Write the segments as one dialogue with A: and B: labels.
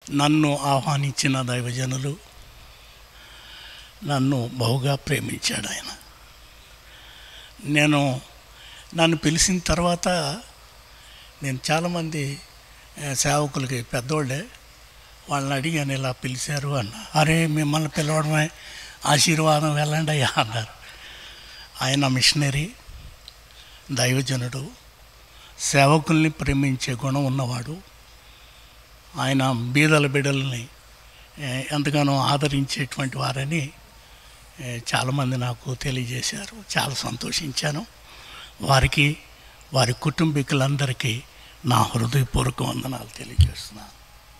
A: నన్ను ఆహ్వానించిన దైవజనులు, నన్ను బహుగా ప్రేమించాడు ఆయన. నన్ను పిలిచిన తర్వాత నేను చాలామంది సేవకులకి పెద్దోళ్ళే వాళ్ళని అడిగాను, ఇలా పిలిచారు అన్న. అరే మిమ్మల్ని పిలవడమే ఆశీర్వాదం, వెళ్ళండి అయ్యా అన్నారు. ఆయన మిషనరీ, దైవజనుడు, సేవకుల్ని ప్రేమించే గుణం ఉన్నవాడు. ఆయన బీదల బిడ్డల్ని ఎంతగానో ఆదరించేటువంటి వారని చాలామంది నాకు తెలియజేశారు. చాలా సంతోషించాను. వారికి, వారి కుటుంబీకులందరికీ నా హృదయపూర్వక వందనాలు తెలియజేస్తున్నాను.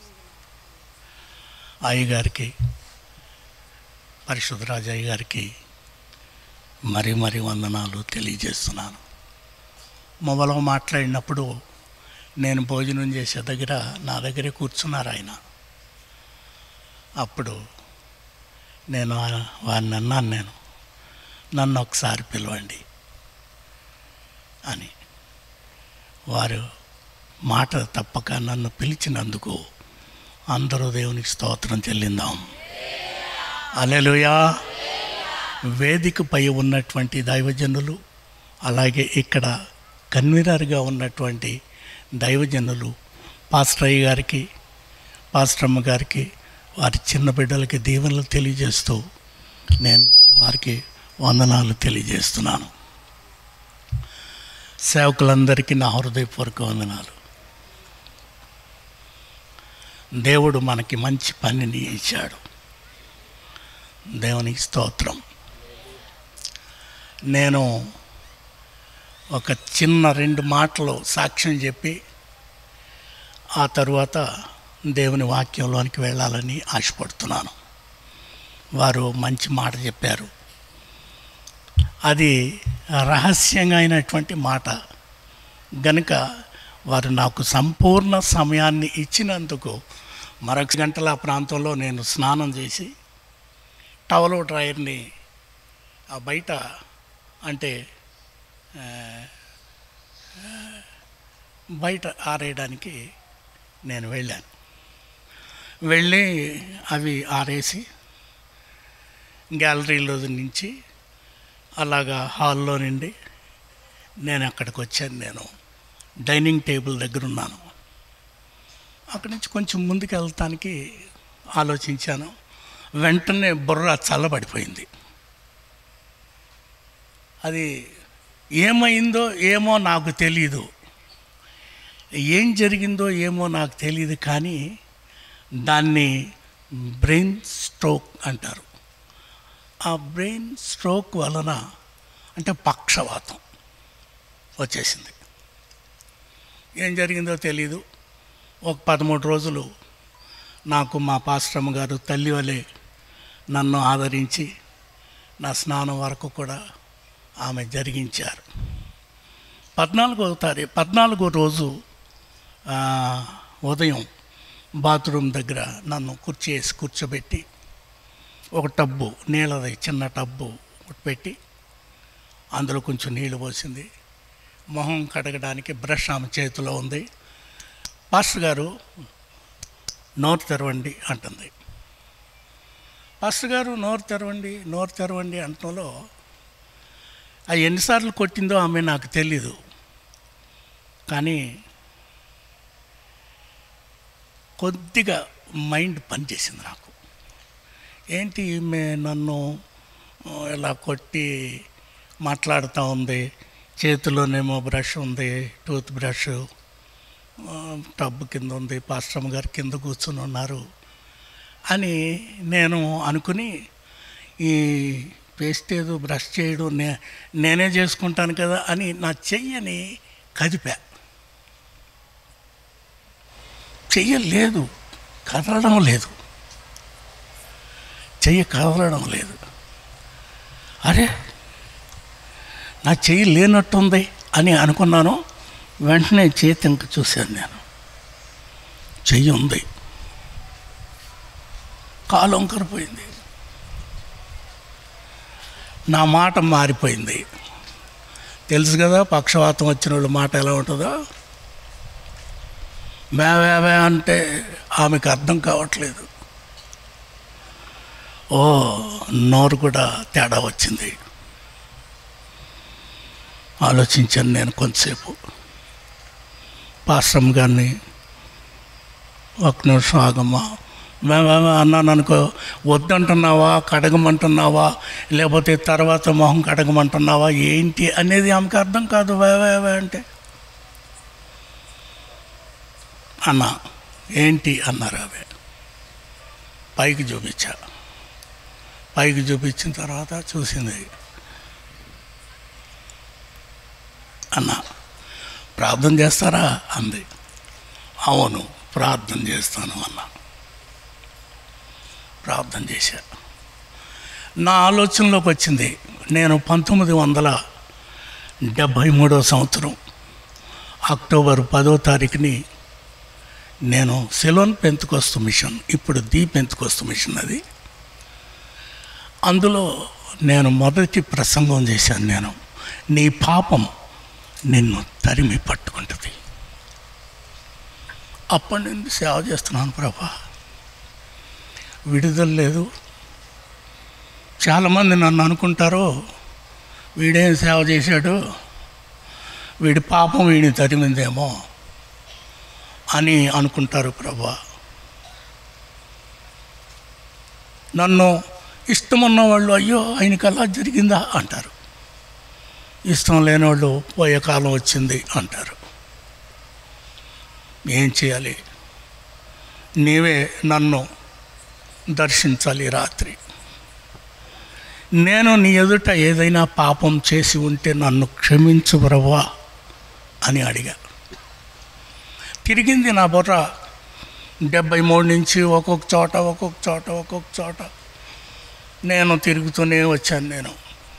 A: అయ్యగారికి, పరిశుద్ధరాజు అయ్యగారికి మరీ వందనాలు తెలియజేస్తున్నాను. మొబైల్లో మాట్లాడినప్పుడు నేను భోజనం చేసే దగ్గర నా దగ్గరే కూర్చున్నారు ఆయన. అప్పుడు నేను వారిని అన్నాను, నన్ను ఒకసారి పిలవండి అని. వారు మాట తప్పక నన్ను పిలిచినందుకు అందరూ దేవునికి స్తోత్రం చెల్లిందాం. హల్లెలూయా. వేదికపై ఉన్నటువంటి దైవజనులు, అలాగే ఇక్కడ కన్వీనర్గా ఉన్నటువంటి దైవజనులు, పాస్టర్ అయ్య గారికి, పాస్టర్ అమ్మ గారికి, వారి చిన్న బిడ్డలకి దీవెనలు తెలియజేస్తూ నేను వారికి వందనాలు తెలియజేస్తున్నాను. సేవకులందరికీ నా హృదయపూర్వక వందనాలు. దేవుడు మనకి మంచి పనిని ఇచ్చాడు. దేవునికి స్తోత్రం. నేను ఒక చిన్న 2 మాటలు సాక్ష్యం చెప్పి ఆ తరువాత దేవుని వాక్యంలోనికి వెళ్ళాలని ఆశపడుతున్నాను. వారు మంచి మాట చెప్పారు. అది రహస్యంగా అయినటువంటి మాట గనుక వారు నాకు సంపూర్ణ సమయాన్ని ఇచ్చినందుకు మరొక గంటల ప్రాంతంలో నేను స్నానం చేసి టవల్ డ్రైయర్ని బయట అంటే బయట ఆరేయడానికి నేను వెళ్ళి అవి ఆరేసి గ్యాలరీలో నుంచి అలాగా హాల్లో నుండి నేను అక్కడికి వచ్చాను. నేను డైనింగ్ టేబుల్ దగ్గర ఉన్నాను. అక్కడి నుంచి కొంచెం ముందుకు వెళ్తానికి ఆలోచించాను. వెంటనే బుర్ర చల్లబడిపోయింది. అది ఏమైందో ఏమో నాకు తెలీదు, ఏం జరిగిందో ఏమో నాకు తెలియదు, కానీ దాన్ని బ్రెయిన్ స్ట్రోక్ అంటారు. ఆ బ్రెయిన్ స్ట్రోక్ వలన అంటే పక్షవాతం వచ్చేసింది. ఏం జరిగిందో తెలీదు. ఒక 13 రోజులు నాకు మా పాస్టమ్మ గారు తల్లి వలె నన్ను ఆదరించి నా స్నానం వరకు కూడా ఆమె జరిగించారు. 14వ రోజు ఉదయం బాత్రూమ్ దగ్గర నన్ను కూర్చోబెట్టి ఒక టబ్బు నీళ్ళది చిన్న టబ్బు పెట్టి అందులో కొంచెం నీళ్ళు పోసింది. మొహం కడగడానికి బ్రష్ ఆమె చేతిలో ఉంది. పాస్టర్ గారు నోరు తెరవండి అంటుంది. పాస్టర్ గారు నోరు తెరవండి అంటంలో అది ఎన్నిసార్లు కొట్టిందో ఆమె నాకు తెలీదు, కానీ కొద్దిగా మైండ్ పనిచేసింది నాకు. ఏంటి ఈమె నన్ను ఇలా కొట్టి మాట్లాడుతూ ఉంది, చేతిలోనేమో బ్రష్ ఉంది, టూత్ బ్రష్ టబ్బు కింద ఉంది, పాస్టమ్మ గారు కింద కూర్చుని ఉన్నారు అని నేను అనుకుని ఈ పేస్ట్ ఏదో బ్రష్ చేయడం నేనే చేసుకుంటాను కదా అని నా చెయ్యని కదిపా. చెయ్యలేదు, కదలడం లేదు, చెయ్యి కదలడం లేదు. అరే నా చెయ్యి లేనట్టుంది అని అనుకున్నాను. వెంటనే చేతి ఇంక చూశాను, నేను చెయ్యి ఉంది, కాలు వంకరిపోయింది, నా మాట మారిపోయింది. తెలుసు కదా పక్షవాతం వచ్చిన వాళ్ళ మాట ఎలా ఉంటుందో. మేవే అంటే ఆమెకు అర్థం కావట్లేదు. ఓ నోరు కూడా తేడా వచ్చింది. ఆలోచించాను నేను కొంతసేపు. పాస్టమ్ గారిని, ఒక నిమిషం ఆగమ్మా, మేమేమో అన్నాను అనుకో, వద్దంటున్నావా, కడగమంటున్నావా, లేకపోతే తర్వాత మొహం కడగమంటున్నావా ఏంటి అనేది ఆమెకు అర్థం కాదు. వేవే అంటే అన్నా ఏంటి అన్నారు. అవే పైకి చూపించా. పైకి చూపించిన తర్వాత చూసింది. అన్నా ప్రార్థన చేస్తారా అంది. అవును ప్రార్థన చేస్తాను అన్నా. ప్రార్థన చేశా. నా ఆలోచనలోకి వచ్చింది, నేను 1973 సంవత్సరం అక్టోబర్ 10వ తారీఖుని నేను సిలోన్ పెంతెకోస్తు మిషన్, ఇప్పుడు ది పెంతెకోస్తు మిషన్ అది, అందులో నేను మొదటి ప్రసంగం చేశాను. నేను, నీ పాపం నిన్ను తరిమి పట్టుకుంటుంది. అప్పటి నుండి సేవ చేస్తున్నాను ప్రభా, విడుదల లేదు. చాలామంది నన్ను అనుకుంటారు, వీడేం సేవ చేశాడు, వీడి పాపం వీడిని తరిమిందేమో అని అనుకుంటారు ప్రభా. నన్ను ఇష్టమున్న వాళ్ళు అయ్యో ఆయనకి అలా జరిగిందా అంటారు, ఇష్టం లేని వాళ్ళు పోయే కాలం వచ్చింది అంటారు. ఏం చేయాలి? నీవే నన్ను దర్శించాలి. రాత్రి నేను నీ ఎదుట ఏదైనా పాపం చేసి ఉంటే నన్ను క్షమించు ప్రభువా అని అడిగా. తిరిగింది నా బుర్ర 73 నుంచి ఒక్కొక్క చోట నేను తిరుగుతూనే వచ్చాను. నేను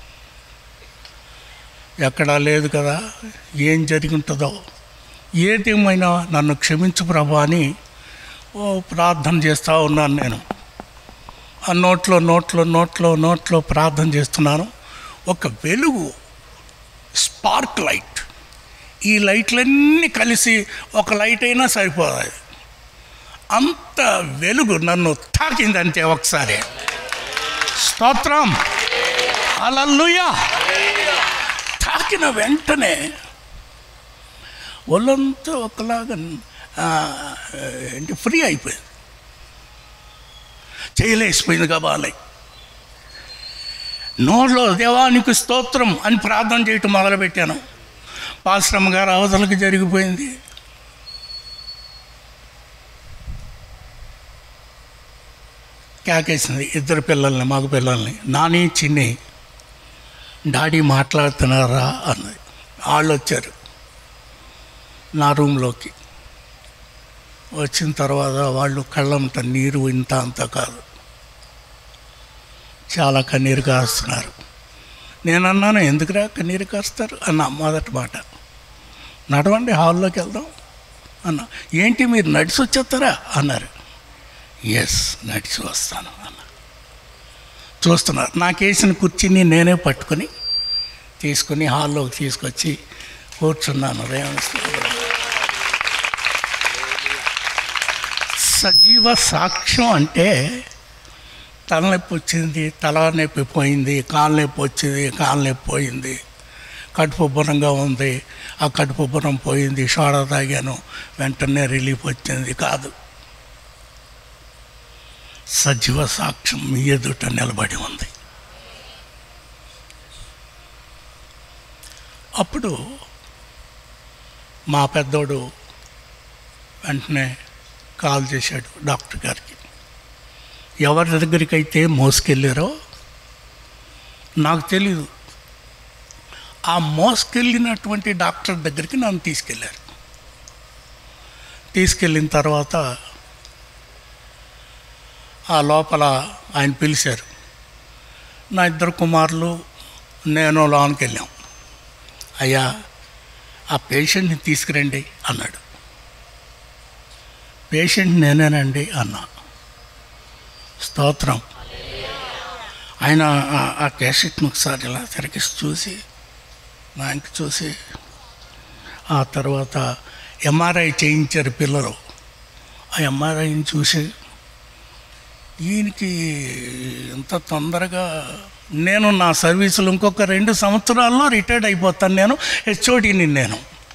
A: ఎక్కడా లేదు కదా, ఏం జరిగి ఉంటుందో, ఏదేమైనా నన్ను క్షమించు ప్రభా అని ప్రార్థన చేస్తూ ఉన్నాను. నేను ఆ నోట్లో ప్రార్థన చేస్తున్నాను. ఒక వెలుగు, స్పార్క్ లైట్, ఈ లైట్లన్నీ కలిసి ఒక లైట్ అయినా సరిపోదు, అంత వెలుగు నన్ను తాకిందంటే ఒకసారి. స్తోత్రం, హల్లెలూయా. తాకిన వెంటనే ఒళ్ళంతా ఒకలాగా ఫ్రీ అయిపోయింది, చేయలేసిపోయింది కావాలి. నోట్లో దేవానికి స్తోత్రం అని ప్రార్థన చేయటం మొదలుపెట్టాను. పాశ్రమ గారు అవతలకి జరిగిపోయింది. కేకేసింది. 2 పిల్లల్ని, మగ పిల్లల్ని, నాని చిన్ని, డాడీ మాట్లాడుతున్నారా అన్నది. వాళ్ళు వచ్చారు నా రూమ్లోకి. వచ్చిన తర్వాత వాళ్ళు కళ్ళంట నీరు ఇంత అంత కాదు, చాలా కన్నీరు కారుస్తున్నారు. నేను అన్నాను, ఎందుకురా కన్నీరు కారుస్తారు అన్న. మొదటి మాట, నడవండి హాల్లోకి వెళ్దాం అన్న. ఏంటి మీరు నడిచి వచ్చేస్తారా అన్నారు. ఎస్ నడిచి వస్తాను అన్న. చూస్తున్నారు. నాకేసిన కుర్చీని నేనే పట్టుకొని తీసుకుని హాల్లోకి తీసుకొచ్చి కూర్చున్నాను. సజీవ సాక్ష్యం అంటే తలనొప్పి వచ్చింది, తల నొప్పి పోయింది, కాలు నొప్పి వచ్చింది, కాలు నొప్పి పోయింది, కడుపు ఉబ్బరంగా ఉంది, ఆ కడుపు ఉబ్బరం పోయింది, సోడా తాగాను వెంటనే రిలీఫ్ వచ్చింది కాదు. సజీవ సాక్ష్యం మీ ఎదుట నిలబడి ఉంది. అప్పుడు మా పెద్దోడు వెంటనే కాల్ చేశాడు డాక్టర్ గారికి. ఎవరి దగ్గరికి అయితే మోసుకెళ్ళారో నాకు తెలీదు, ఆ మోసుకెళ్ళినటువంటి డాక్టర్ దగ్గరికి నన్ను తీసుకెళ్ళారు. తీసుకెళ్ళిన తర్వాత ఆ లోపల ఆయన పిలిచారు. నా 2 కుమారులు నేను లోనికి వెళ్ళాం. అయ్యా ఆ పేషెంట్ని తీసుకురండి అన్నాడు. పేషెంట్ నేనేనండి అన్నా. స్తోత్రం. ఆయన ఆ క్యాసెట్ని ఒకసారి ఇలా తిరిగి చూసి, నా ఇంక చూసి, ఆ తర్వాత ఎంఆర్ఐ చేయించారు పిల్లలు. ఆ ఎంఆర్ఐని చూసి ఈయనకి ఇంత తొందరగా, నేను నా సర్వీసులు ఇంకొక 2 సంవత్సరాల్లో రిటైర్డ్ అయిపోతాను, నేను హెచ్ఓడిని, నేను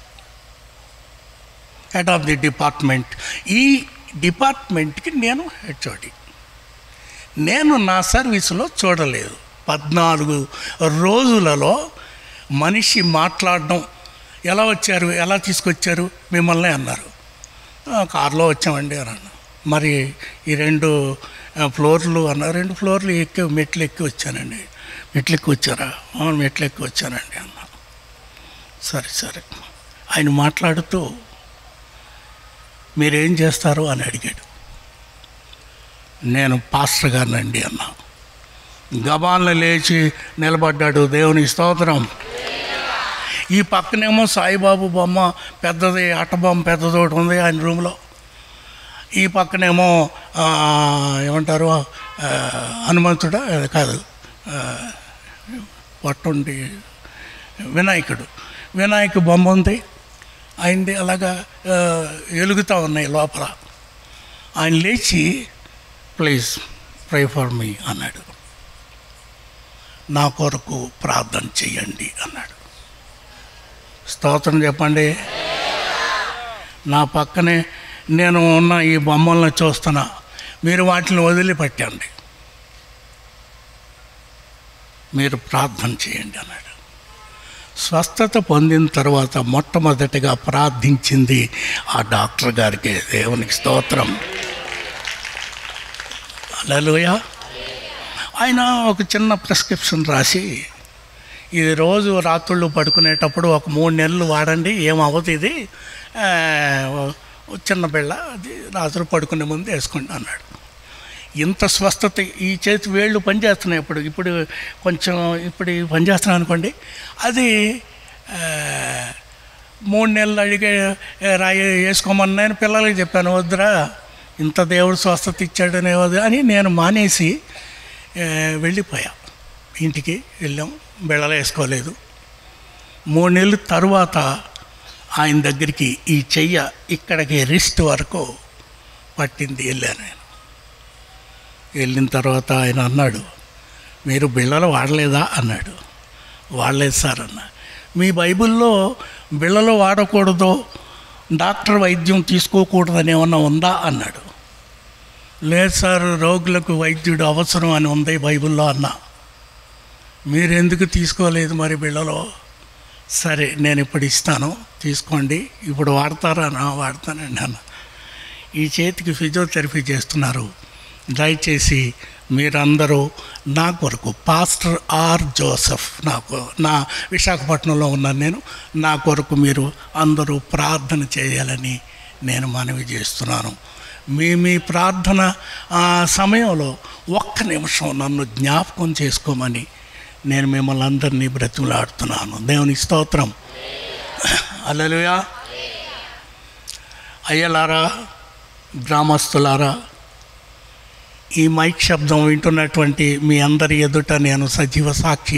A: హెడ్ ఆఫ్ ది డిపార్ట్మెంట్, ఈ డిపార్ట్మెంట్కి నేను హెచ్ఓడి. నేను నా సర్వీసులో చూడలేదు. 14 రోజులలో మనిషి మాట్లాడడం, ఎలా వచ్చారు, ఎలా తీసుకొచ్చారు మిమ్మల్ని అన్నారు. కారులో వచ్చామండి అన్నాను. మరి ఈ 2 ఫ్లోర్లు అన్నారు. 2 ఫ్లోర్లు మెట్లు ఎక్కి వచ్చానండి. మెట్లు ఎక్కి వచ్చారా? మెట్లు ఎక్కి వచ్చానండి అన్నాను. సరే సరే. ఆయన మాట్లాడుతూ మీరేం చేస్తారు అని అడిగాడు. నేను పాస్టర్ గారినండి అన్నా. గబాలను లేచి నిలబడ్డాడు. దేవుని స్తోత్రం. ఈ పక్కనేమో సాయిబాబు బొమ్మ పెద్దది, అట్ట బొమ్మ పెద్దది ఒకటి ఉంది ఆయన రూమ్లో. ఈ పక్కనేమో ఏమంటారు, హనుమంతుడా కాదు, పట్టుండి వినాయక బొమ్మ ఉంది ఆయనది. అలాగా వెలుగుతూ ఉన్నాయి లోపల. ఆయన లేచి ప్లీజ్ ప్రే ఫర్ మీ అన్నాడు. నా కొరకు ప్రార్థన చెయ్యండి అన్నాడు. స్తోత్రం చెప్పండి. నా పక్కనే నేను ఉన్న ఈ బొమ్మలను చూస్తున్నా, మీరు వాటిని వదిలిపెట్టండి, మీరు ప్రార్థన చేయండి అన్నాడు. స్వస్థత పొందిన తర్వాత మొట్టమొదటిగా ప్రార్థించింది ఆ డాక్టర్ గారికి. దేవునికి స్తోత్రం. హల్లెలూయా. ఆయన ఒక చిన్న ప్రిస్క్రిప్షన్ రాసి, ఇది రోజు రాత్రుళ్ళు పడుకునేటప్పుడు ఒక 3 నెలలు వాడండి, ఏమవ్వదు, ఇది చిన్న బిళ్ళ, అది రాత్రి పడుకునే ముందు వేసుకోండి అన్నాడు. ఇంత స్వస్థత. ఈ చేతి వేళ్ళు పనిచేస్తున్నాయి ఇప్పుడు కొంచెం పనిచేస్తున్నాను అనుకోండి. అది 3 నెలలు అడిగే వేసుకోమని నేను పిల్లలకి చెప్పాను, వద్దురా ఇంత దేవుడు స్వస్థత ఇచ్చాడనే అని నేను మానేసి వెళ్ళిపోయా. ఇంటికి వెళ్ళాం, బిళ్ళలు వేసుకోలేదు. 3 నెలల తరువాత ఆయన దగ్గరికి ఈ చెయ్య ఇక్కడికి రిస్ట్ వరకు పట్టింది. వెళ్ళాను నేను. వెళ్ళిన తర్వాత ఆయన అన్నాడు, మీరు బిళ్ళలు వాడలేదా అన్నాడు. వాడలేదు సార్ అన్న. మీ బైబిల్లో బిళ్ళలు వాడకూడదు, డాక్టర్ వైద్యం తీసుకోకూడదని ఏమన్నా ఉందా అన్నాడు. లేదు సార్, రోగులకు వైద్యుడు అవసరం అని ఉంది బైబిల్లో అన్నా. మీరెందుకు తీసుకోలేదు మరి బిళ్ళలో? సరే నేను ఇప్పుడు ఇస్తాను, తీసుకోండి. ఇప్పుడు వాడతారా? వాడతానండి అన్న. ఈ చేతికి ఫిజియోథెరపీ చేస్తున్నారు, దయచేసి మీరందరూ నా కొరకు, పాస్టర్ ఆర్ జోసెఫ్, నా విశాఖపట్నంలో ఉన్నాను నేను, నా కొరకు మీరు అందరూ ప్రార్థన చేయాలని నేను మనవి చేస్తున్నాను. మీ ప్రార్థన సమయంలో 1 నిమిషం నన్ను జ్ఞాపకం చేసుకోమని నేను మిమ్మల్ని అందరినీ బ్రతిమలాడుతున్నాను. దేవుని స్తోత్రం. హల్లెలూయా. అయ్యలారా, గ్రామస్తులారా, ఈ మైక్ శబ్దం వింటున్నటువంటి మీ అందరి ఎదుట నేను సజీవ సాక్షి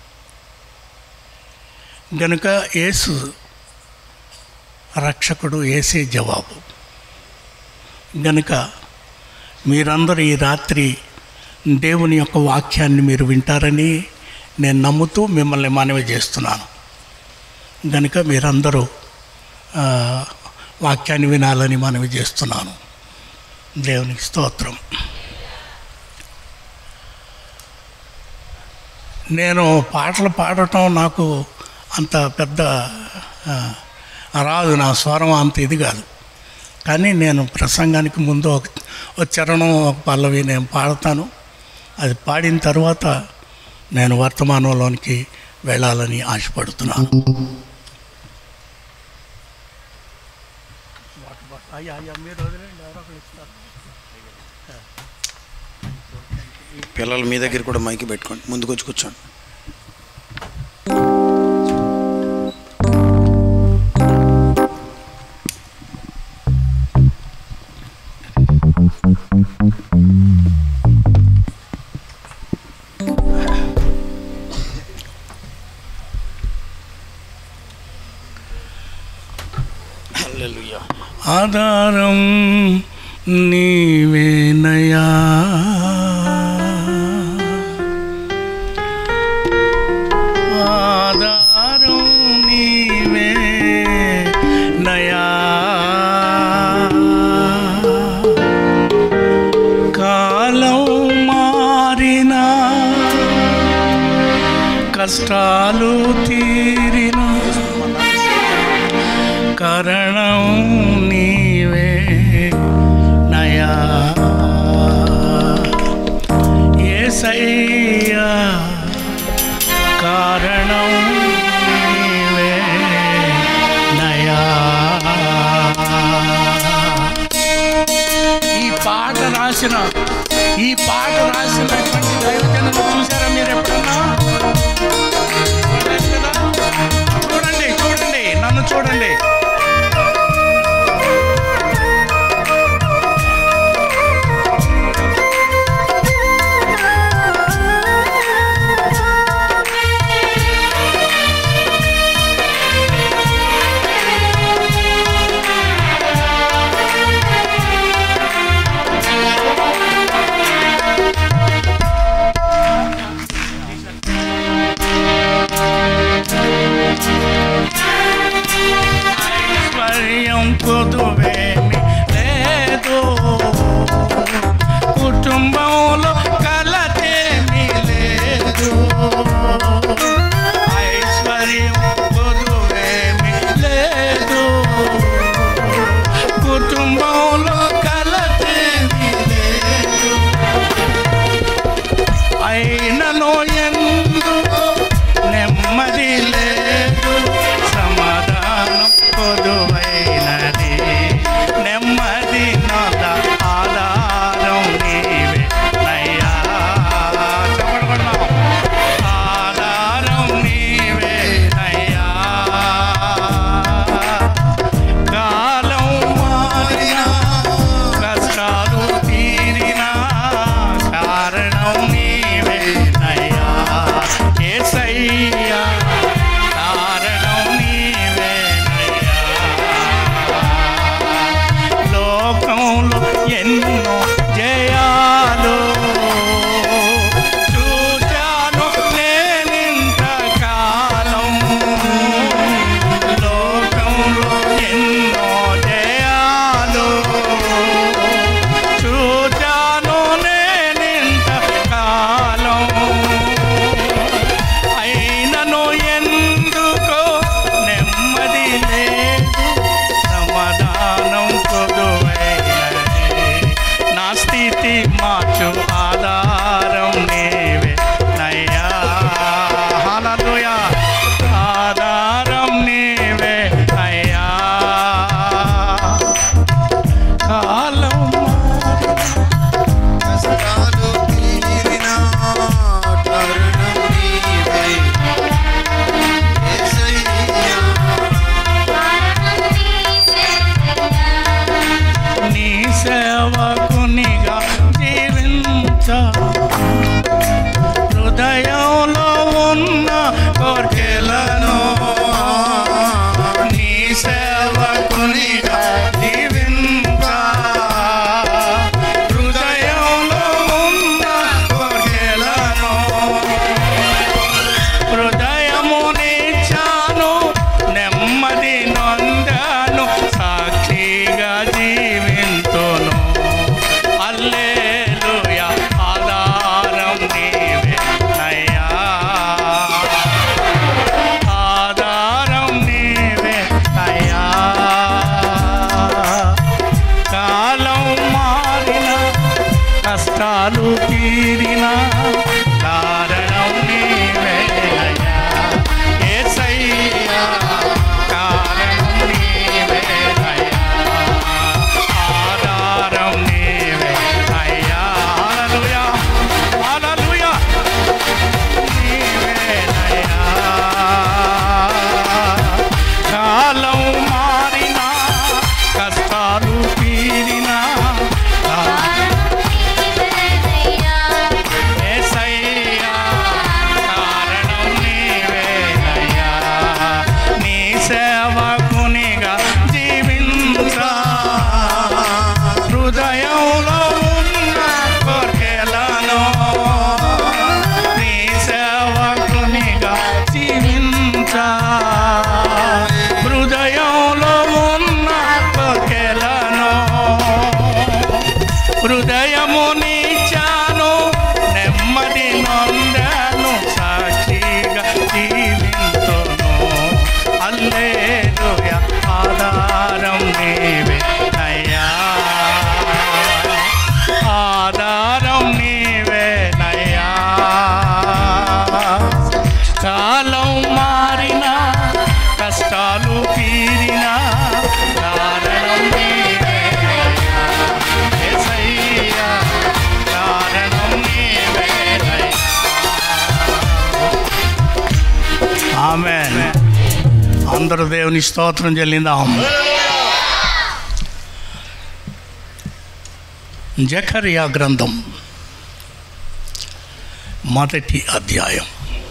A: గనుక యేసు రక్షకుడు, యేసే జవాబు. గనుక మీరందరూ ఈ రాత్రి దేవుని యొక్క వాక్యాన్ని మీరు వింటారని నేను నమ్ముతూ మిమ్మల్ని మనవి చేస్తున్నాను. గనుక మీరందరూ వాక్యాన్ని వినాలని మనవి చేస్తున్నాను. దేవునికి స్తోత్రం. నేను పాటలు పాడటం నాకు అంత పెద్ద రాదు, నా స్వరం అంత ఇది కాదు. కానీ నేను ప్రసంగానికి ముందు ఒక చరణం, ఒక పల్లవి నేను పాడతాను. అది పాడిన తర్వాత నేను వర్తమానంలోనికి వెళ్ళాలని ఆశపడుతున్నాను.
B: పిల్లలు మీ దగ్గర కూడా మైకి పెట్టుకోండి, ముందుకు వచ్చి కూర్చోండి. హల్లెలూయా.
A: ఆధారం నీవేనయా, ఆధారం నీవేనయా, కాలం మారినా కష్టాలు తీరినా కారణం నీవే నయా, యేసయ్యా కారణం నీవే నయా. ఈ పాట రాసినటువంటి దైవజనులు చూసారా మీరు ఎప్పుడన్నా? చూడండి, నన్ను చూడండి. కొదువేమి లేదు, కుటుంబంలో కలతేమి లేదు, ఐశ్వర్యం కొదువేమి లేదు, కుటుంబంలో కలతేమి లేదు, అయినను ఎందుకు నెమ్మది లేదు, సమాధానం కొదువైనది, నెమ్మది నాద ఆధారం నీవే నయ్యా. చెప్పబడుకున్నాం, ఆధారం నీవే నయ్యా, కాలం మారినా కష్టాలు తీరినా కారణం నీవే నయ్యా, యేసయ్యా కారణం నీవే నయ్యా. లోకంలో ఎన్నో జయాలు చూశాను నేనింత కాలం, లోకంలో ఎన్నో జయాలు చూశాను నేనింత కాలం, అయినను ఎందుకో నెమ్మది లేదు, సమాధానం కొదువైనది, నా స్థితి మార్చు ఆధారం నీవే నయ్యా. హల్లెలూయా, ఆధారం నీవే నయ్యా, కాలం
B: కష్టాలు తీరినా కారణం నీవే, యేసయ్యా
A: నీ సేవకునిగా జీవించ హృదయంలో ఉన్న కోర్కెలను, నీ సేవకునిగా జీవించ హృదయంలో ఉన్న కోర్కెలను, హృదయమునిచ్చాను నెమ్మది నొందాను, సాక్షిగా జీవింతును, హల్లెలూయా ఆధారం నీవే నయ్యా, ఆధారం నీవే నయ్యా, కాలం మారినా కష్టాలు తీరినా కారణం నీవే నయ్యా, యేసయ్యా కారణం నీవే నయ్యా, ఆధారం నీవే నయ్యా. హల్లెలూయా, హల్లెలూయా, నీవే నయ్యా, కాలం మారినా కష్టాలు తీరినా
C: కారణం నీవే
A: ఉదయమునిచ్చాను, నెమ్మది నొందాను, సాక్షిగా జీవింతును. హల్లెలూయా, ఆధారం నీవే నయ్యా, ఆధారం నీవే నయ్యా. కాలం మారినా, కష్టాలు తీరినా, కారణం నీవే నయ్యా. యేసయ్యా, కారణం నీవే నయ్యా. ఆమేన్. అందరూ దేవుని స్తోత్రం చెల్లిందాం. జకర్యా గ్రంథం మొదటి అధ్యాయం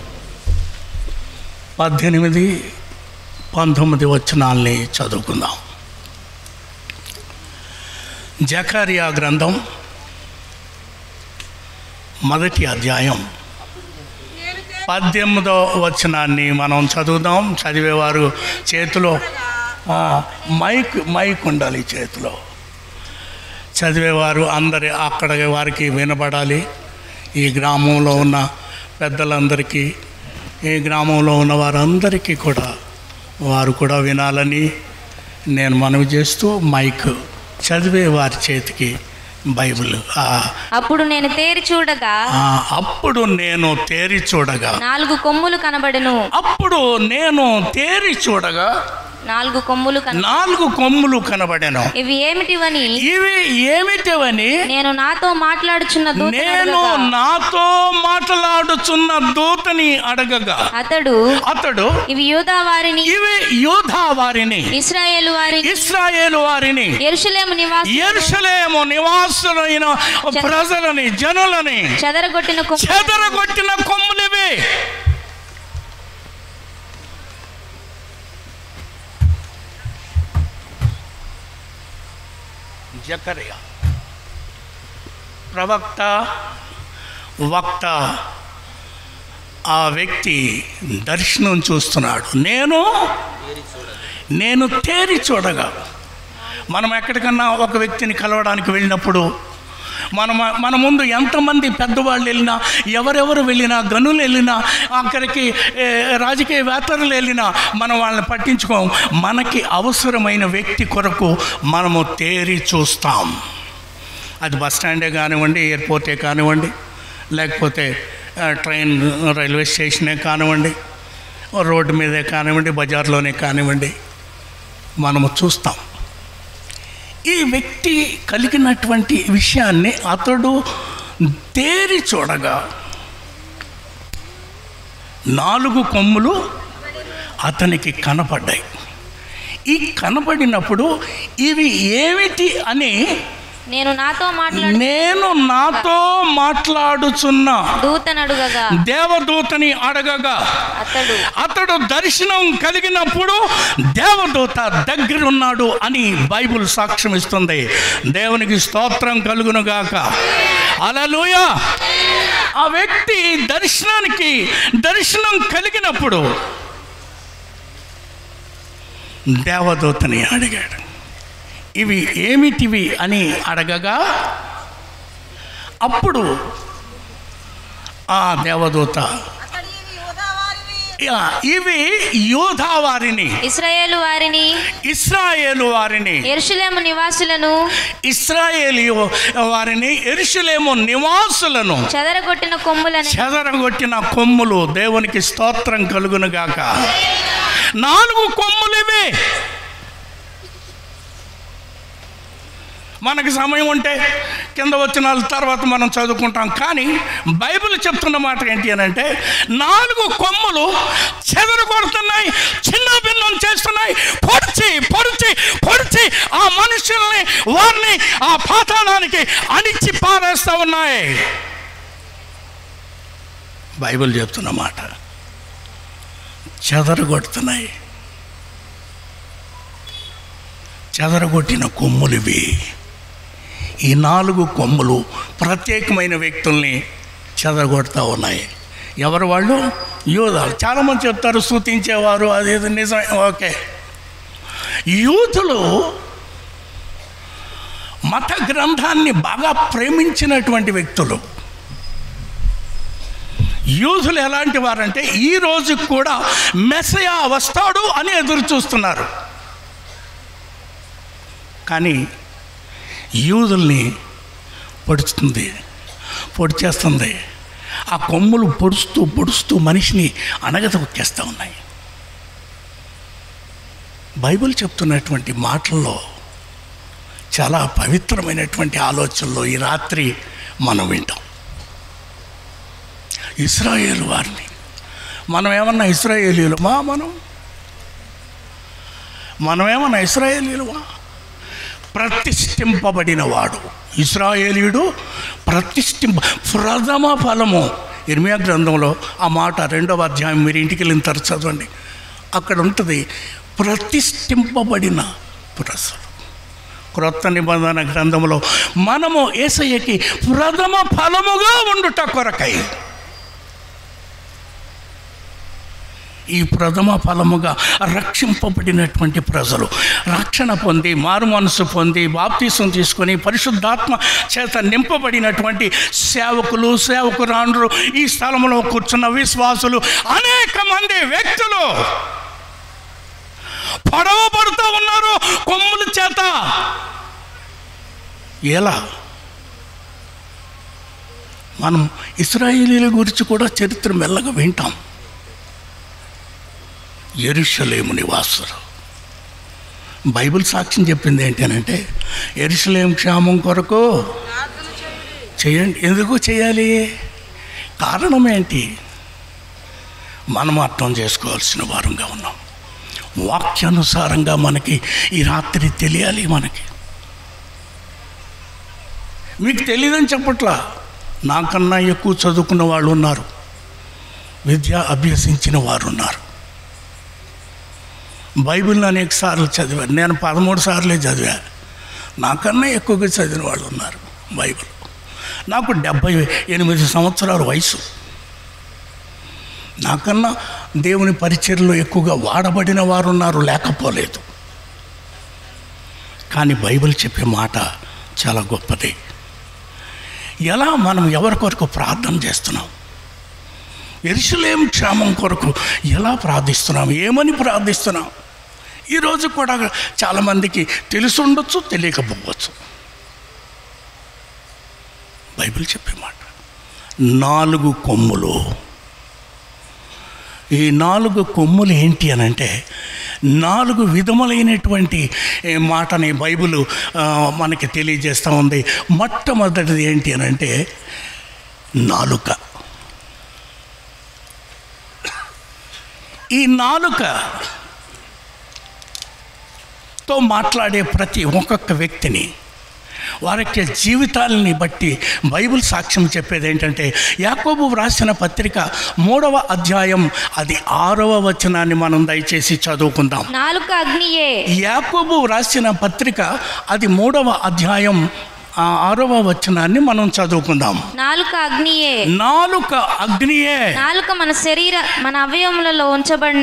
A: 18, 19 వచనాల్ని చదువుకుందాం. జకర్యా గ్రంథం మొదటి అధ్యాయం 18వ వచనాన్ని మనం చదువుదాం. చదివేవారు చేతిలో మైక్ ఉండాలి చేతిలో. చదివేవారు అందరి అక్కడ వారికి వినబడాలి. ఈ గ్రామంలో ఉన్న పెద్దలందరికీ, ఈ గ్రామంలో ఉన్న వారందరికీ కూడా వారు కూడా వినాలని నేను మనవి చేస్తూ మైక్ చదివే వారి చేతికి బైబిల్.
C: అప్పుడు నేను తేరి చూడగా,
A: అప్పుడు నేను తేరి చూడగా
C: 4 కొమ్ములు కనబడెను.
A: అప్పుడు నేను తేరి చూడగా
C: 4 కొమ్ములు
A: 4 కొమ్ములు కనబడెను.
C: ఇవి ఏమిటివని
A: నేను నాతో మాట్లాడుచున్న దూతని అడగగా అతడు
C: ఇవి యూదా వారిని
A: ఇశ్రాయేలు వారిని యెరూషలేము నివాసులైన ప్రజలని, జనులని చెదరగొట్టిన కొమ్ములివి. జకర్యా ప్రవక్త, వక్త, ఆ వ్యక్తి దర్శనం చూస్తున్నాడు. నేను తేరి చూడగా. మనం ఎక్కడికన్నా ఒక వ్యక్తిని కలవడానికి వెళ్ళినప్పుడు మన ముందు ఎంతమంది పెద్దవాళ్ళు వెళ్ళినా, ఎవరెవరు వెళ్ళినా, గనులు వెళ్ళినా, అక్కడికి రాజకీయవేత్తలు వెళ్ళినా మనం వాళ్ళని పట్టించుకోం. మనకి అవసరమైన వ్యక్తి కొరకు మనము తేరి చూస్తాం. అది బస్ స్టాండే కానివ్వండి, ఎయిర్పోర్టే కానివ్వండి, లేకపోతే ట్రైన్ రైల్వే స్టేషనే కానివ్వండి, రోడ్డు మీదే కానివ్వండి, బజార్లోనే కానివ్వండి, మనము చూస్తాం. ఈ వ్యక్తి కలిగినటువంటి విషయాన్ని అతడు తేరి చూడగా 4 కొమ్ములు అతనికి కనపడ్డాయి. ఈ కనపడినప్పుడు ఇవి ఏమిటి అని
C: నేను నాతో మాట్లాడుచున్న
A: దేవదూతని అడగగా అతడు దర్శనం కలిగినప్పుడు దేవదూత దగ్గరున్నాడు అని బైబిల్ సాక్ష్యం ఇస్తుంది. దేవునికి స్తోత్రం కలుగును గాక. హల్లెలూయా. ఆ వ్యక్తి దర్శనం కలిగినప్పుడు దేవదూతని అడిగాడు. ఇవి ఏమిటివి అని అడగగా అప్పుడు ఆ దేవదూత ఇవి యూదా వారిని, ఇశ్రాయేలు వారిని,
C: యెరూషలేము
A: నివాసులను చెదరగొట్టిన కొమ్ములు. దేవునికి స్తోత్రం కలుగును గాక. 4 కొమ్ములివే. మనకి సమయం ఉంటే కింద వచ్చిన తర్వాత మనం చదువుకుంటాం. కానీ బైబిల్ చెప్తున్న మాట ఏంటి అని అంటే 4 కొమ్ములు చెదరగొడుతున్నాయి, చిన్న భిన్నం చేస్తున్నాయి, పొడిచి ఆ మనుషుల్ని, వారిని ఆ పాతాళానికి అణిచి పారేస్తూ ఉన్నాయి. బైబిల్ చెప్తున్న మాట. చెదరగొడుతున్నాయి. చెదరగొట్టిన కొమ్ములివి. ఈ 4 కొమ్ములు ప్రత్యేకమైన వ్యక్తుల్ని చెదరగొడుతూ ఉన్నాయి. ఎవరు వాళ్ళు? యూదులు. చాలామంది చెప్తారు స్తుతించేవారు, అది నిజమే, ఓకే. యూదులు మత గ్రంథాన్ని బాగా ప్రేమించినటువంటి వ్యక్తులు. యూదులు ఎలాంటి వారంటే ఈ రోజు కూడా మెస్సయా వస్తాడు అని ఎదురు చూస్తున్నారు. కానీ యూదుల్ని పొడిచేస్తుంది. ఆ కొమ్ములు పొడుస్తూ మనిషిని అణగదొక్కేస్తూ ఉన్నాయి. బైబిల్ చెప్తున్నటువంటి మాటల్లో చాలా పవిత్రమైనటువంటి ఆలోచనలు ఈ రాత్రి మనం వింటాం. ఇశ్రాయేలు వారిని మనం ఏమన్నా ఇశ్రాయేలీయులమా? మనమేమన్నా ఇశ్రాయేలీయులమా? ప్రతిష్ఠింపబడిన వాడు ఇశ్రాయేలీయుడు, ప్రథమ ఫలము. ఇర్మియా గ్రంథంలో ఆ మాట 2వ అధ్యాయం మీరు ఇంటికి వెళ్ళిన తర్వాత చదవండి. అక్కడ ఉంటుంది ప్రతిష్ఠింపబడిన ప్రజలు. క్రొత్త నిబంధన గ్రంథంలో మనము యేసయ్యకి ప్రథమ ఫలముగా ఉండుట కొరకై, ఈ ప్రథమ ఫలముగా రక్షింపబడినటువంటి ప్రజలు, రక్షణ పొంది మారు మనసు పొంది బాప్తీసం తీసుకొని పరిశుద్ధాత్మ చేత నింపబడినటువంటి సేవకులు, సేవకురాండ్రు, ఈ స్థలంలో కూర్చున్న విశ్వాసులు, అనేక మంది వ్యక్తులు పడవబడుతూ ఉన్నారు కొమ్ముల చేత. ఎలా? మనం ఇశ్రాయేలీల గురించి కూడా చరిత్ర మెల్లగా వింటాం. యెరూషలేము నివాసులు. బైబిల్ సాక్ష్యం చెప్పింది ఏంటంటే యెరూషలేము క్షేమం కొరకు చేయండి. ఎందుకు చేయాలి? కారణం ఏంటి? మనం అర్థం చేసుకోవాల్సిన వారంగా ఉన్నాం. వాక్యానుసారంగా మనకి ఈ రాత్రి తెలియాలి. మీకు తెలియదని చెప్పట్లా, నాకన్నా ఎక్కువ చదువుకున్న వాళ్ళు ఉన్నారు, విద్య అభ్యసించిన వారు ఉన్నారు. బైబిల్ని అనేక సార్లు చదివాను. నేను 13 సార్లే చదివా. నాకన్నా ఎక్కువగా చదివిన వాళ్ళు ఉన్నారు బైబిల్. నాకు 78 సంవత్సరాల వయసు. నాకన్నా దేవుని పరిచర్యలో ఎక్కువగా వాడబడిన వారు ఉన్నారు, లేకపోలేదు. కానీ బైబిల్ చెప్పే మాట చాలా గొప్పది. ఎలా మనం ఎవరి కొరకు ప్రార్థన చేస్తున్నాం? యెరూషలేము క్షేమం కొరకు ఎలా ప్రార్థిస్తున్నాం? ఏమని ప్రార్థిస్తున్నాం? ఈరోజు కూడా చాలామందికి తెలిసి ఉండొచ్చు, తెలియకపోవచ్చు. బైబిల్ చెప్పే మాట 4 కొమ్ములు. ఈ 4 కొమ్ములు ఏంటి అని అంటే 4 విధములైనటువంటి మాటని బైబిల్ మనకి తెలియజేస్తూ ఉంది. మొట్టమొదటిది ఏంటి అని అంటే నాలుక. ఈ నాలుకతో మాట్లాడే ప్రతి ఒక్కొక్క వ్యక్తిని, వారి యొక్క జీవితాలని బట్టి బైబిల్ సాక్ష్యం చెప్పేది ఏంటంటే యాకోబు వ్రాసిన పత్రిక 3వ అధ్యాయం అది 6వ వచనాన్ని మనం దయచేసి చదువుకుందాం.
C: నాలుక అగ్నియే.
A: యాకోబు వ్రాసిన పత్రిక అది 3వ అధ్యాయం 6వ వచనాన్ని మనం చదువుకుందాం.
C: నాలుక అగ్నియే.
A: నాలుక అగ్నియే.
C: నాలుక మన అవయవములలో ఉంచబడిన.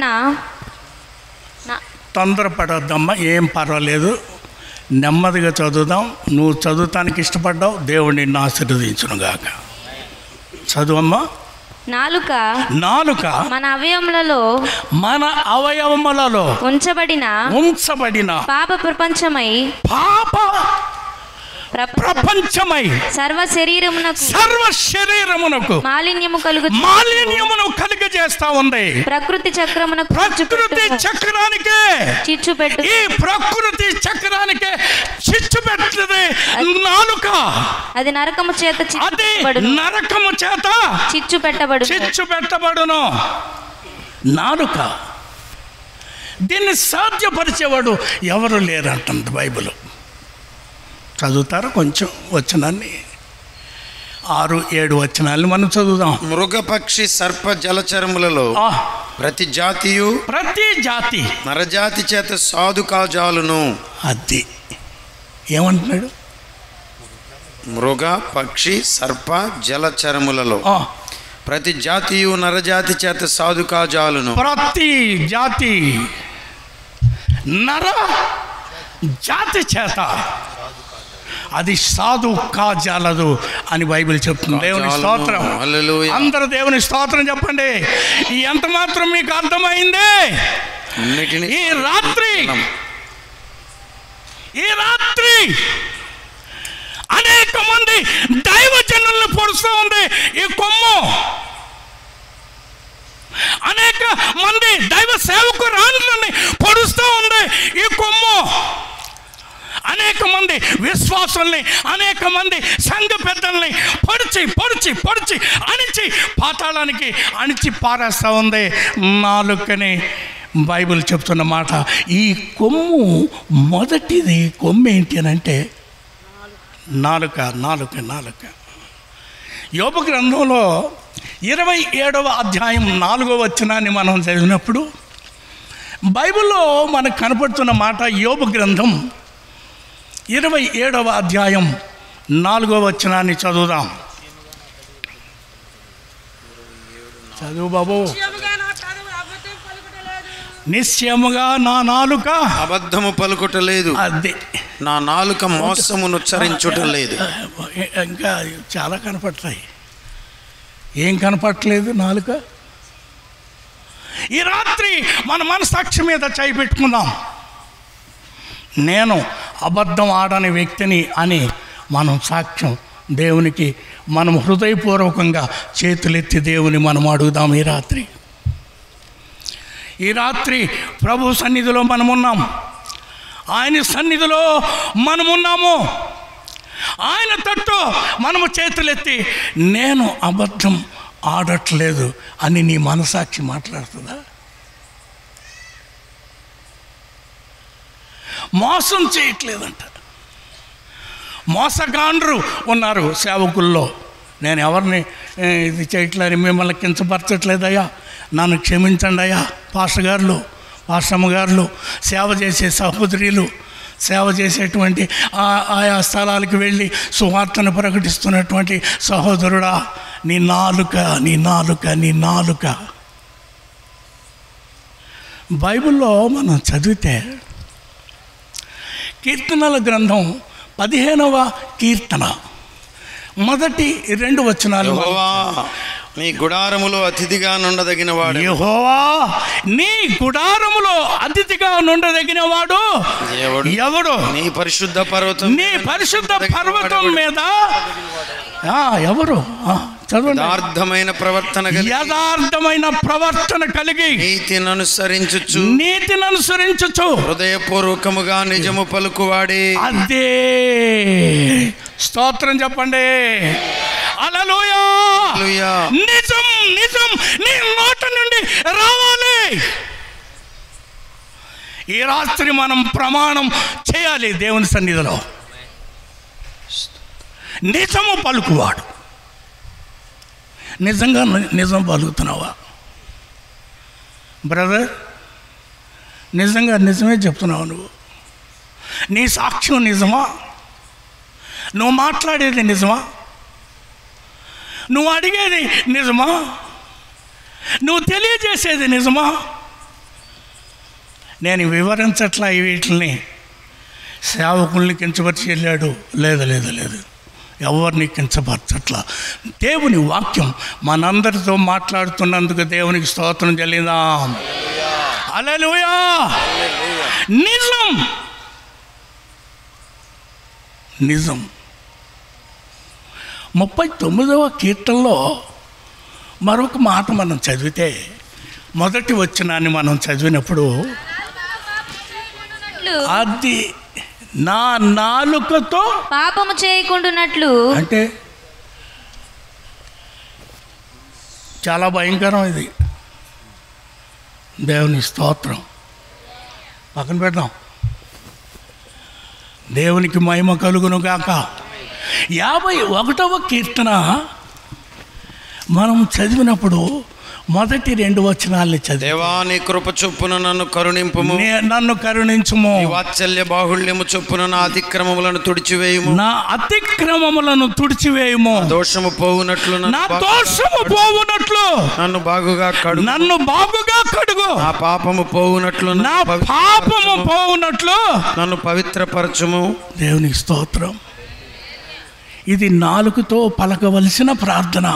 A: తొందరపడొద్దమ్మా, ఏం పర్వాలేదు, నెమ్మదిగా చదువుదాం. నువ్వు చదువుతానికి ఇష్టపడ్డావు, దేవుడు నిన్ను ఆశీర్వదించునుగాక. చదువమ్మా. నాలుక
C: మన అవయవములలో ఉంచబడిన పాప ప్రపంచమై సర్వ శరీరమునకు మాలిన్యమును కలుగజేస్తా ఉంది. ప్రకృతి చక్రానికే చిచ్చుపెట్టు. ఈ ప్రకృతి చక్రానికే చిచ్చుపెట్టది నాలుక. అది నరకము చేత చిచ్చుపెట్టబడును. నాలుక. దీన్ని సాధ్యపరిచేవాడు ఎవరు లేరంటుంది బైబిల్. చదువుతారు కొంచెం వచనాన్ని, 6-7 వచనాలు మనం చదువుదాం.
B: మృగపక్షి సర్ప జలచరములలో ప్రతి జాతి నరజాతి చేత సాధు కాజాలును.
A: అది ఏమంటున్నాడు?
B: మృగ పక్షి సర్ప జలచరములలో ప్రతి జాతియు నరజాతి చేత సాధు కాజాలును.
A: ప్రతి జాతి నర జాతి చేత
C: అది సాధు కాజాలదు అని బైబిల్ చెప్తుంది. దేవుని స్తోత్రం.
B: హల్లెలూయా.
C: అందరూ దేవుని స్తోత్రం చెప్పండి. ఎంత మాత్రం మీకు అర్థమైంది? ఈ రాత్రి అనేక మంది దైవజనులను పొడుస్తూ ఉంది ఈ కొమ్ము. అనేక మంది దైవ సేవకురాళ్ళని పొడుస్తూ ఉంది ఈ కొమ్ము. అనేక మంది విశ్వాసుల్ని, అనేక మంది సంఘ పెద్దల్ని పొడిచి పొడిచి పొడిచి అణిచి పాతాళానికి అణిచి పారేస్తూ ఉంది నాలుకని బైబిల్ చెప్తున్న మాట. ఈ కొమ్ము మొదటిది కొమ్ము ఏంటి అని అంటే నాలుక. నాలుక నాలుక యోబు గ్రంథంలో 27వ అధ్యాయం 4వ వచనాన్ని మనం చదివినప్పుడు బైబిల్లో మనకు కనపడుతున్న మాట. యోబు గ్రంథం 27వ అధ్యాయం 4వ వచనాన్ని చదువుదాం. చదువు బాబు. నిశ్చయముగా నా నాలుక
B: అబద్ధము పలుకుటలేదు,
C: అదే
B: నా నాలుక మోసమును ఉచ్చరించుటలేదు.
C: ఇంకా చాలా కనపడతాయి. ఏం కనపడట్లేదు? నాలుక. ఈ రాత్రి మన మనసాక్షి మీద చేయి పెట్టుకుందాం. నేను అబద్ధం ఆడని వ్యక్తిని అని మనం సాక్ష్యం దేవునికి మనం హృదయపూర్వకంగా చేతులెత్తి దేవుని మనం అడుగుదాం. ఈ రాత్రి ప్రభు సన్నిధిలో మనమున్నాం. ఆయన సన్నిధిలో మనమున్నాము. ఆయన తట్టు మనము చేతులెత్తి నేను అబద్ధం ఆడట్లేదు అని నీ మనసాక్షి మాట్లాడుతుందా? మోసం చేయట్లేదంట. మోసగాండ్రు ఉన్నారు సేవకుల్లో. నేను ఎవరిని ఇది చేయట్లేదు, మిమ్మల్ని కించపరచట్లేదయ్యా, నన్ను క్షమించండి అయ్యా. పాస్టర్ అమ్మగారులు, సేవ చేసే సహోదరులు, సేవ చేసేటువంటి ఆయా స్థలాలకు వెళ్ళి సువార్తను ప్రకటిస్తున్నటువంటి సహోదరుడా, నీ నాలుక నీ నాలుక నీ నాలుక. బైబిల్లో మనం చదివితే కీర్తనల గ్రంథం 15వ కీర్తన మొదటి 2 వచనాలు.
B: యెహోవా నీ గుడారములో అతిథిగా నుండదగిన వాడు.
C: యెహోవా నీ గుడారములో అతిథిగా నుండదగిన వాడు ఎవడు?
B: నీ పరిశుద్ధ పర్వతం,
C: నీ పరిశుద్ధ పర్వతం మీద ఎవరు? చదవండి.
B: యథార్థమైన ప్రవర్తన కలిగి నీతిని అనుసరించుచు హృదయపూర్వకముగా నిజము పలుకువాడే.
C: అదే స్తోత్రం చెప్పండి. హల్లెలూయా. నిజం నిజం నీ నోట నుండి రావాలి. ఈ రాత్రి మనం ప్రమాణం చేయాలి దేవుని సన్నిధిలో. నిజము పలుకువాడు. నిజంగా నిజం పలుకుతున్నావా బ్రదర్? నిజంగా నిజమే చెప్తున్నావు నువ్వు? నీ సాక్ష్యం నిజమా? నువ్వు మాట్లాడేది నిజమా? నువ్వు అడిగేది నిజమా? నువ్వు తెలియజేసేది నిజమా? నేను వివరించట్లా వీటిని. సేవకుల్ని కించపరిచి వెళ్ళాడు, లేదు లేదు లేదు, ఎవరిని కించపరచట్లా. దేవుని వాక్యం మనందరితో మాట్లాడుతున్నందుకు దేవునికి స్తోత్రం చెల్లిద్దాం. హల్లెలూయా. నిజం నిజం 39వ కీర్తనలో మరొక మాట మనం చదివితే, మొదటి వచనాన్ని మనం చదివినప్పుడు అది నా నాలుకతో
D: పాపము చేయకుండానట్లు
C: అంటే చాలా భయంకరం ఇది. దేవుని స్తోత్రం. పక్కన పెడదాం. దేవునికి మహిమ కలుగును గాక. 51వ కీర్తన మనం చదివినప్పుడు మొదటి 2 వచనాల్ని చదివి,
B: దేవా నీ కృప చొప్పున నన్ను కరుణింపుము,
C: నన్ను కరుణించుము,
B: వాత్సల్య బాహుళ్యము చొప్పున నా అతిక్రమములను తుడిచివేయుము,
C: నా అతిక్రమములను తుడిచివేయుము,
B: దోషము పోవునట్లు
C: నా దోషము పోవునట్లు
B: నన్ను బాగుగా కడుగు,
C: నా
B: పాపము పోవునట్లు
C: నన్ను పవిత్రపరచుము. దేవునికి స్తోత్రం. ఇది నాలుకతో పలకవలసిన ప్రార్థన.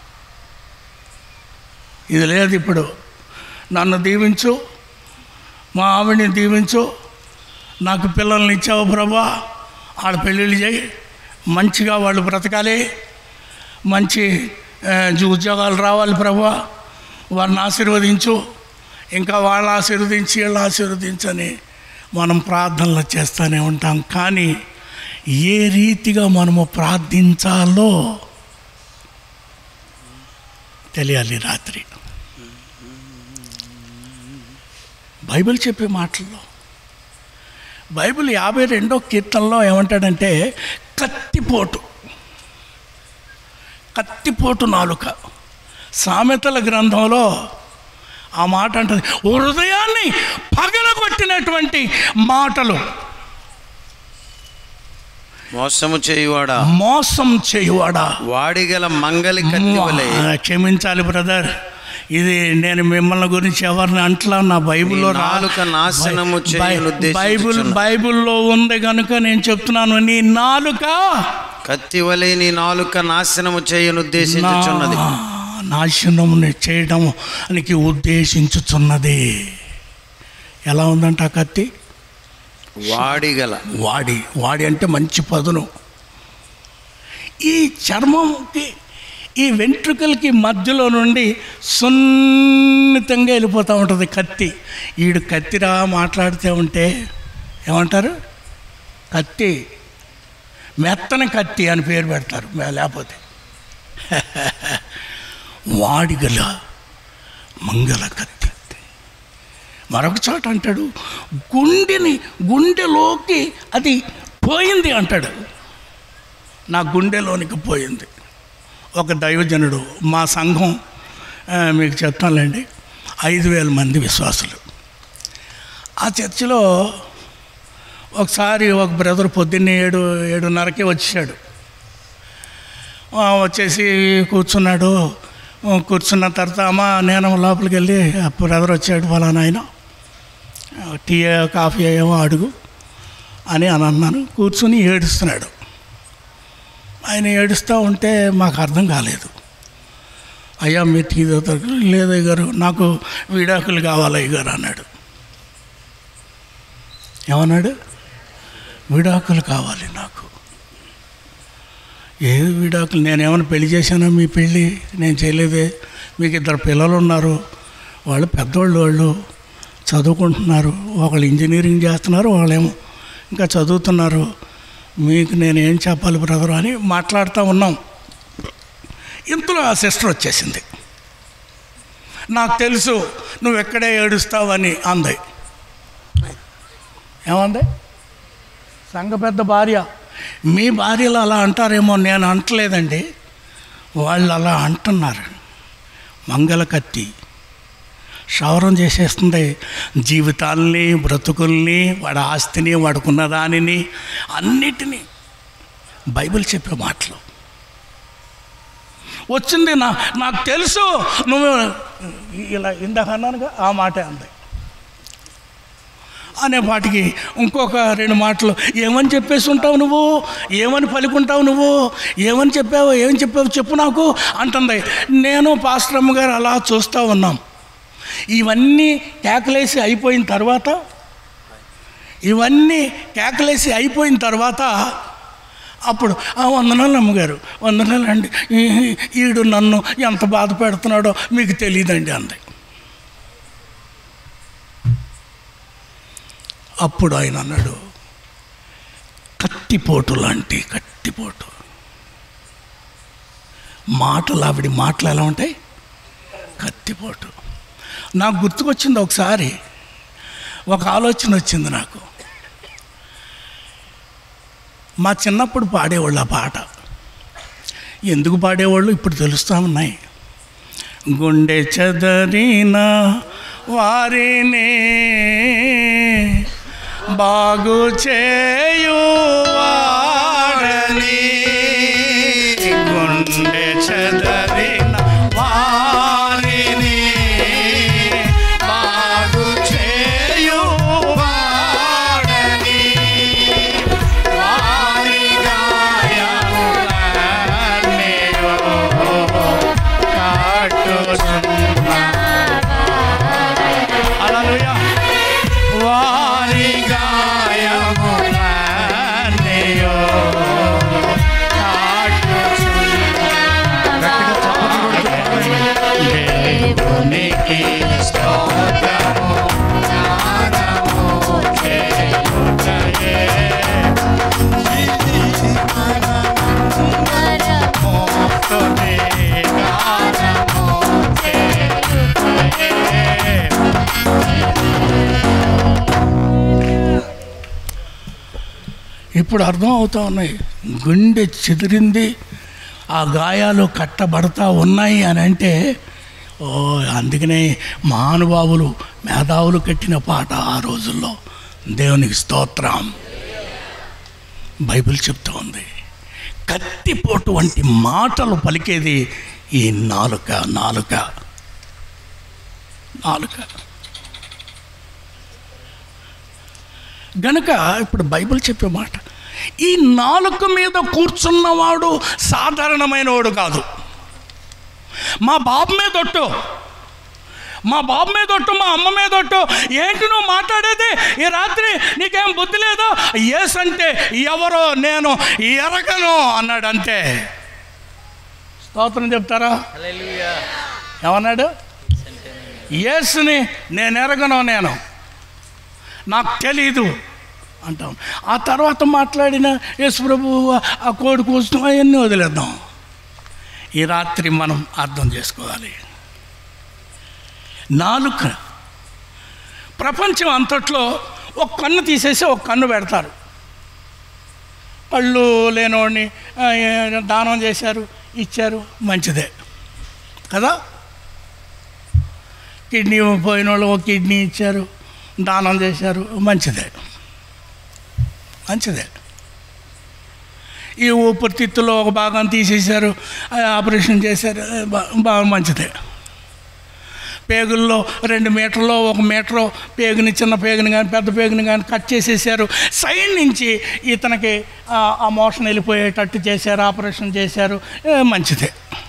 C: ఇది లేదు ఇప్పుడు. నన్ను దీవించు, మా ఆవిడని దీవించు, నాకు పిల్లల్ని ఇచ్చావు ప్రభా, వాళ్ళ పెళ్ళిళ్ళు చేయి, మంచిగా వాళ్ళు బ్రతకాలి, మంచి ఉద్యోగాలు రావాలి ప్రభా, వారిని ఆశీర్వదించు, ఇంకా వాళ్ళు ఆశీర్వదించి వీళ్ళు ఆశీర్వదించని మనం ప్రార్థనలు చేస్తూనే ఉంటాం. కానీ ఏ రీతిగా మనము ప్రార్థించాలో తెలియాలి. రాత్రి బైబిల్ చెప్పే మాటల్లో, బైబిల్ 52వ కీర్తనలో ఏమంటాడంటే కత్తిపోటు నాలుక. సామెతల గ్రంథంలో ఆ మాట అంటది, హృదయాన్ని పగలగొట్టినటువంటి మాటలు.
B: మోసము చేయువాడా,
C: మోసం చేయువాడా,
B: వాడిగల మంగలి కత్తివలే.
C: క్షమించాలి బ్రదర్, ఇది నేను మిమ్మల్ని గురించి ఎవరిని అంటలా, నా బైబిల్లో
B: నాలుక నాశనము
C: బైబిల్లో ఉంది కనుక నేను చెప్తున్నాను. నీ నాలుక
B: కత్తివలే, నీ నాలుక నాశనము చేయను ఉద్దేశించుచున్నది.
C: నాశనము చేయడానికి ఉద్దేశించుచున్నది. ఎలా ఉందంట ఆ కత్తి?
B: వాడిగల,
C: వాడి అంటే మంచి పదును. ఈ చర్మంకి, ఈ వెంట్రుకలకి మధ్యలో నుండి సున్నితంగా వెళ్ళిపోతూ ఉంటుంది కత్తి. ఈడు కత్తిరా మాట్లాడితే ఉంటే ఏమంటారు? కత్తి, మెత్తని కత్తి అని పేరు పెడతారు. లేకపోతే వాడిగల మంగళ కత్తి. మరొక చోట అంటాడు, గుండెలోకి అది పోయింది అంటాడు. నా గుండెలోనికి పోయింది. ఒక దైవజనుడు, మా సంఘం మీకు చెప్తానులేండి, 5,000 మంది విశ్వాసులు. ఆ చర్చిలో ఒకసారి ఒక బ్రదర్ పొద్దున్నే 7:30కి వచ్చాడు. వచ్చేసి కూర్చున్నాడు. కూర్చున్న తర్వాత అమ్మ నేను లోపలికి వెళ్ళి, బ్రదర్ వచ్చాడు ఫలానా ఆయన, టీ కాఫీ ఏమో అడుగు అని అన్నాను. కూర్చుని ఏడుస్తున్నాడు. ఆయన ఏడుస్తూ ఉంటే మాకు అర్థం కాలేదు. అయ్యా మీరు టీ తాగుతారు? లేదు అయ్యగారు, నాకు విడాకులు కావాలి అయ్యగారు అన్నాడు. ఏమన్నాడు? విడాకులు కావాలి నాకు. ఏది విడాకులు? నేనేమైనా పెళ్లి చేశానా? మీ పెళ్ళి నేను చేయలేదే. మీకు 2 పిల్లలు ఉన్నారు, వాళ్ళు పెద్దవాళ్ళు, వాళ్ళు చదువుకుంటున్నారు, ఒకళ్ళు ఇంజనీరింగ్ చేస్తున్నారు, వాళ్ళేమో ఇంకా చదువుతున్నారు. మీకు నేనేం చెప్పాలి బ్రదర్ అని మాట్లాడుతూ ఉన్నాం. ఇంతలో ఆ సిస్టర్ వచ్చేసింది. నాకు తెలుసు నువ్వు ఎక్కడే ఏడుస్తావని అంది. ఏమంది? సంఘ పెద్ద భార్య. మీ భార్యలు అలా అంటారేమో, నేను అంటలేదండి, వాళ్ళు అలా అంటున్నారు. మంగళ కత్తి క్షౌరం చేసేస్తుంది జీవితాల్ని, బ్రతుకుల్ని, వాడి ఆస్తిని, వాడుకున్న దానిని, అన్నిటినీ. బైబిల్ చెప్పే మాటలు వచ్చింది. నాకు తెలుసు నువ్వు ఇలా ఇందాక అన్నానుగా, ఆ మాటే అంది. అనే పాటికి ఇంకొక 2 మాటలు, ఏమని చెప్పేసి ఉంటావు నువ్వు, ఏమని పలుకుంటావు నువ్వు, ఏం చెప్పావు చెప్పు నాకు అంటుంది. నేను పాస్టర్ అమ్మ గారు అలా చూస్తూ ఉన్నాం. ఇవన్నీ కేకలేసి అయిపోయిన తర్వాత అప్పుడు వందనాలు అమ్మగారు, వందనాలు అండి, ఈడు నన్ను ఎంత బాధ పెడుతున్నాడో మీకు తెలియదండి అంది. అప్పుడు ఆయన అన్నాడు, కత్తిపోటు లాంటి కత్తిపోటు మాటలు. ఆవిడ మాటలు ఎలా ఉంటాయి? కత్తిపోటు. నాకు గుర్తుకొచ్చింది ఒకసారి, ఒక ఆలోచన వచ్చింది నాకు. మా చిన్నప్పుడు పాడేవాళ్ళు ఆ పాట. ఎందుకు పాడేవాళ్ళు ఇప్పుడు తెలుస్తూ ఉన్నాయి. గుండె చెదరిన వారిని బాగు చేయువాడని, గుండె చెదరిన వారిని బాగు చేయువాడని, వారి గాయముల ఇప్పుడు అర్థం అవుతా ఉన్నాయి. గుండె చెదిరింది, ఆ గాయాలు కట్టబడతా ఉన్నాయి అని అంటే, ఓ అందుకనే మహానుభావులు మేధావులు కట్టిన పాట ఆ రోజుల్లో. దేవునికి స్తోత్రం. బైబిల్ చెప్తా ఉంది, కత్తిపోటు వంటి మాటలు పలికేది ఈ నాలుక. గనుక ఇప్పుడు బైబిల్ చెప్పే మాట, ఈ నాలుక మీద కూర్చున్నవాడు సాధారణమైన వాడు కాదు. మా బాబు మీద ఒట్టు, మా అమ్మ మీద ఒట్టు, ఏంటి నువ్వు మాట్లాడేది? ఈ రాత్రి నీకేం బుద్ధి లేదో? యేసు అంటే ఎవరో నేను ఎరగను అన్నాడు అంతే. స్తోత్రం చెప్తారా? ఏమన్నాడు? యేసుని నేను ఎరగను, నాకు తెలీదు అంటాం. ఆ తర్వాత మాట్లాడిన యేసు ప్రభు ఆ కోడి కూర్చుని అవన్నీ వదిలేద్దాం. ఈ రాత్రి మనం అర్థం చేసుకోవాలి, నాలుక. ప్రపంచం అంతట్లో ఒక కన్ను తీసేసి ఒక కన్ను పెడతారు. కళ్ళు లేనివాడిని దానం చేశారు, ఇచ్చారు, మంచిదే కదా. కిడ్నీ పోయిన వాళ్ళు ఒక కిడ్నీ ఇచ్చారు, దానం చేశారు, మంచిదే. ఈ ఊపిరితిత్తులో ఒక భాగం తీసేశారు, ఆపరేషన్ చేశారు, బాగా మంచిదే. పేగుల్లో 2 మీటర్లో 1 మీటరు పేగుని, చిన్న పేగుని కానీ పెద్ద పేగుని కానీ కట్ చేసేసారు. సైడ్ నుంచి ఇతనికి ఆ మోషన్ వెళ్ళిపోయేటట్టు చేశారు, ఆపరేషన్ చేశారు, మంచిదే.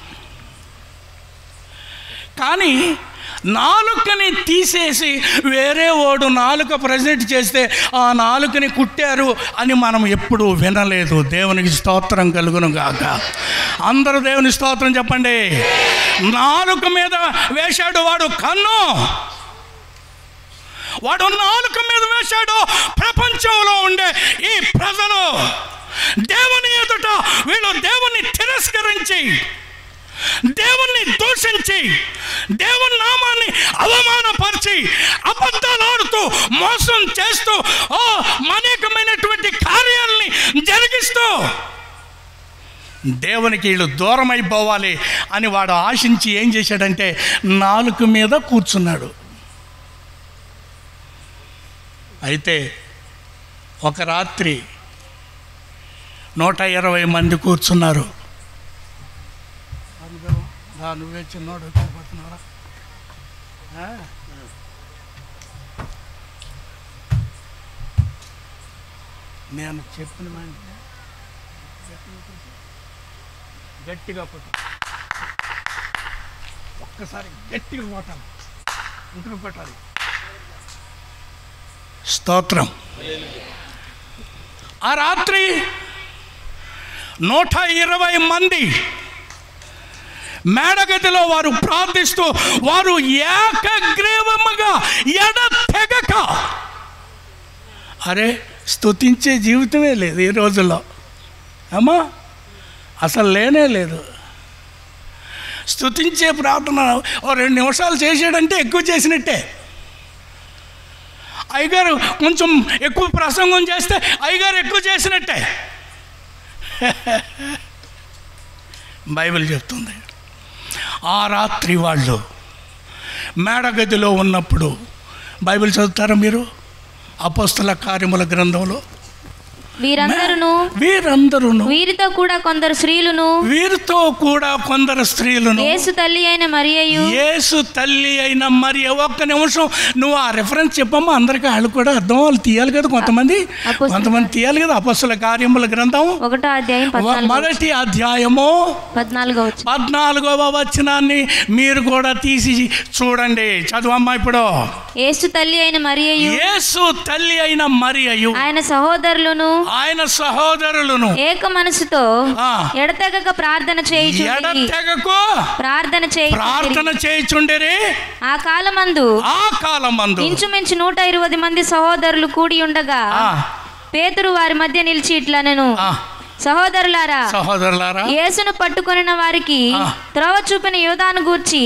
C: కానీ నాలుకని తీసేసి వేరే ఓడు నాలుక ప్రజెంట్ చేస్తే ఆ నాలుకని కుట్టారు అని మనం ఎప్పుడూ వినలేదు. దేవునికి స్తోత్రం కలుగును గాక. అందరూ దేవుని స్తోత్రం చెప్పండి. నాలుక మీద వేశాడు వాడు కన్ను, వాడు నాలుక మీద వేశాడు. ప్రపంచంలో ఉండే ఈ ప్రజలు దేవుని ఎదుట వీళ్ళు దేవుని తిరస్కరించి, దేవుణ్ణి దూషించి, దేవుని నామాన్ని అవమానపరిచి, అబద్ధాలాడుతూ, మోసం చేస్తూ, అనేకమైనటువంటి కార్యాలని జరిగిస్తూ దేవునికి వీళ్ళు దూరం అయిపోవాలి అని వాడు ఆశించి ఏం చేశాడంటే నాలుక మీద కూర్చున్నాడు. అయితే ఒక రాత్రి 120 మంది కూర్చున్నారు. నువ్వే చిన్నోడు పడుతున్నారా? నేను చెప్పిన వెంటనే గట్టిగా కొట్టు, ఒక్కసారి గట్టిగా కొట్టాలి, ఇంటికి కొట్టాలి. స్తోత్రం. ఆ రాత్రి 120 మంది మేడగదిలో వారు ప్రార్థిస్తూ, వారు ఏకగ్రీవముగా ఎడతెగక, అరే స్తుతించే జీవితమే లేదు ఈ రోజుల్లో అమ్మా, అసలు లేనే లేదు. స్తుతించే ప్రార్థన 2 నిమిషాలు చేసాడంటే ఎక్కువ చేసినట్టే. అయ్యగారు కొంచెం ఎక్కువ ప్రసంగం చేస్తే అయ్యగారు ఎక్కువ చేసినట్టే. బైబిల్ చెప్తుంది. ఆ రాత్రి వాళ్ళు మేడగదిలో ఉన్నప్పుడు, బైబిల్ చదువుతారా మీరు? అపోస్తల కార్యముల గ్రంథంలో
D: వీరందరూ వీరితో కూడా కొందరు స్త్రీలను యేసు తల్లి అయిన మరియ. ఒక్క నిమిషం నువ్వు ఆ రెఫరెన్స్ చెప్పమ్మా, అందరికీ వాళ్ళు కూడా అర్థం, వాళ్ళు తీయాలి కదా, కొంతమంది తీయాలి కదా. అపోస్తల కార్యముల గ్రంథం 1వ అధ్యాయం
C: 1వ అధ్యాయము 14వ వచనాన్ని మీరు కూడా తీసి చూడండి, చదువమ్మా. ఇప్పుడు
D: యేసు తల్లి అయిన
C: మరియయు
D: ఆయన సహోదరులను ఏక మనసుతో ఎడతెగక ప్రార్థన చేయుచుండిరి. ఆ కాలమందు ఇంచుమించు 120 మంది సహోదరులు కూడి ఉండగా పేతురు వారి మధ్య నిలిచి ఇట్లనెను, సహోదరులారా, యేసును పట్టుకొనిన వారికి త్రోవ చూపిన యోధాను గూర్చి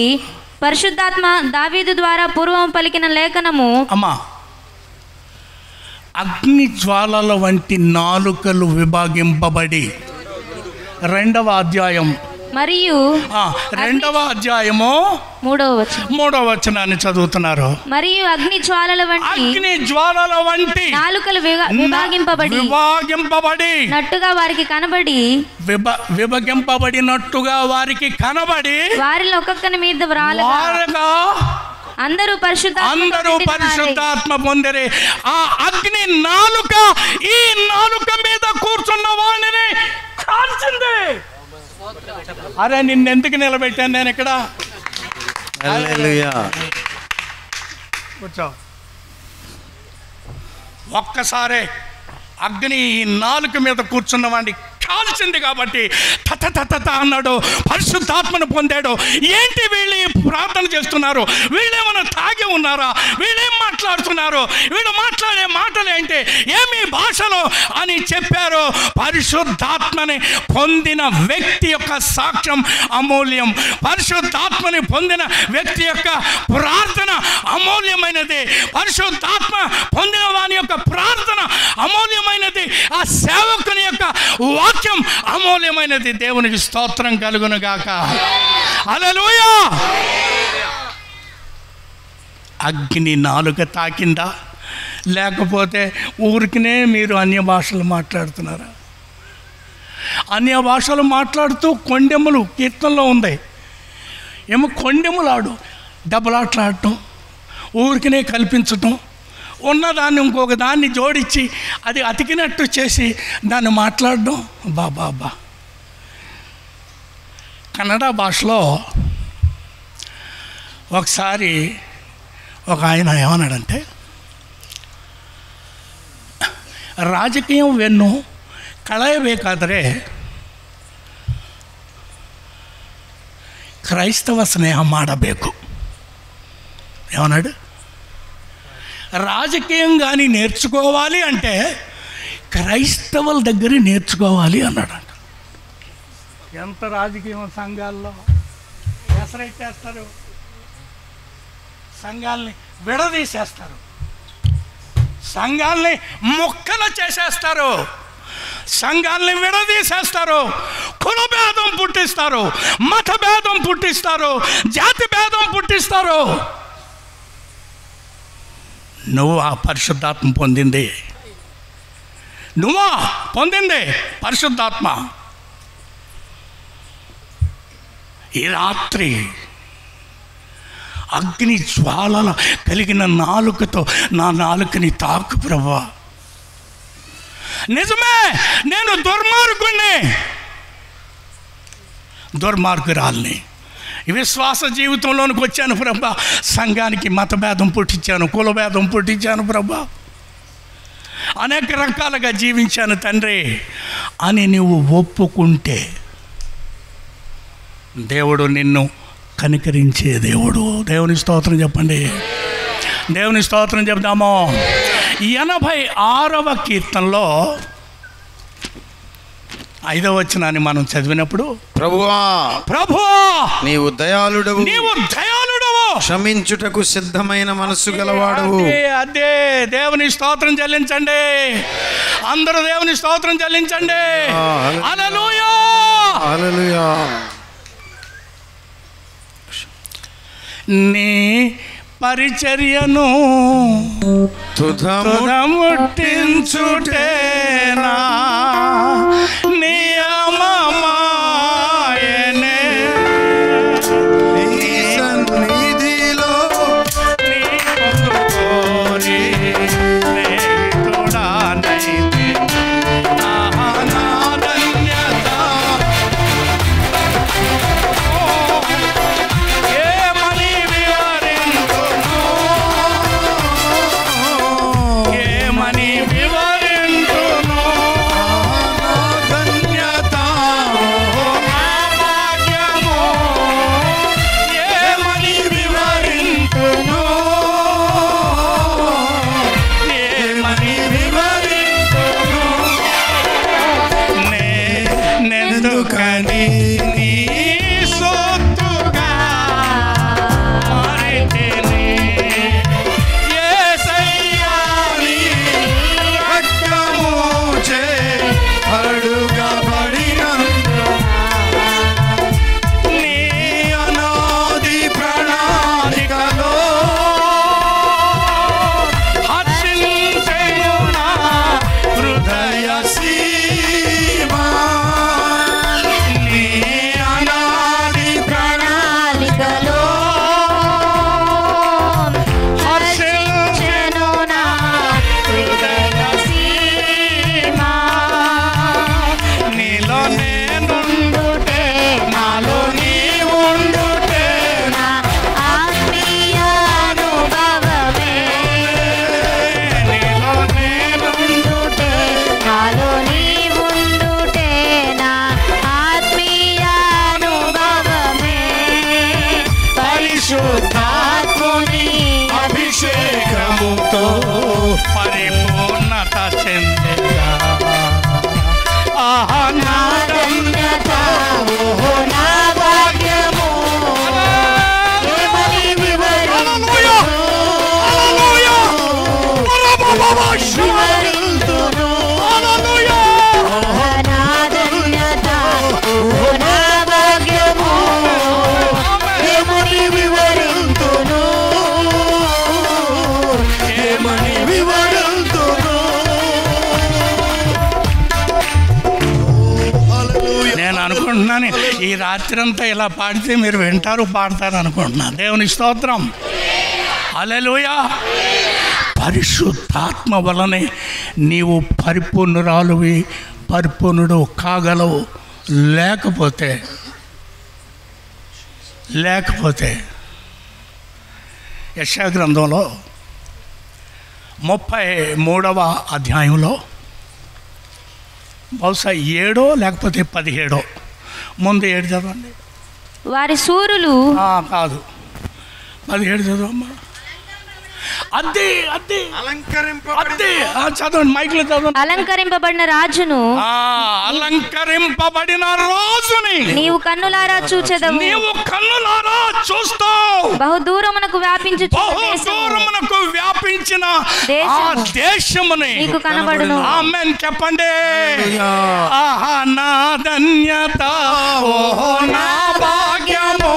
D: పరిశుద్ధాత్మ దావీదు ద్వారా పూర్వం పలికిన లేఖనము.
C: అమ్మా, అగ్ని జ్వాలల వంటి నాలుకలు విభాగింపబడి 2వ అధ్యాయం
E: మరియు
C: 2వ అధ్యాయము 3వ వచనాన్ని చదువుతున్నారు.
E: మరియు అగ్ని జ్వాలల
C: వంటి
E: నాలుకలు విభాగింపబడి
C: నట్టుగా వారికి కనబడి విభాగింపబడినట్టుగా వారికి కనబడి
E: వారిలో ఒక్కొక్కని మీద వ్రాలగా అందరూ పరిశుద్ధాత్మ పొందిరి.
C: ఆ అగ్ని నాలుక ఈ నాలుక మీద కూర్చున్న వాడిని కాల్చింది. అరే నిన్నెందుకు నిలబెట్టాను నేను ఇక్కడ? కూర్చో. ఒక్కసారే అగ్ని ఈ నాలుక మీద కూర్చున్న వాడిని కాల్చింది కాబట్టి తత అన్నాడు, పరిశుద్ధాత్మను పొందాడు. ఏంటి వీళ్ళు ప్రార్థన చేస్తున్నారు? వీళ్ళేమన్నా తాగి ఉన్నారా? వీళ్ళేం మాట్లాడుతున్నారు? వీళ్ళు మాట్లాడే మాటలు ఏంటి? ఏమి భాషలో అని చెప్పారు. పరిశుద్ధాత్మని పొందిన వ్యక్తి యొక్క సాక్ష్యం అమూల్యం. పరిశుద్ధాత్మని పొందిన వ్యక్తి యొక్క ప్రార్థన అమూల్యమైనది. పరిశుద్ధాత్మ పొందిన వాని యొక్క ప్రార్థన అమూల్యమైనది. ఆ సేవకుని యొక్క వాక్యం అమూల్యమైనది. దేవునికి స్తోత్రం కలుగును గాక. హల్లెలూయా. అగ్ని నాలుక తాకిందా? లేకపోతే ఊరికినే మీరు అన్య భాషలు మాట్లాడుతున్నారా? అన్య భాషలు మాట్లాడుతూ కొండెములు కీర్తనలో ఉంది. ఏమో కొండెములు ఆడు దెబ్బలాట్లాడటం, ఊరికినే కల్పించటం, ఉన్నదాన్ని ఇంకొక దాన్ని జోడించి అది అతికినట్టు చేసి దాన్ని మాట్లాడడం. బాబా కన్నడ భాషలో ఒకసారి ఒక ఆయన ఏమన్నాడంటే, ರಾಜಕೀಯವನ್ನು ಕಳೆಯಬೇಕಾದರೆ ಕ್ರೈಸ್ತವ ಸ್ನೇಹ ಮಾಡಬೇಕು. ఏమన్నాడు? రాజకీయం కానీ నేర్చుకోవాలి అంటే క్రైస్తవుల దగ్గర నేర్చుకోవాలి అన్నాడంట. ఎంత రాజకీయం సంఘాల్లో ఎసరెట్టేస్తారు, సంఘాలని విడదీసేస్తారు, సంఘాలని ముక్కలు చేసేస్తారు, సంఘాలని విడదీసేస్తారు, కుల భేదం పుట్టిస్తారు, మత భేదం పుట్టిస్తారు, జాతి భేదం పుట్టిస్తారు. నువ్వు ఆ పరిశుద్ధాత్మ పొందింది, నువ్వా పొందింది పరిశుద్ధాత్మ. ఈ రాత్రి అగ్ని జ్వాలల కలిగిన నాలుకతో నా నాలుకని తాకు ప్రభువా. నిజమే, నేను దుర్మార్గురాల్ని, విశ్వాస జీవితంలోనికి వచ్చాను ప్రభా. సంఘానికి మతభేదం పుట్టించాను, కులభేదం పుట్టించాను ప్రభా, అనేక రకాలుగా జీవించాను తండ్రి అని నువ్వు ఒప్పుకుంటే దేవుడు నిన్ను కనికరించే దేవుడు. దేవుని స్తోత్రం చెప్పండి, దేవుని స్తోత్రం చెప్దాము. 86వ కీర్తనలో 5వ వచనాన్ని మనం చదివినప్పుడు, ప్రభువా
B: నీవు దయాళుడవు, క్షమించుటకు సిద్ధమైన మనస్సు గలవాడవు.
C: అదే దేవుని స్తోత్రం చెల్లించండి, అందరూ దేవుని స్తోత్రం చెల్లించండి. హల్లెలూయా,
B: హల్లెలూయా.
C: నీ పరిచర్యను తుదముట్టించుటేనా నియమమాయనే,
B: నీ సన్నిధిలో
C: నీ పొందుకోరి స్నేహితుడానైతే నా ధన్యత. ఏమని వివరించును, ఏమని వివరించును ధన్యత. ఈ రాత్రి అంతా ఇలా పాడితే మీరు వింటారు పాడతారు అనుకుంటున్నాను. దేవుని స్తోత్రం. హల్లెలూయా. పరిశుద్ధాత్మ వలనే నీవు పరిపూర్ణురాలువి, పరిపూర్ణుడు కాగలవు. లేకపోతే యెషయా గ్రంథంలో 33వ అధ్యాయంలో బహుశా 7 లేకపోతే 17, ముందు 7 చదవండి.
E: వారి శూరులు
C: కాదు 17 చదవమ్మా. అద్దె చదవండి, మైక్లో చదవండి.
E: అలంకరింపబడిన రాజును
C: నీవు
E: కన్నులారా చూచెదవు.
C: చూస్తావు.
E: బహుదూరమునకు
C: వ్యాపించిన ఆ దేశముని
E: నీకు కనబడును.
C: ఆమేన్ చెప్పండి. ఆహా నా ధన్యత, ఓహో నా భాగ్యము,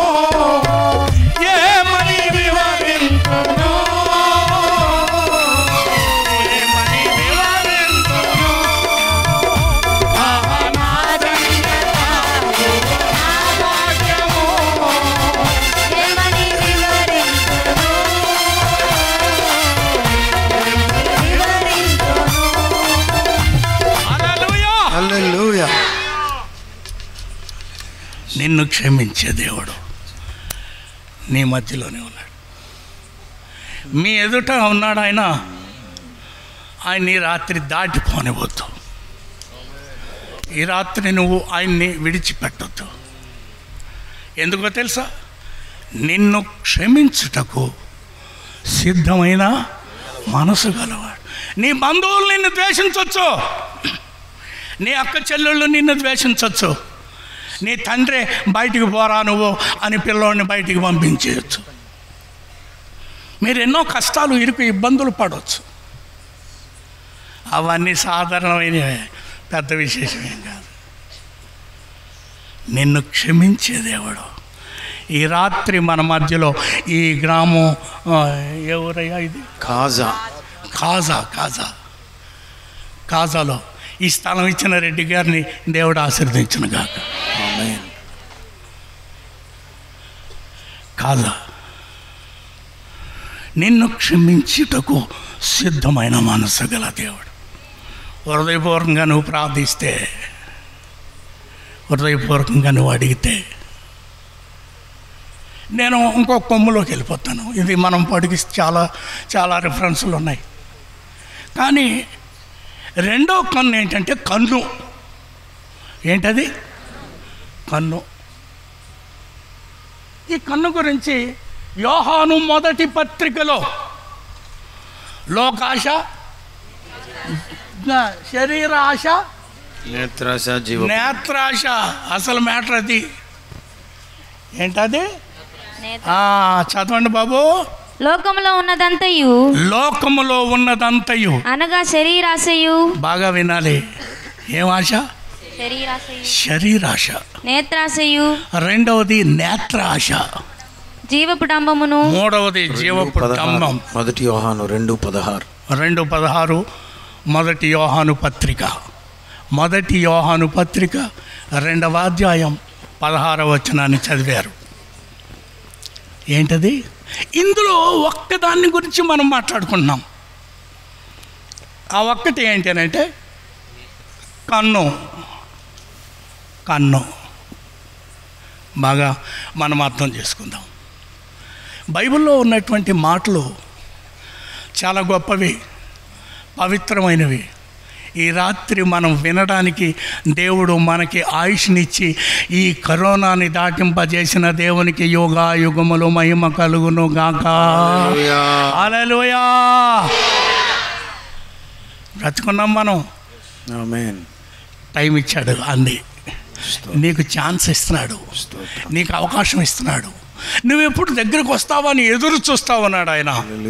C: ఏమని వివరింతును, నిన్ను క్షమించే దేవుడు నీ మధ్యలోనే ఉన్నాడు. మీ ఎదుట ఉన్నాడు ఆయన. ఈ రాత్రి దాటిపోనివద్దు. ఈ రాత్రి నువ్వు ఆయన్ని విడిచిపెట్టొద్దు. ఎందుకో తెలుసా? నిన్ను క్షమించుటకు సిద్ధమైన మనసు గలవాడు. నీ బంధువులు నిన్ను ద్వేషించవచ్చు, నీ అక్క చెల్లెళ్ళు నిన్ను ద్వేషించవచ్చు, నీ తండ్రి బయటికి పోరా నువ్వు అని పిల్లోడిని బయటికి పంపించేయచ్చు. మీరు ఎన్నో కష్టాలు, ఇరుకు, ఇబ్బందులు పడవచ్చు. అవన్నీ సాధారణమైన పెద్ద విశేషమేం కాదు. నిన్ను క్షమించే దేవుడు ఈ రాత్రి మన మధ్యలో, ఈ గ్రామం ఎవరయ్యా ఇది? కాజాలో ఈ స్థలం ఇచ్చిన రెడ్డి గారిని దేవుడు ఆశీర్వదించిన గాక. కాజా నిన్ను క్షమించుటకు సిద్ధమైన మనసు గల దేవుడు. హృదయపూర్వకంగా నువ్వు ప్రార్థిస్తే, హృదయపూర్వకంగా నువ్వు అడిగితే, నేను ఇంకో కొమ్ములోకి వెళ్ళిపోతాను. ఇది మనం పడికి చాలా చాలా రిఫరెన్సులు ఉన్నాయి. కానీ రెండో కన్ను ఏంటంటే కన్ను. ఏంటది? కన్ను. ఈ కన్ను గురించి యోహాను మొదటి పత్రికలో లోకాశ, శరీరాశ, నేత్రాశ, అసలు మ్యాటర్ అది. ఏంటది? చదవండి బాబు.
E: లోకములో ఉన్నదంతయు అనగా శరీరాశయు.
C: బాగా వినాలి. ఏం ఆశ? శరీరాశ.
E: నేత్రాశయు.
C: రెండవది నేత్రాశ.
E: జీవపు డంబమును.
C: మూడవది జీవపు డంబం.
B: మొదటి యోహాను 2:16.
C: 2:16 మొదటి యోహాను పత్రిక. మొదటి యోహాను పత్రిక 2వ అధ్యాయం 16వ వచనాన్ని చదివారు. ఏంటది? ఇందులో ఒక్కదాన్ని గురించి మనం మాట్లాడుకుంటున్నాం. ఆ ఒక్కటి ఏంటంటే కన్ను. బాగా మనం అర్థం చేసుకుందాం. బైబిల్లో ఉన్నటువంటి మాటలు చాలా గొప్పవి, పవిత్రమైనవి. ఈ రాత్రి మనం వినడానికి దేవుడు మనకి ఆయుష్నిచ్చి ఈ కరోనాని దాటింపజేసిన దేవునికి యుగాయుగములు మహిమ కలుగును గాక. హల్లెలూయా. బ్రతుకున్నాం మనం.
B: ఆమేన్.
C: టైం ఇచ్చాడు అంది. నీకు ఛాన్స్ ఇస్తున్నాడు, నీకు అవకాశం ఇస్తున్నాడు. నువ్వు ఎప్పుడు దగ్గరకు వస్తావని ఎదురు చూస్తావు అన్నాడు ఆయన.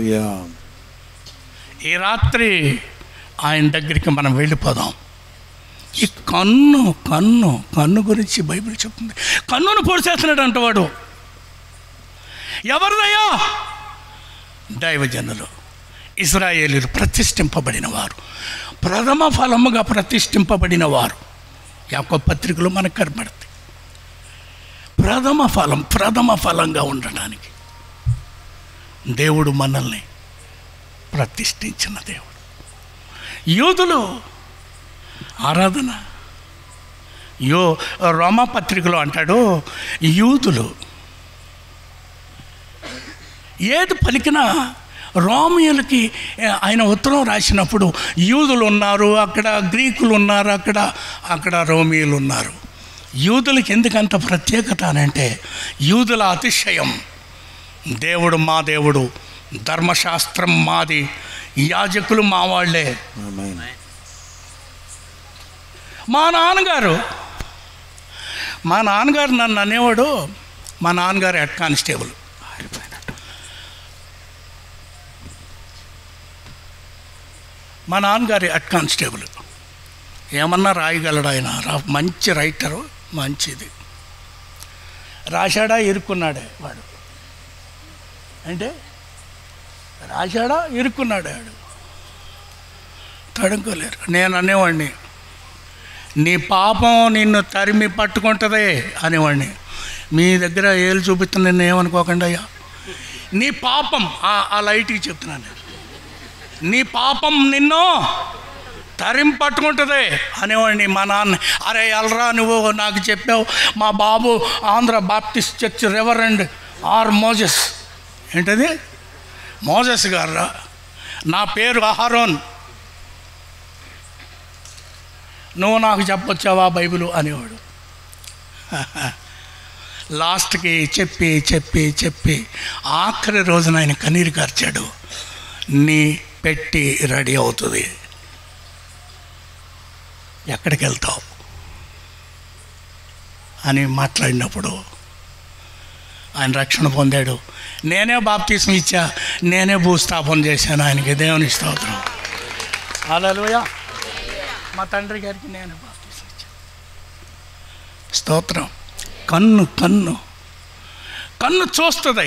C: ఈ రాత్రి ఆయన దగ్గరికి మనం వెళ్ళిపోదాం. ఈ కన్ను గురించి బైబిల్ చెప్తుంది. కన్నును పొడిచేస్తున్నాడు అంటవాడు. ఎవరిదయ్యా? దైవజనులు, ఇశ్రాయేలీయులు, ప్రతిష్ఠింపబడిన వారు, ప్రథమ ఫలముగా ప్రతిష్ఠింపబడిన వారు. యాకోబు పత్రికలో మనకు కనబడుతుంది. ప్రథమ ఫలంగా ఉండడానికి దేవుడు మనల్ని ప్రతిష్ఠించిన దేవుడు. యూదులు ఆరాధన, రోమపత్రికలో అంటాడు, యూదులు ఏది పలికినా రోమియోలకి ఆయన ఉత్తరం రాసినప్పుడు యూదులు ఉన్నారు అక్కడ, గ్రీకులు ఉన్నారు అక్కడ రోమియోలు ఉన్నారు. యూదులకి ఎందుకంత ప్రత్యేకత అనంటే యూదుల అతిశయం, దేవుడు మా దేవుడు, ధర్మశాస్త్రం మాది, యాజకులు మా వాళ్ళే. మా నాన్నగారు నన్ను అనేవాడు, మా నాన్నగారు హెడ్ కానిస్టేబుల్. మా నాన్నగారి హెడ్ కానిస్టేబుల్ ఏమన్నా రాయగలడు ఆయన, మంచి రైటరు, మంచిది. రాశాడా ఇరుక్కున్నాడే వాడు, అంటే రాశాడా ఇరుక్కున్నాడు వాడు, తడుకోలేరు. నేను అనేవాడిని, నీ పాపం నిన్ను తరిమి పట్టుకుంటుందే అనేవాడిని. మీ దగ్గర ఏళ్ళు చూపిస్తున్నా నేను ఏమనుకోకండి అయ్యా, నీ పాపం ఆ లైట్కి చెప్తున్నాను, నీ పాపం నిన్ను తరిమి పట్టుకుంటుంది అనేవాడిని. మా నాన్న, అరే ఎల్రా నువ్వు నాకు చెప్పావు, మా బాబు Andhra Baptist church reverend R Moses, ఏంటది మోజెస్ గారు, నా పేరు అహరోన్, నువ్వు నాకు చెప్పొచ్చావా బైబిల్ అనేవాడు. లాస్ట్కి చెప్పి చెప్పి చెప్పి ఆఖరి రోజున ఆయన కన్నీరు కార్చాడు, నీ పెట్టి రెడీ అవుతుంది, ఎక్కడికి వెళ్తావు అని మాట్లాడినప్పుడు ఆయన రక్షణ పొందాడు. నేనే బాప్తిసం ఇచ్చా, నేనే భూస్థాపన చేశాను ఆయనకి, దేవుని స్తోత్రం. హల్లెలూయా. మా తండ్రి గారికి నేను బాప్తిసం ఇచ్చాను. స్తోత్రం. కన్ను కన్ను కన్ను చూస్తుంది,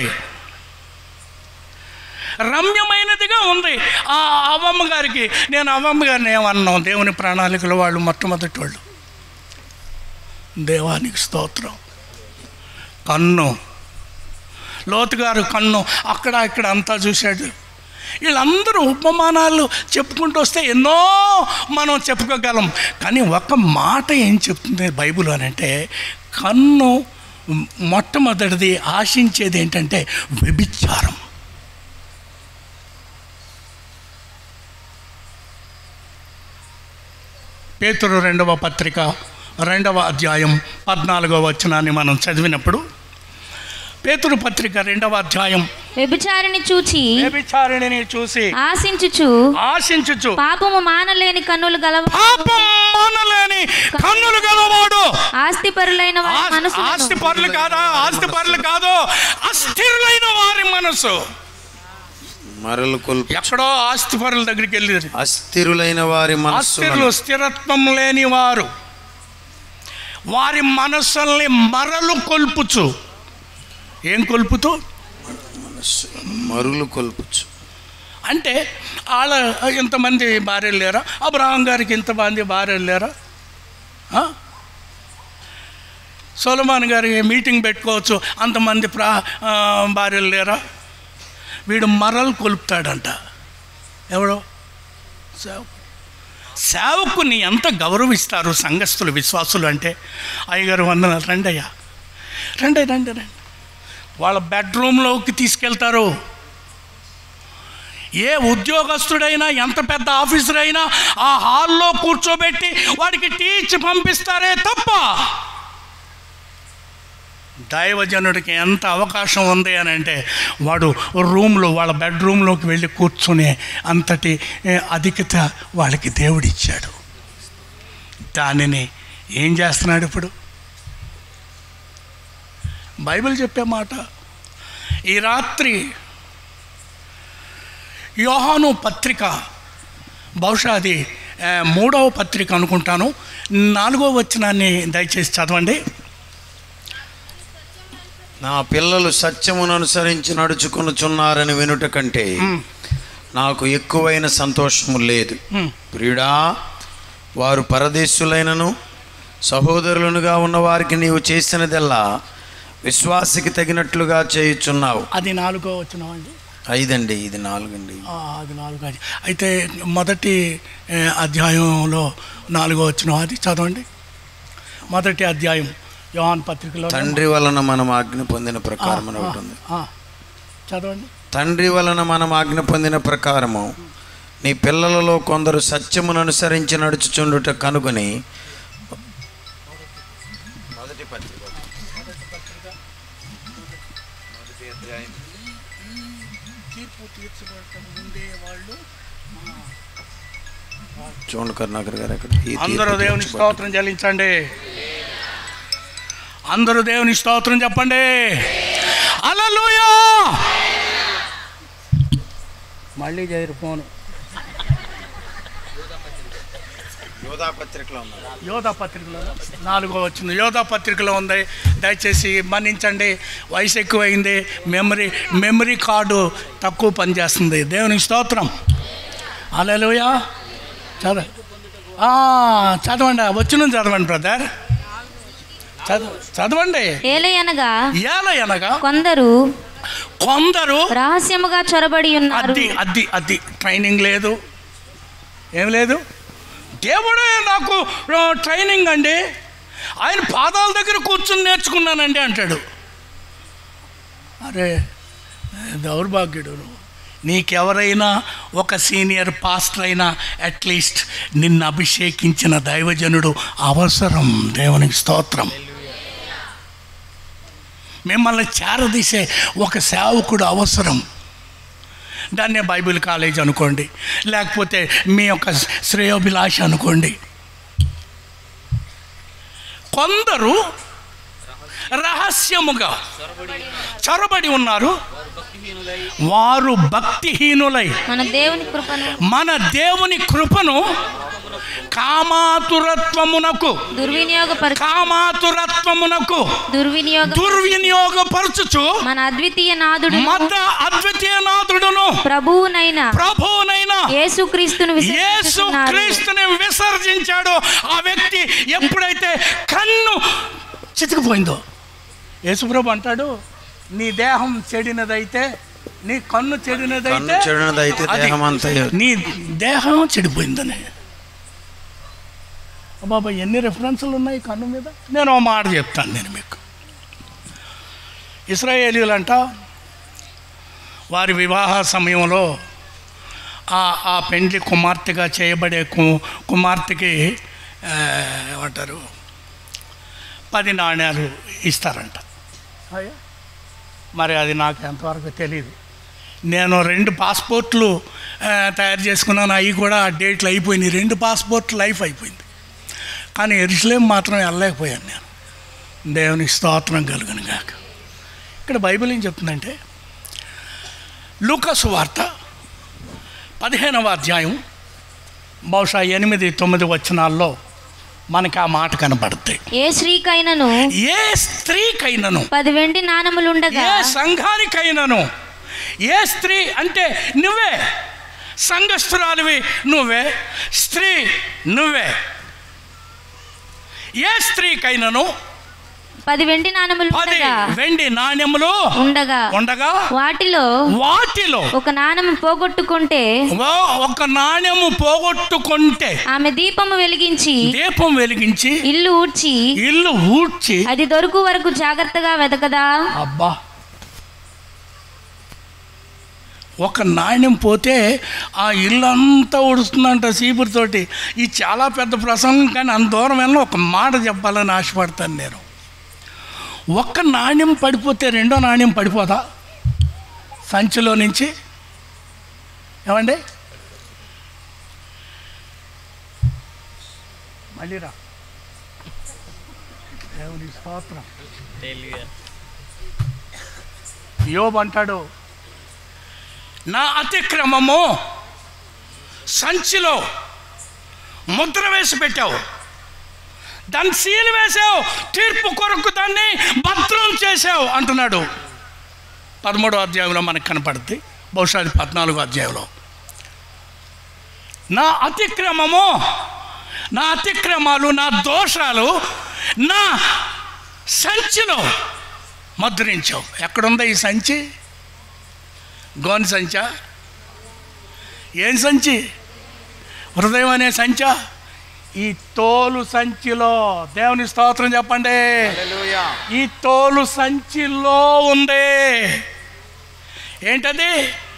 C: రమ్యమైనదిగా ఉంది. ఆ అవ్వమ్మ గారికి, నేను అవ్వమ్మ గారిని ఏమన్నాం, దేవుని ప్రణాళికలు వాళ్ళు మొట్టమొదటి వాళ్ళు. దేవానికి స్తోత్రం. కన్ను, లోతుగారు కన్ను అక్కడ ఇక్కడ అంతా చూశాడు. వీళ్ళందరూ ఉపమానాలు చెప్పుకుంటూ వస్తే ఎన్నో మనం చెప్పుకోగలం, కానీ ఒక మాట ఏం చెప్తుంది బైబిల్ అని అంటే, కన్ను మొట్టమొదటిది ఆశించేది ఏంటంటే వ్యభిచారం. పేతురు 2వ పత్రిక 2వ అధ్యాయం 14వ వచనాన్ని మనం చదివినప్పుడు, పేతురు పత్రిక 2వ అధ్యాయం,
E: వ్యభిచారిణిని చూసి ఆశించుచు పాపము మానలేని కన్నులు గలవాడు, ఆస్తిపరులైన వారి మనసు,
C: ఆస్తిపరులు కాదు, అస్థిరులైన వారి మనసు. ఎక్కడో ఆస్తిపరుల దగ్గరికి వెళ్ళారు,
B: అస్థిరులైన వారి మనస్సులు,
C: స్థిరత్వం లేని వారు, వారి మనస్సుల్ని మరలు కొల్పుచు. ఏం కొల్పుతూ?
B: మరులు కొల్పుచు.
C: అంటే వాళ్ళ ఇంతమంది భార్యలు లేరా? అబ్రహాం గారికి ఇంతమంది భార్యలు లేరా? సొలొమోన్ గారికి మీటింగ్ పెట్టుకోవచ్చు, అంతమంది భార్యలు లేరా? వీడు మరలు కొలుపుతాడంట. ఎవడో సేవకుని ఎంత గౌరవిస్తారు సంఘస్థులు, విశ్వాసులు అంటే. అయ్యగారు వందనాలు, రండి అయ్యా, రండి రండి రండి. వాళ్ళ బెడ్రూమ్లోకి తీసుకెళ్తారు. ఏ ఉద్యోగస్తుడైనా, ఎంత పెద్ద ఆఫీసర్ అయినా ఆ హాల్లో కూర్చోబెట్టి వాడికి టీ ఇచ్చి పంపిస్తారే తప్ప, దైవజనుడికి ఎంత అవకాశం ఉంది అని అంటే వాడు రూమ్లో, వాళ్ళ బెడ్రూమ్లోకి వెళ్ళి కూర్చునే అంతటి అధికత వాళ్ళకి దేవుడిచ్చాడు. దానిని ఏం చేస్తున్నాడు ఇప్పుడు? బైబిల్ చెప్పే మాట, ఈ రాత్రి యోహాను పత్రిక, బహుశా అది 3వ పత్రిక అనుకుంటాను, 4వ వచనాన్ని దయచేసి చదవండి.
B: నా పిల్లలు సత్యమును అనుసరించి నడుచుకొనుచున్నారని వినుట కంటే నాకు ఎక్కువైన సంతోషము లేదు. ప్రియుడా, వారు పరదేశులైనను సహోదరులనుగా ఉన్న వారికి నీవు చేసినదెల్లా విశ్వాసికి తగినట్లుగా చేయుచున్నావు.
C: అది 4వ వచనం అండి.
B: 5 అండి, ఇది 4 అండి.
C: అది 4 అయితే మొదటి అధ్యాయంలో 4వ వచనం అది చదవండి. మొదటి అధ్యాయం యోహాను పత్రికలో
B: తండ్రి వలన మనం ఆజ్ఞ పొందిన ప్రకారం ఉంటుంది.
C: చదవండి.
B: తండ్రి వలన మనం ఆజ్ఞ పొందిన ప్రకారము నీ పిల్లలలో కొందరు సత్యమును అనుసరించి నడుచుచుండుట కనుగొని. మొదటి పత్రిక చూడండి కరుణాకర్ గారు అక్కడ.
C: అందరూ దేవుని స్తోత్రం చెల్లించండి. అందరూ దేవుని స్తోత్రం చెప్పండి. హల్లెలూయా. మళ్ళీ చేయరు ఫోను.
B: యోధా పత్రికలో ఉంది.
C: యోధా పత్రికలో 4వ వచనం యోధా పత్రికలో ఉంది. దయచేసి మన్నించండి, వయసు ఎక్కువైంది, మెమరీ కార్డు తక్కువ పనిచేస్తుంది. దేవునికి స్తోత్రం. హల్లెలూయా. చదవండి, వచనం చదవండి బ్రదర్, చదవండి. ఏలయనగా కొందరు
E: రహస్యముగా చొరబడి ఉన్నారు.
C: అది ట్రైనింగ్ లేదు, ఏం లేదు. దేవుడే నాకు ట్రైనింగ్ అండి, ఆయన పాదాల దగ్గర కూర్చుని నేర్చుకున్నానండి అంటాడు. అరే దౌర్భాగ్యుడు. నీకెవరైనా ఒక సీనియర్ పాస్టర్ అయినా అట్లీస్ట్ నిన్ను అభిషేకించిన దైవజనుడు అవసరం. దేవునికి స్తోత్రం. మిమ్మల్ని చేరదీసే ఒక సేవకుడు అవసరం. దాన్నే బైబిల్ కాలేజ్ అనుకోండి, లేకపోతే మీ యొక్క శ్రేయోభిలాష అనుకోండి. కొందరు రహస్యముగా చొరబడి ఉన్నారు, వారు భక్తిహీనులై మన దేవుని కృపను కామాతురత్వమునకు దుర్వినియోగపరచుచు మన అద్వితీయ నాథుడును ప్రభువునైన యేసుక్రీస్తుని విసర్జించాడో ఆ వ్యక్తి ఎప్పుడైతే కన్ను చితికిపోయిందో, యేసుప్రభు అంటాడు, నీ దేహం చెడినదైతే, నీ కన్ను చెడినదైతే నీ దేహం చెడిపోయిందని. బాబా ఎన్ని రెఫరెన్సులు ఉన్నాయి కన్ను మీద. నేను ఒక మాట చెప్తాను నేను మీకు. ఇశ్రాయేలీలంట వారి వివాహ సమయంలో ఆ పెండ్లి కుమార్తెగా చేయబడే కుమార్తెకి ఏమంటారు 10 నాణ్యాలు ఇస్తారంట. మరి అది నాకు ఎంతవరకు తెలియదు. నేను 2 పాస్పోర్ట్లు తయారు చేసుకున్నాను, అవి కూడా ఆ డేట్లు అయిపోయినాయి. 2 పాస్పోర్ట్లు లైఫ్ అయిపోయింది. కానీ యెరూషలేం మాత్రం వెళ్ళలేకపోయాను నేను. దేవునికి స్తోత్రం కలుగును గాక. ఇక్కడ బైబిల్ ఏం చెప్తుందంటే, లూకా సువార్త 15వ అధ్యాయం బహుశా 8-9 వచనాల్లో మనకి ఆ మాట కనబడుతాయి.
E: ఏ స్త్రీకైనను 10 వెండి నాణములుండగా,
C: ఏ సంఘానికైనను, ఏ స్త్రీ అంటే నువ్వే, సంఘస్థురాలివి నువ్వే, స్త్రీ నువ్వే, ఏ స్త్రీకైనను
E: 10 వెండి నాణెములు ఉండగా వాటిలో ఒక నాణెము పోగొట్టుకుంటే ఆమె దీపము వెలిగించి ఇల్లు ఊడ్చి అది దొరుకు వరకు జాగ్రత్తగా వెతకదా.
C: అబ్బా, ఒక నాణ్యం పోతే ఆ ఇల్లు అంతా ఉడుస్తుందంట చీపురుతోటి. ఇది చాలా పెద్ద ప్రసంగం, కానీ అంత దూరం వెళ్ళి ఒక మాట చెప్పాలని ఆశపడతాను నేను. ఒక్క నాణ్యం పడిపోతే 2వ నాణ్యం పడిపోదా సంచిలో నుంచి? ఏమండి మళ్ళీ రా. దేవుని స్తోత్రం. యోబు అంటాడు, నా అతిక్రమము సంచిలో ముద్ర వేసి పెట్టావు, దాన్ని సీలు వేసావు, తీర్పు కొరకు దాన్ని భద్రం చేసావు అంటున్నాడు. 13వ అధ్యాయంలో మనకు కనపడుతుంది, బహుశా 14వ అధ్యాయంలో. నా అతిక్రమాలు, నా దోషాలు నా సంచిలో
A: ముద్రించావు. ఎక్కడుందా ఈ సంచి? గోని సంచా? ఏం సంచి? హృదయం అనే సంచా? ఈ తోలు సంచిలో, దేవుని స్తోత్రం చెప్పండి, ఈ తోలు సంచిలో ఉంది. ఏంటది?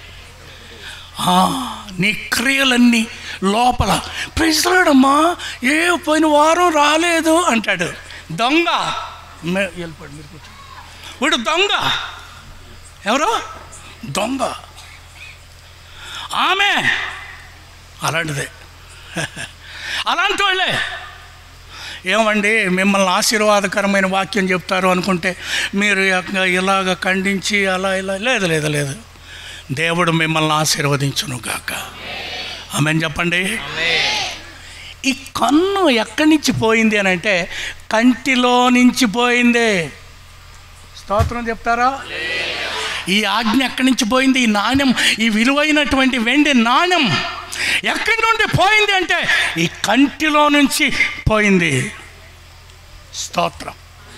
A: నీ క్రియలన్నీ లోపల. ప్రెసిడమ్మా ఏ పోయిన వారం రాలేదు అంటాడు. దొంగ. వెళ్ళిపోయాడు, మీరు కూర్చో. వీడు దొంగ. ఎవరు? దొంగ. ఆమె అలాంటిదే. అలాంటి వాళ్ళే. ఏమండి మిమ్మల్ని ఆశీర్వాదకరమైన వాక్యం చెప్తారు అనుకుంటే మీరు ఇలాగ ఖండించి అలా ఇలా, లేదు లేదు లేదు. దేవుడు మిమ్మల్ని ఆశీర్వదించును గాక. ఆమేన్ చెప్పండి. ఈ కన్ను ఎక్కడి నుంచి పోయింది అని అంటే కంటిలో నుంచి పోయింది. స్తోత్రం చెప్తారా? ఈ ఆజ్ఞ ఎక్కడి నుంచి పోయింది? ఈ నాణ్యం, ఈ విలువైనటువంటి వెండి నాణ్యం ఎక్కడి నుండి పోయింది అంటే ఈ కంటిలో నుంచి పోయింది. స్తోత్రం.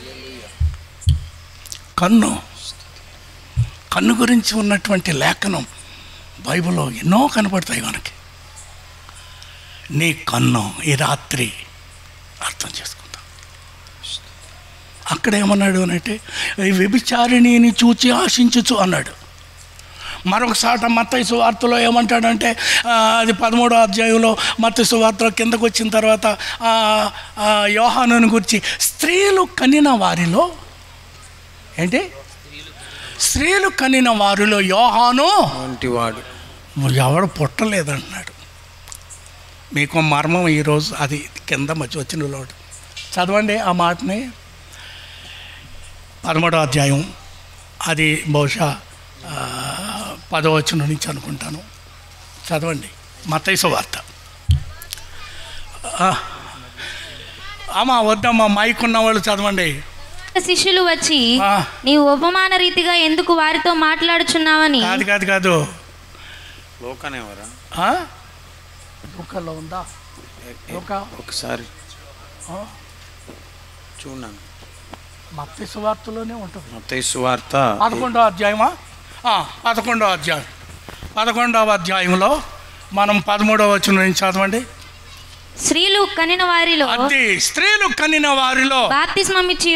A: కన్ను గురించి ఉన్నటువంటి లేఖనం బైబిల్లో ఎన్నో కనపడతాయి మనకి. నీ కన్ను ఈ రాత్రి అర్థం చేసుకుందాం. అక్కడ ఏమన్నాడు అంటే వ్యభిచారిణిని చూచి ఆశించుచు అన్నాడు. మరొకసాట మత్తయి సువార్తలో ఏమంటాడంటే అది 13వ అధ్యాయంలో మత్తయి సువార్తలో కిందకు వచ్చిన తర్వాత యోహానుని గురించి స్త్రీలు కనిన వారిలో, ఏంటి? స్త్రీలు కనిన వారిలో యోహాను
B: వంటివాడు
A: ఎవడు పుట్టలేదంటున్నాడు. మీకు మర్మం ఈరోజు అది కింద మధ్య వచ్చిన లోటు చదవండి ఆ మాటని. 13వ అధ్యాయం అది బహుశా 10వ వచనం నుంచి అనుకుంటాను. చదవండి మత్తయి సువార్త. అమ్మా వద్దమ్మా, మైక్ ఉన్న వాళ్ళు చదవండి.
E: శిష్యులు వచ్చి నీవు ఉపమాన రీతిగా ఎందుకు వారితో మాట్లాడుచున్నావని.
A: కాదు కాదు కాదు,
B: లోకనేవరా?
A: లోకల్లో ఉందా?
B: ఒకసారి చూడండి.
A: మత్తయి సువార్తలోనే ఉంటుంది.
B: మత్తయి సువార్త
A: 11వ అధ్యాయమా? 11వ అధ్యాయంలో మనం 13వ వచనం నుంచి చదవండి.
E: స్త్రీలు కనిన వారిలో,
A: స్త్రీలు కనిన వారిలో
E: బాప్తిస్మమిచ్చు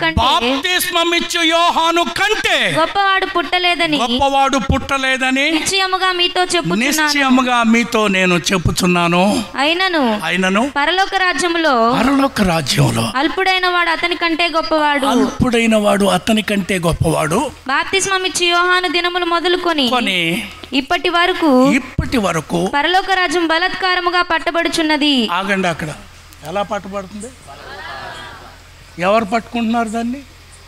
E: యోహాను కంటే గొప్పవాడు పుట్టలేదని నిశ్చయముగా
A: మీతో నేను చెప్పుచున్నాను. అయినను పరలోక రాజ్యములో అల్పుడైన వాడు అతని కంటే గొప్పవాడు.
E: బాప్తిస్మమిచ్చు యోహాను దినములు మొదలుకొని ఇప్పటి వరకు పరలోక రాజ్యం బలాత్కారముగా పట్టబడుచున్నది.
A: ఆగండి, అక్కడ ఎలా పట్టబడుతుంది? ఎవరు పట్టుకుంటున్నారు దాన్ని?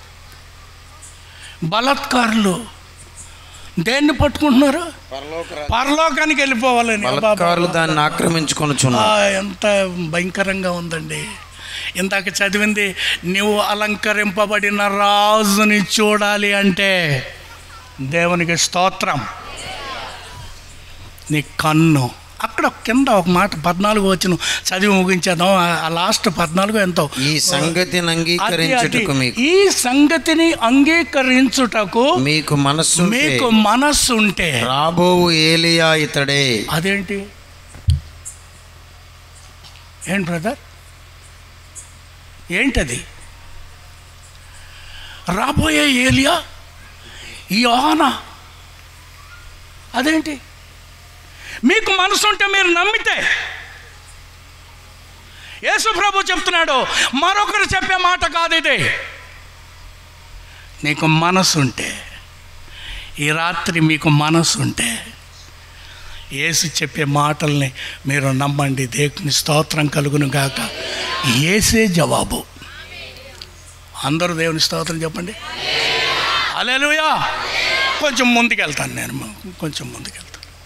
A: బలాత్కారులు. దేన్ని పట్టుకుంటున్నారు? పరలోకానికి వెళ్ళిపోవాలని
B: దాన్ని ఆక్రమించుకొని.
A: ఎంత భయంకరంగా ఉందండి. ఇందాక చదివింది, నువ్వు అలంకరింపబడిన రాజుని చూడాలి అంటే దేవునికి స్తోత్రం. నీ కన్ను అక్కడ కింద ఒక మాట 14 వచనం చదివి ముగించేద్దాం. ఆ లాస్ట్ 14 ఎంతో.
B: ఈ సంగతిని
A: అంగీకరించుటకు
B: మీకు
A: మనస్సుంటే
B: రాబోవు ఏలియా ఇతడే.
A: అదేంటి? ఏంటి బ్రదర్? ఏంటది? రాబోయే ఏలియా యోహానా? అదేంటి? మీకు మనసు ఉంటే మీరు నమ్మితే, యేసు ప్రభు చెప్తున్నాడు, మరొకరు చెప్పే మాట కాదు ఇది. నీకు మనసుంటే, ఈ రాత్రి మీకు మనసుంటే యేసు చెప్పే మాటల్ని మీరు నమ్మండి. దేవుని స్తోత్రం కలుగును గాక. యేసే జవాబు. అందరూ దేవుని స్తోత్రం చెప్పండి. హల్లెలూయా. కొంచెం ముందుకెళ్తాను నేను, కొంచెం ముందుకెళ్తాను.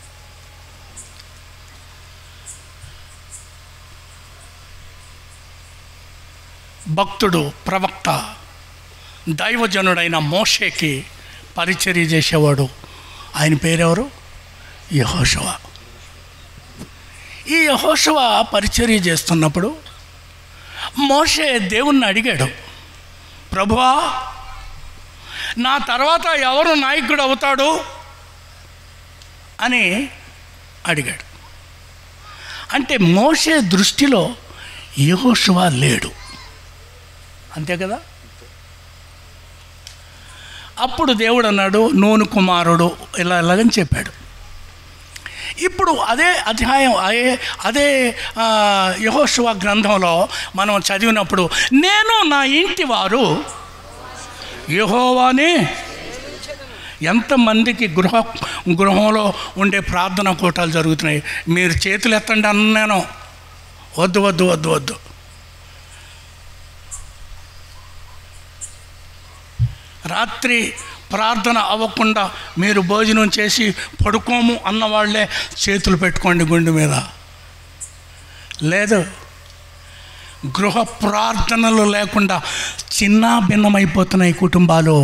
A: భక్తుడు, ప్రవక్త, దైవజనుడైన మోషేకి పరిచర్య చేసేవాడు. ఆయన పేరెవరు? యెహోషువ. ఈ యెహోషువ పరిచర్య చేస్తున్నప్పుడు మోషే దేవుణ్ణి అడిగాడు, ప్రభువా నా తర్వాత ఎవరు నాయకుడు అవుతాడు అని అడిగాడు. అంటే మోషే దృష్టిలో యెహోషువ లేడు, అంతే కదా. అప్పుడు దేవుడు అన్నాడు నూను కుమారుడు ఇలాగని చెప్పాడు. ఇప్పుడు అదే అధ్యాయం అదే యెహోషువ గ్రంథంలో మనం చదివినప్పుడు నేను నా ఇంటి వారు యెహోవానే. ఎంతమందికి గృహంలో ఉండే ప్రార్థన కూటాలు జరుగుతున్నాయి? మీరు చేతులు ఎత్తండి అన్నాను. వద్దు వద్దు వద్దు వద్దు. రాత్రి ప్రార్థన అవ్వకుండా మీరు భోజనం చేసి పడుకోము అన్నవాళ్లే చేతులు పెట్టుకోండి గుండె మీద. లేదు, గృహ ప్రార్థనలు లేకుండా చిన్న భిన్నమైపోతున్నాయి కుటుంబాలు.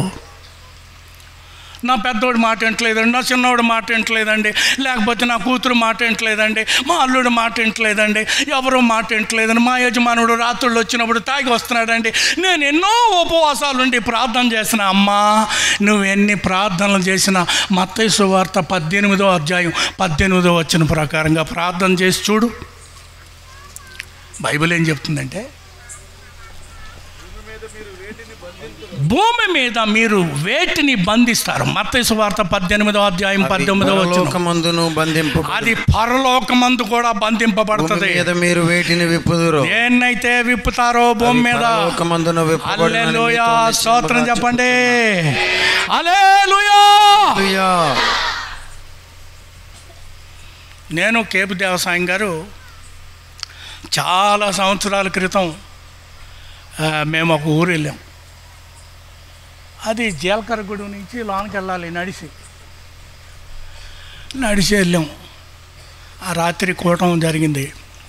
A: నా పెద్దోడు మాట వింటలేదండి, నా చిన్నోడు మాట వింటలేదండి, లేకపోతే నా కూతురు మాట వింటలేదండి, మా అల్లుడు మాట వింటలేదండి, ఎవరో మాట వింటలేదండి, మా యజమానుడు రాత్రుళ్ళు వచ్చినప్పుడు తాగి వస్తున్నాడండి. నేను ఎన్నో ఉపవాసాలుండి ప్రార్థన చేసిన. అమ్మా, నువ్వు ఎన్ని ప్రార్థనలు చేసినా మత్తయి సువార్త 18వ అధ్యాయం 18వ వచనం ప్రకారంగా ప్రార్థన చేసి చూడు. బైబిల్ ఏం చెప్తుందంటే, భూమి మీద మీరు వేటిని బంధిస్తారు. మత్తయి సువార్త 18వ అధ్యాయం 19వ వచనం. అది పరలోకమందు కూడా బంధింపబడుతుంది.
B: మీరు వేటిని విప్పుదురో,
A: దేన్నైతే విప్పుతారో భూమి మీద. హల్లెలూయా, స్తోత్రం చెప్పండి. హల్లెలూయా. నేను కేపు దేవసాయం గారు చాలా సంవత్సరాల క్రితం మేము ఒక ఊరు వెళ్ళాం. అది జీలకర్రగూడెం నుంచి లోనికి వెళ్ళాలి, నడిచి వెళ్ళాం. ఆ రాత్రి కూటం జరిగింది.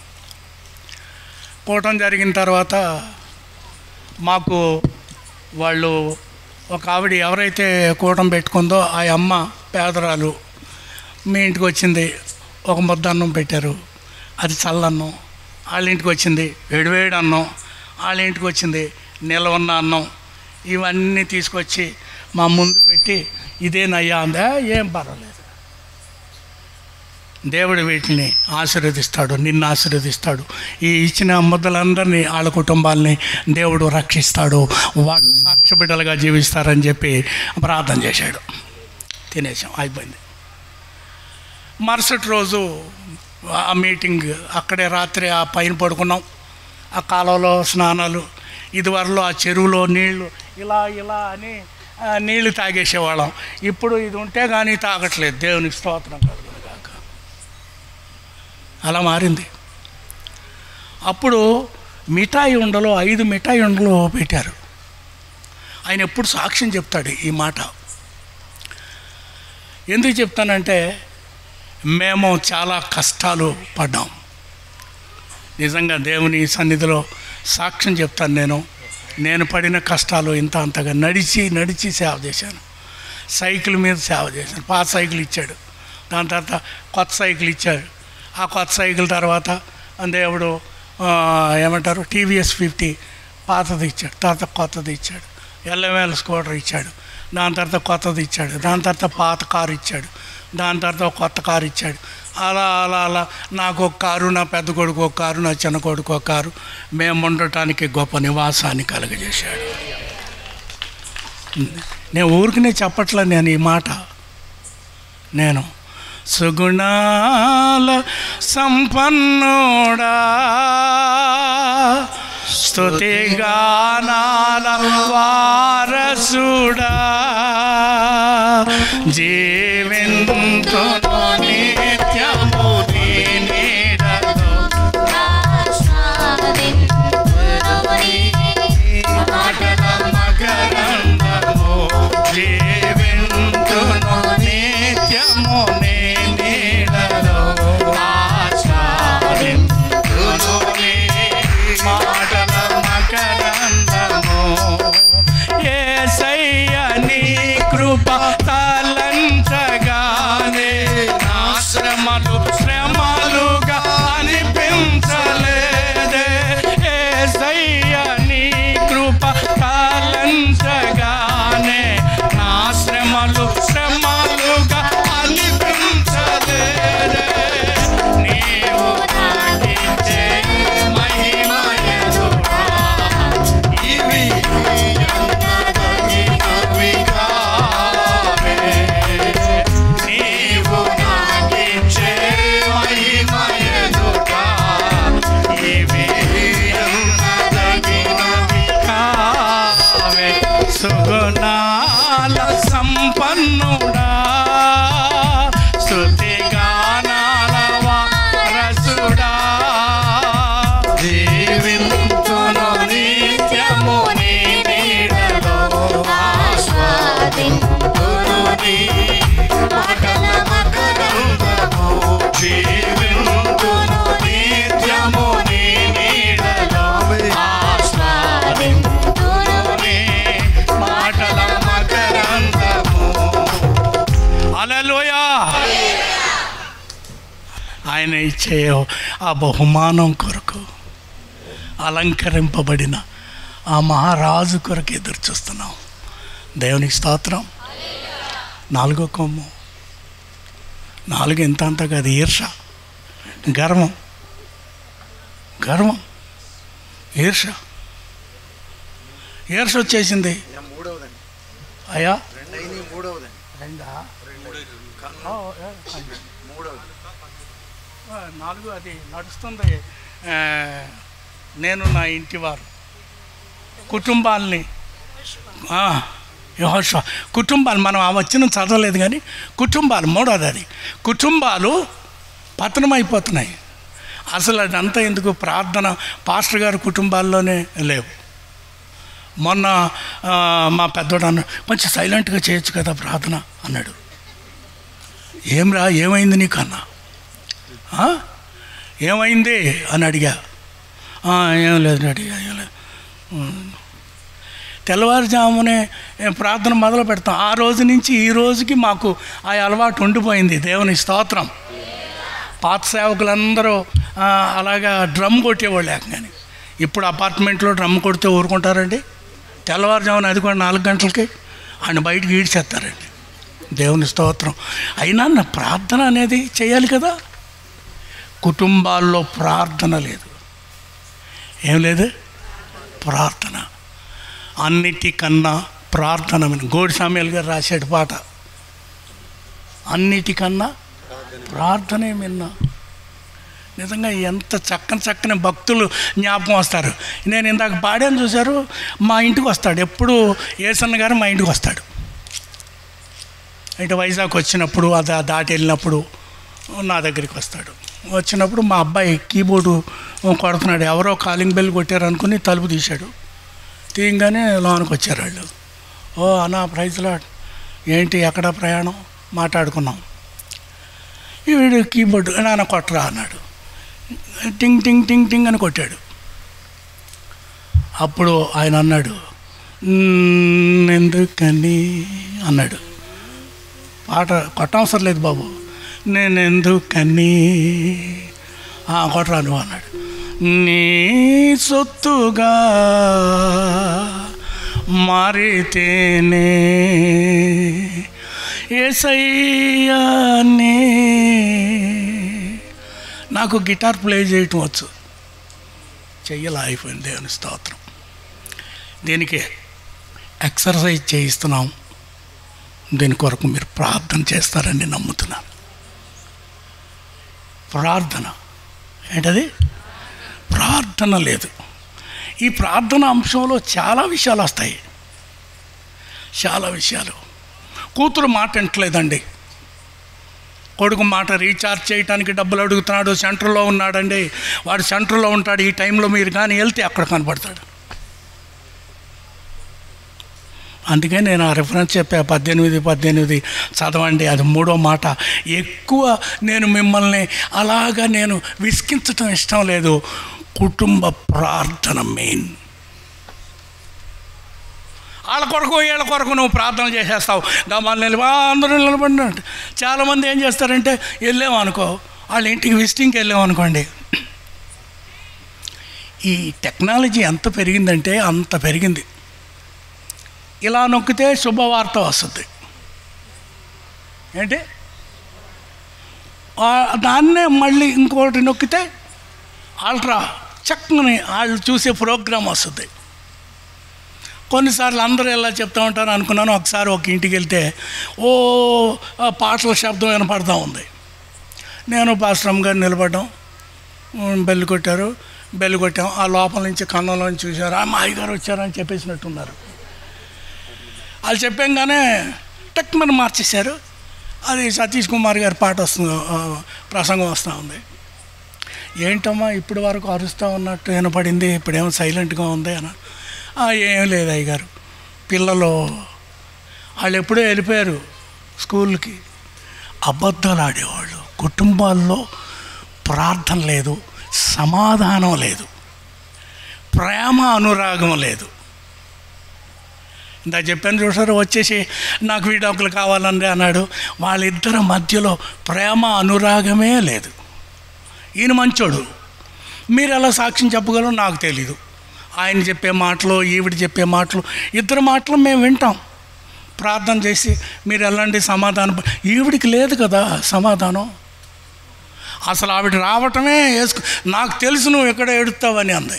A: కూటం జరిగిన తర్వాత మాకు వాళ్ళు ఒక ఆవిడ ఎవరైతే కూటం పెట్టుకుందో ఆ అమ్మ పేదరాలు మీ ఇంటికి వచ్చింది. ఒక ముద్ద అన్నం పెట్టారు, అది చల్లన్నం. వాళ్ళ ఇంటికి వచ్చింది వేడివేడి అన్నం, వాళ్ళ ఇంటికి వచ్చింది నిలవన్న అన్నం. ఇవన్నీ తీసుకొచ్చి మా ముందు పెట్టి ఇదేనయ్యా అందా. ఏం పర్వాలేదు, దేవుడు వీటిని ఆశీర్వదిస్తాడు, నిన్ను ఆశీర్వదిస్తాడు. ఈ ఇచ్చిన ముద్దలందరినీ వాళ్ళ కుటుంబాలని దేవుడు రక్షిస్తాడు, వాళ్ళు సాక్షి బిడ్డలుగా జీవిస్తారని చెప్పి ప్రార్థన చేశాడు. తినేసాం, అయిపోయింది. మరుసటి రోజు ఆ మీటింగ్ అక్కడే రాత్రి ఆ పైన పడుకున్నాం. ఆ కాలంలో స్నానాలు, ఇదివరలో ఆ చెరువులో నీళ్లు ఇలా ఇలా అని నీళ్లు తాగేసేవాళ్ళం. ఇప్పుడు ఇది ఉంటే కానీ తాగట్లేదు. దేవునికి స్తోత్రం కలుగును గాక. అలా మారింది. అప్పుడు మిఠాయి ఉండలో 5 మిఠాయి ఉండలు పెట్టారు. ఆయన ఎప్పుడు సాక్ష్యం చెప్తాడు ఈ మాట. ఎందుకు చెప్తానంటే, మేము చాలా కష్టాలు పడ్డాం. నిజంగా దేవుని సన్నిధిలో సాక్ష్యం చెప్తాను. నేను పడిన కష్టాలు ఇంత అంతగా నడిచి సేవ చేశాను. సైకిల్ మీద సేవ చేశాను. పాత సైకిల్ ఇచ్చాడు, దాని తర్వాత కొత్త సైకిల్ ఇచ్చాడు. ఆ కొత్త సైకిల్ తర్వాత దేవుడు ఏమంటారు టీవీఎస్ 50 పాతది ఇచ్చాడు, తర్వాత కొత్తది ఇచ్చాడు. LML స్కూటర్ ఇచ్చాడు, దాని తర్వాత కొత్తది ఇచ్చాడు, దాని తర్వాత పాత కారు ఇచ్చాడు, దాని తర్వాత ఒక కొత్త కారు ఇచ్చాడు. అలా అలా అలా నాకు ఒక కారు, నా పెద్ద కొడుకు ఒక కారు, నా చిన్న కొడుకు ఒక కారు, మేము ఉండటానికి గొప్ప నివాసాన్ని కలుగజేశాడు. నేను ఊరికనే చెప్పట్లే నేను ఈ మాట. నేను సుగుణాల సంపన్నుడా, స్తుతిగానాల వారసుడా, జీవింతును నిత్యము నీ నీడలో, మాటల మకరందము, జీవింతును నిత్యము నీ నీడలో, ఆశ్రయింతును నీ మాటల మకరందము. యేసయ్య నీ కృప తలంచగానే నా శ్రమలుగా అనిపించలేదే. యేసయ్య నీ కృప తలంచగానే
C: శ్రమలు శ్రమలుగా అనిపించలేరే. నీవు నాకిచ్చే మహిమ ఎదుట ఇవి ఎన్నదగినవి కావే. నీవు నాకిచ్చే మహిమ ఎదుట ఇవి ఎన్నదగినవి కావే. సుగుణాల సంపన్నుడా, స్తుతి గానాల వారసుడా, జీవింతును నిత్యము నీ నీడలో, ఆస్వాదింతును నీ మాటల మకరందము. జీవింతును నిత్యము నీ నీడలో, ఆస్వాదింతును నీ మాటల మకరందము. హల్లెలూయా. ఆయన ఇచ్చే ఆ బహుమానం కొరకు అలంకరింపబడిన ఆ మహారాజు కొరకు ఎదురు చూస్తున్నాం. దేవునికి స్తోత్రం. 4వ కొమ్ము, 4 ఇంత అంత కాదు, ఈర్ష, గర్వం, గర్వం, ఈర్ష, ఈర్ష వచ్చేసింది. అయ్యా రెండా? 4 అది నడుస్తుంది. నేను నా ఇంటి వారు కుటుంబాలని, యెహోషువ కుటుంబాలు, మనం ఆ వచ్చిన చదవలేదు కానీ కుటుంబాలు 3వది అది. కుటుంబాలు పతనమైపోతున్నాయి. అసలు అదంతా ఎందుకు? ప్రార్థన పాస్టర్ గారి కుటుంబాల్లోనే లేవు. మొన్న మా పెద్దోడు అన్నాడు, కొంచెం సైలెంట్గా చేయొచ్చు కదా ప్రార్థన అన్నాడు. ఏమ్రా ఏమైంది నీకు అన్నా? ఏమైంది అని అడిగా. ఏం లేదు అడిగా, ఏం లేదు. తెల్లవారుజామునే ప్రార్థన మొదలు పెడతాం. ఆ రోజు నుంచి ఈ రోజుకి మాకు ఆ అలవాటు ఉండిపోయింది. దేవుని స్తోత్రం. పాత సేవకులందరూ అలాగా డ్రమ్ కొట్టేవాళ్ళు కానీ ఇప్పుడు అపార్ట్మెంట్లో డ్రమ్ కొడితే ఊరుకుంటారండి? తెల్లవారుజామున అది కూడా 4 గంటలకి ఆయన బయటకు ఈడ్చేస్తారండి. దేవుని స్తోత్రం. అయినా నా ప్రార్థన అనేది చేయాలి కదా. కుటుంబాల్లో ప్రార్థన లేదు. ఏం లేదు? ప్రార్థన. అన్నిటికన్నా ప్రార్థన. గోడి సామ్యాల్ గారు రాశాడు పాట, అన్నిటికన్నా ప్రార్థనే మిన్నా. నిజంగా ఎంత చక్కని భక్తులు జ్ఞాపకం వస్తారు. నేను ఇందాక పాడాను చూశారు, మా ఇంటికి వస్తాడు ఎప్పుడు. ఏసన్న గారు మా ఇంటికి వస్తాడు. అంటే వైజాగ్ వచ్చినప్పుడు, అది దాటి వెళ్ళినప్పుడు నా దగ్గరికి వస్తాడు. వచ్చినప్పుడు మా అబ్బాయి కీబోర్డు కొడుతున్నాడు. ఎవరో కాలింగ్ బెల్ కొట్టారు అనుకుని తలుపు తీశాడు. తీయంగానే లోనికి వచ్చారు వాళ్ళు. ఓ అన్నా ప్రైజ్లా, ఏంటి ఎక్కడ ప్రయాణం? మాట్లాడుకున్నాం. వీడు కీబోర్డు నాన్న కొట్టరా అన్నాడు. టింగ్ టింగ్ టింగ్ టింగ్ అని కొట్టాడు. అప్పుడు ఆయన అన్నాడు, ఎందుకని అన్నాడు. పాట కొట్టవసరం లేదు బాబు, నేనెందుకని కొట్టరా నువ్వు అన్నాడు. నీ సొత్తుగా మారితేనే యేసయ్యానే. నాకు గిటార్ ప్లే చేయటం వచ్చు, చెయ్యాలి అయిపోయింది. దేవుని స్తోత్రం. దీనికి ఎక్సర్సైజ్ చేయిస్తున్నాం. దీని కొరకు మీరు ప్రార్థన చేస్తారని నమ్ముతున్నాను. ప్రార్థన ఏంటది? ప్రార్థన లేదు. ఈ ప్రార్థన అంశంలో చాలా విషయాలు వస్తాయి. చాలా విషయాలు. కూతురు మాట వింటలేదండి. కొడుకు మాట రీఛార్జ్ చేయడానికి డబ్బులు అడుగుతున్నాడు. సెంటర్లో ఉన్నాడండి. వాడు సెంటర్లో ఉంటాడు. ఈ టైంలో మీరు కానీ వెళ్తే అక్కడ కనపడతాడు. అందుకే నేను ఆ రిఫరెన్స్ చెప్పా, 18 చదవండి. అది 3వ మాట. ఎక్కువ నేను మిమ్మల్ని అలాగా నేను విసికించటం ఇష్టం లేదు. కుటుంబ ప్రార్థన మెయిన్. వాళ్ళ కొరకు వీళ్ళ కొరకు నువ్వు ప్రార్థన చేసేస్తావు. గమాలు అందరూ నిలబడినట్టు. చాలామంది ఏం చేస్తారంటే, వెళ్ళామనుకో, వాళ్ళ ఇంటికి విజిటింగ్కి వెళ్ళామనుకోండి. ఈ టెక్నాలజీ ఎంత పెరిగిందంటే అంత పెరిగింది. ఇలా నొక్కితే శుభవార్త వస్తుంది. ఏంటి దాన్నే మళ్ళీ ఇంకోటి నొక్కితే అల్ట్రా చక్కని వాళ్ళు చూసే ప్రోగ్రామ్ వస్తుంది. కొన్నిసార్లు అందరూ ఎలా చెప్తూ ఉంటారు అనుకున్నాను. ఒకసారి ఒక ఇంటికి వెళ్తే పాటల శబ్దం వినపడతా ఉంది. నేను పాస్టరమ్మ గారు నిలబడ్డాం, బెల్లు కొట్టారు, బెల్లు కొట్టాం. ఆ లోపల నుంచి కన్నంలోంచి చూశారు, మా అయ్యగారు వచ్చారని చెప్పేసినట్టున్నారు. వాళ్ళు చెప్పంగానే టక్మని మార్చేశారు. అది సతీష్ కుమార్ గారి పాట వస్తుంది, ప్రసంగం వస్తూ ఉంది. ఏంటమ్మా ఇప్పటి వరకు అరుస్తూ ఉన్నట్టు వినపడింది, ఇప్పుడేమో సైలెంట్గా ఉంది అని. ఏం లేదు అయ్యగారు, పిల్లలు వాళ్ళు ఎప్పుడూ వెళ్ళిపోయారు స్కూల్కి. అబద్ధాలు ఆడేవాళ్ళు, కుటుంబాల్లో ప్రార్థన లేదు, సమాధానం లేదు, ప్రేమ అనురాగం లేదు. ఇందా చెప్పాను చూసారు, వచ్చేసి నాకు విడాకులు కావాలండి అన్నాడు. వాళ్ళిద్దరి మధ్యలో ప్రేమ అనురాగమే లేదు. ఈయన మంచోడు, మీరు ఎలా సాక్ష్యం చెప్పగలరో నాకు తెలీదు. ఆయన చెప్పే మాటలు, ఈవిడ చెప్పే మాటలు, ఇద్దరు మాటలు మేము వింటాం. ప్రార్థన చేసి మీరు వెళ్ళండి సమాధానం. ఈవిడికి లేదు కదా సమాధానం. అసలు ఆవిడ రావటమే నాకు తెలుసు నువ్వు ఎక్కడ ఎడుతావని అంది.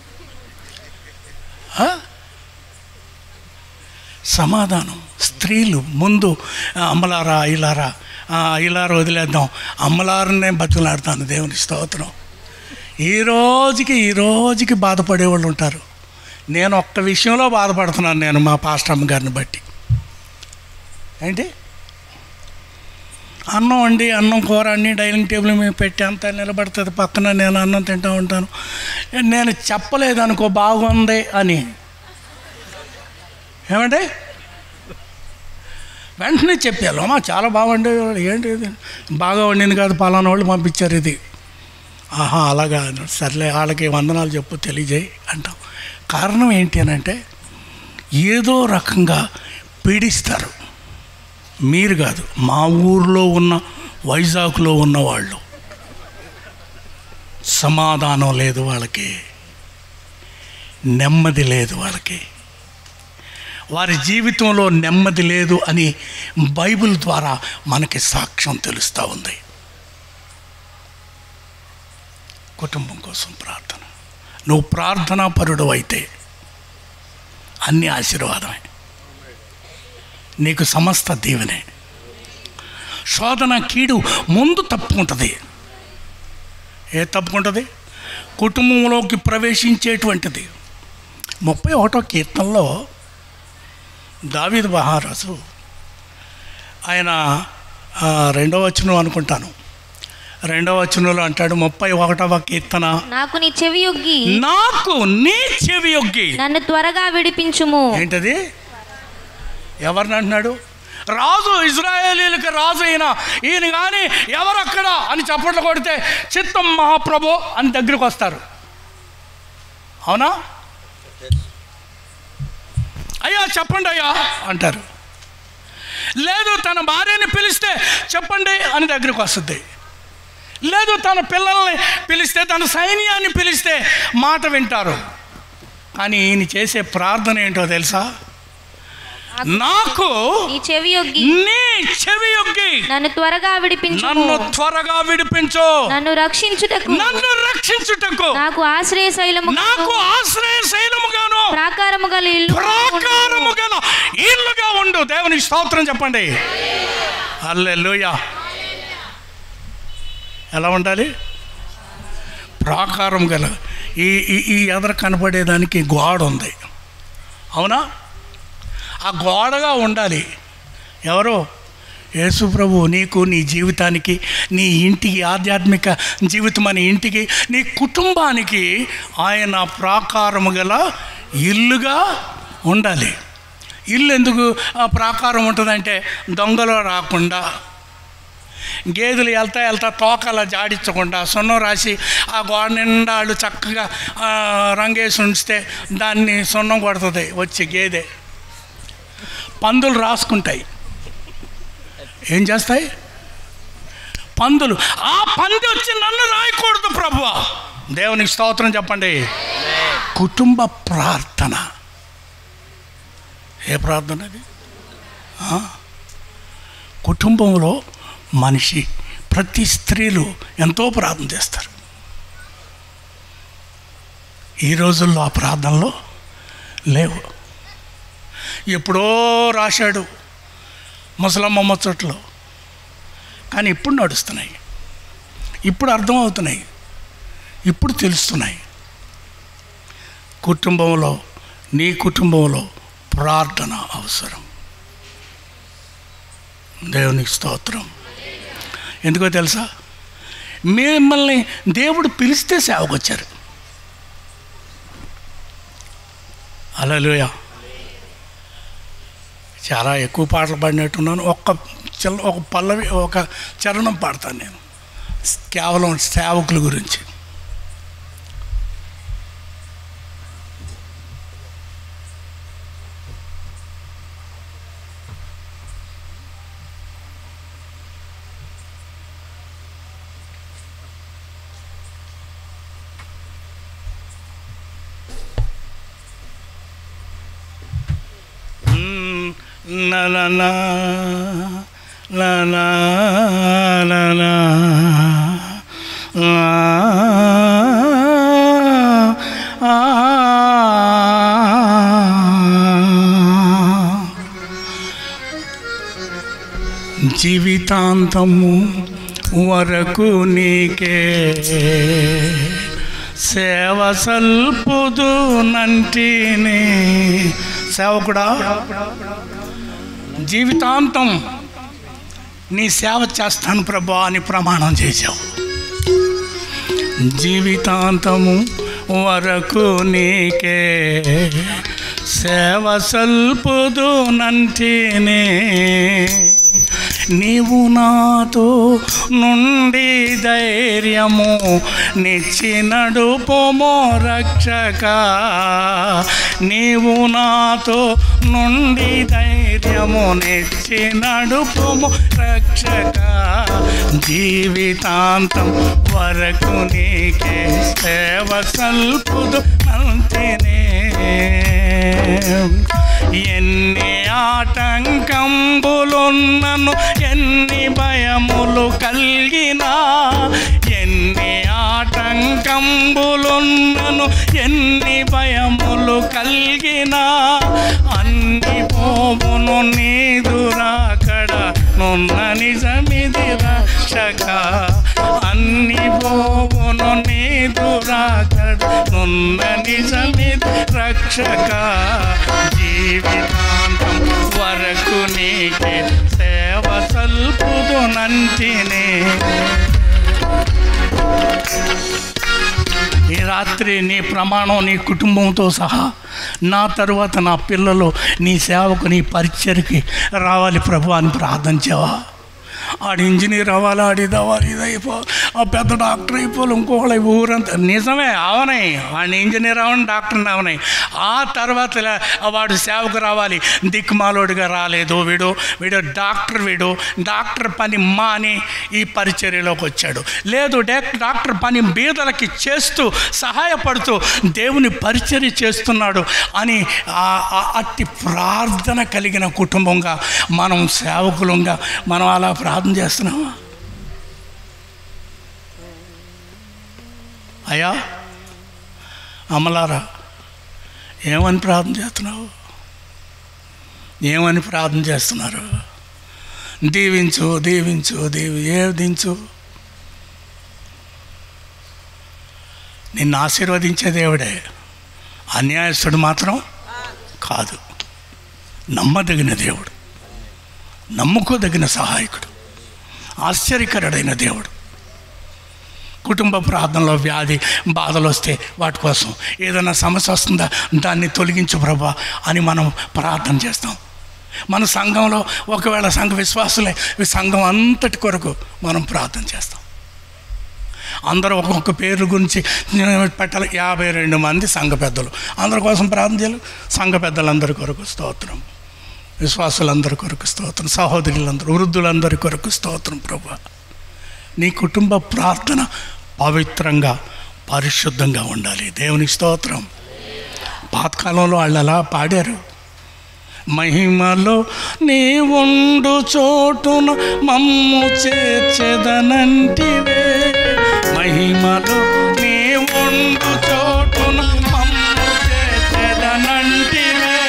C: సమాధానం. స్త్రీలు ముందు అమ్మలారా ఇలారా వదిలేద్దాం, అమ్మలారనే బతులాడతాను. దేవుని స్తోత్రం. ఈ రోజుకి బాధపడేవాళ్ళు ఉంటారు. నేను ఒక్క విషయంలో బాధపడుతున్నాను, నేను మా పాస్టమ్మ గారిని బట్టి. ఏంటి అన్నం వండి అన్నం కూర అన్నీ డైనింగ్ టేబుల్ మీద పెట్టి అంతా నిలబడుతుంది పక్కన, నేను అన్నం తింటూ ఉంటాను. నేను చెప్పలేదనుకో బాగుంది అని, ఏమంటే వెంటనే చెప్పాను, అమ్మా చాలా బాగుండే. ఏంటి బాగా వండింది కాదు, పలానా వాళ్ళు పంపించారు ఇది. ఆహా అలాగా, సర్లే వాళ్ళకి వందనాలు చెప్పు తెలియజేయి అంటాం. కారణం ఏంటి అని అంటే ఏదో రకంగా పీడిస్తారు. మీరు కాదు, మా ఊర్లో ఉన్న వైజాగ్లో ఉన్నవాళ్ళు సమాధానం లేదు వాళ్ళకి, నెమ్మది లేదు వాళ్ళకి, వారి జీవితంలో నెమ్మది లేదు అని బైబిల్ ద్వారా మనకి సాక్ష్యం తెలుస్తూ ఉంది. కుటుంబం కోసం ప్రార్థన. నువ్వు ప్రార్థనా పరుడు అయితే అన్ని ఆశీర్వాదమే, నీకు సమస్త దీవెనే. శోధన కీడు ముందు తప్పుకుంటుంది. తప్పుకుంటుంది? కుటుంబంలోకి ప్రవేశించేటువంటిది. 31వ కీర్తనలో దావీదు మహారాజు ఆయన 2వ వచనం అనుకుంటాను, 2వ వచనంలో అంటాడు, 31వ కీర్తన,
E: నాకు నీ చెవి యొగ్గి నన్ను త్వరగా విడిపించుము.
C: ఏంటది? ఎవరిని అంటున్నాడు? రాజు, ఇజ్రాయేలీలకు రాజు ఈయన కానీ ఎవరక్కడ అని చప్పట్లు కొడితే చిత్తం మహాప్రభు అని దగ్గరికి వస్తారు. అవునా? అయ్యా చెప్పండి అయ్యా అంటారు. లేదు తన భార్యని పిలిస్తే చెప్పండి అని దగ్గరికి వస్తుంది. లేదు తన పిల్లల్ని పిలిస్తే, తన సైన్యాన్ని పిలిస్తే మాట వింటారు. కానీ ఈయన చేసే ప్రార్థన ఏంటో తెలుసా? నాకు నీ చెవి యొగ్గి
E: నన్ను త్వరగా
C: విడిపించు,
E: నన్ను రక్షించుటకు నాకు ఆశ్రయశైలముగాను ప్రాకారము గల
C: ఇల్లుగా ఉండు. దేవునికి స్తోత్రం చెప్పండి. హల్లెలూయా. ఎలా ఉండాలి? ప్రాకారం గల. ఈ ఎదర కనపడేదానికి గోడ ఉంది, అవునా? ఆ గోడగా ఉండాలి. ఎవరో? యేసు ప్రభు నీకు, నీ జీవితానికి, నీ ఇంటికి, ఆధ్యాత్మిక జీవితం అనే ఇంటికి, నీ కుటుంబానికి ఆయన ప్రాకారము గల ఇల్లుగా ఉండాలి. ఇల్లు ఎందుకు ప్రాకారం ఉంటుందంటే దొంగలు రాకుండా, గేదెలు వెళ్తా తోకలా జాడించకుండా సున్నం రాసి ఆ గోడ నిండా వాళ్ళు చక్కగా రంగేసి ఉంచితే దాన్ని సున్నం కొడుతుంది వచ్చి గేదె. పందులు రాసుకుంటాయి. ఏం చేస్తాయి పందులు? ఆ పంది వచ్చి నన్ను రాయకూడదు ప్రభువా. దేవునికి స్తోత్రం చెప్పండి. కుటుంబ ప్రార్థన. ఏ ప్రార్థన అది? కుటుంబంలో మనిషి ప్రతి స్త్రీలు ఎంతో ప్రార్థన చేస్తారు. ఈ రోజుల్లో ఆ ప్రార్థనలో లేవు. ఎప్పుడో రాశాడు ముసలమ్మ ముచ్చట్లో, కానీ ఇప్పుడు నడుస్తున్నాయి, ఇప్పుడు అర్థమవుతున్నాయి, ఇప్పుడు తెలుస్తున్నాయి. కుటుంబంలో, నీ కుటుంబంలో ప్రార్థన అవసరం. దేవునికి స్తోత్రం. ఎందుకో తెలుసా? మిమ్మల్ని దేవుడు పిలిస్తే సేవకు వచ్చారు. హల్లెలూయా. చాలా ఎక్కువ పాటలు పాడినట్టున్నాను. ఒక పల్లవి, ఒక చరణం పాడతాను నేను, కేవలం సేవకుల గురించి. La la la la la la la జీవితాంతము వరకు నీకే సేవ సల్పుదు నంటిని. సేవకుడా, జీవితాంతం నీ సేవ చేస్తాను ప్రభా అని ప్రమాణం చేశావు. జీవితాంతము వరకు నీకే సేవ సల్పుదు నంటినే. నీవు నాతో నుండి ధైర్యము నిచ్చి నడుపుమో రక్షక. నీవు నాతో నుండి ధైర్యము నిచ్చి నడుపుమో రక్షక. జీవితాంతం వరకు నీకే సేవ సల్పుదు నంతినే. ఎన్ని ఆటంకంబులున్నను, ఎన్ని భయములు కలిగినా, ఎన్ని ఆటంకంబులున్నను, ఎన్ని భయములు కలిగినా, అన్ని పోవును నీదురాకడ నున్న నిజమిది రక్షక. అన్ని పోవును నీదురాకడ నున్న నిజమిది రక్షక. జీవితాంతం వరకు నీకే సేవ సల్పుదు నంటినే. ఈ రాత్రి నీ ప్రమాణం నీ కుటుంబంతో సహా, నా తరువాత నా పిల్లలు నీ సేవకు, నీ పరిచర్కి రావాలి ప్రభు అని ప్రార్థించావా? ఆడు ఇంజనీర్ అవ్వాలి, ఆడిది అవ్వాలి, ఇది అయిపోవాలి, ఆ పెద్ద డాక్టర్ అయిపోవాలి, ఇంకొకళ్ళు ఊరంతా. నిజమే, అవనాయి, వాడిని ఇంజనీర్ అవని, డాక్టర్ని అవనాయి. ఆ తర్వాత వాడు సేవకు రావాలి. దిక్కుమాలోడిగా రాలేదు వీడు డాక్టర్ పని మాని ఈ పరిచర్యలోకి వచ్చాడు. లేదు, డాక్టర్ పని బీదలకి చేస్తూ సహాయపడుతూ దేవుని పరిచర్య చేస్తున్నాడు అని అట్టి ప్రార్థన కలిగిన కుటుంబంగా మనం సేవకులంగా మనం అలా ప్రార్థన చేస్తున్నావా? అయ్యా అమలారా, ఏమని ప్రార్థన చేస్తున్నావు? ఏమని ప్రార్థన చేస్తున్నారు? దీవించు ఏదించు. నిన్ను ఆశీర్వదించే దేవుడే, అన్యాయస్తుడు మాత్రం కాదు. నమ్మదగిన దేవుడు, నమ్ముకోదగిన సహాయకుడు, ఆశ్చర్యకరుడైన దేవుడు. కుటుంబ ప్రార్థనలో వ్యాధి బాధలు వస్తే వాటి కోసం ఏదైనా సమస్య వస్తుందా, దాన్ని తొలగించు ప్రభా అని మనం ప్రార్థన చేస్తాం. మన సంఘంలో ఒకవేళ సంఘ విశ్వాసులే, సంఘం అంతటి కొరకు మనం ప్రార్థన చేస్తాం. అందరూ ఒక్కొక్క పేర్ల గురించి పెట్టాలి. 52 మంది సంఘ పెద్దలు, అందరి కోసం ప్రార్థన చేయాలి. సంఘ పెద్దలందరి కొరకు స్తోత్రం, విశ్వాసులందరి కొరకు స్తోత్రం, సహోదరులందరూ, వృద్ధులందరి కొరకు స్తోత్రం. ప్రభా, నీ కుటుంబ ప్రార్థన పవిత్రంగా పరిశుద్ధంగా ఉండాలి. దేవునికి స్తోత్రం. పాతకాలంలో వాళ్ళు అలా పాడారు. మహిమలో నీ ఉండు చోటున మమ్ము చేర్చెదనంటివే. మహిమలో నీ ఉండు చోటున మమ్ము చేర్చెదనంటివే.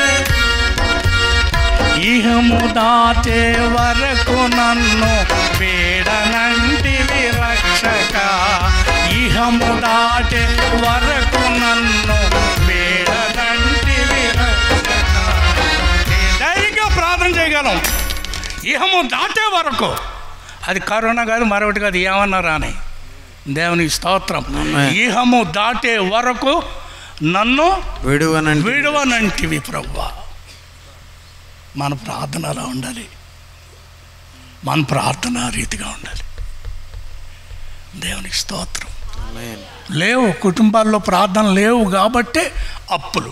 C: ఇహము దాటే వరకు నన్ను వేడనంటివి రక్షక. ఇహము దాటే వరకు నన్ను వేడనంటివి రక్షక. ధైర్యంగా ప్రార్థన చేయగలం. ఇహము దాటే వరకు, అది కరోనా కాదు, మరొకటి కాదు, ఏమన్నారా అని. దేవునికి స్తోత్రం. ఇహము దాటే వరకు నన్ను విడువనంటివి ప్రభువా. మన ప్రార్థన అలా ఉండాలి, మన ప్రార్థన రీతిగా ఉండాలి. దేవునికి స్తోత్రం. లేవు కుటుంబాల్లో ప్రార్థన లేవు కాబట్టే అప్పులు.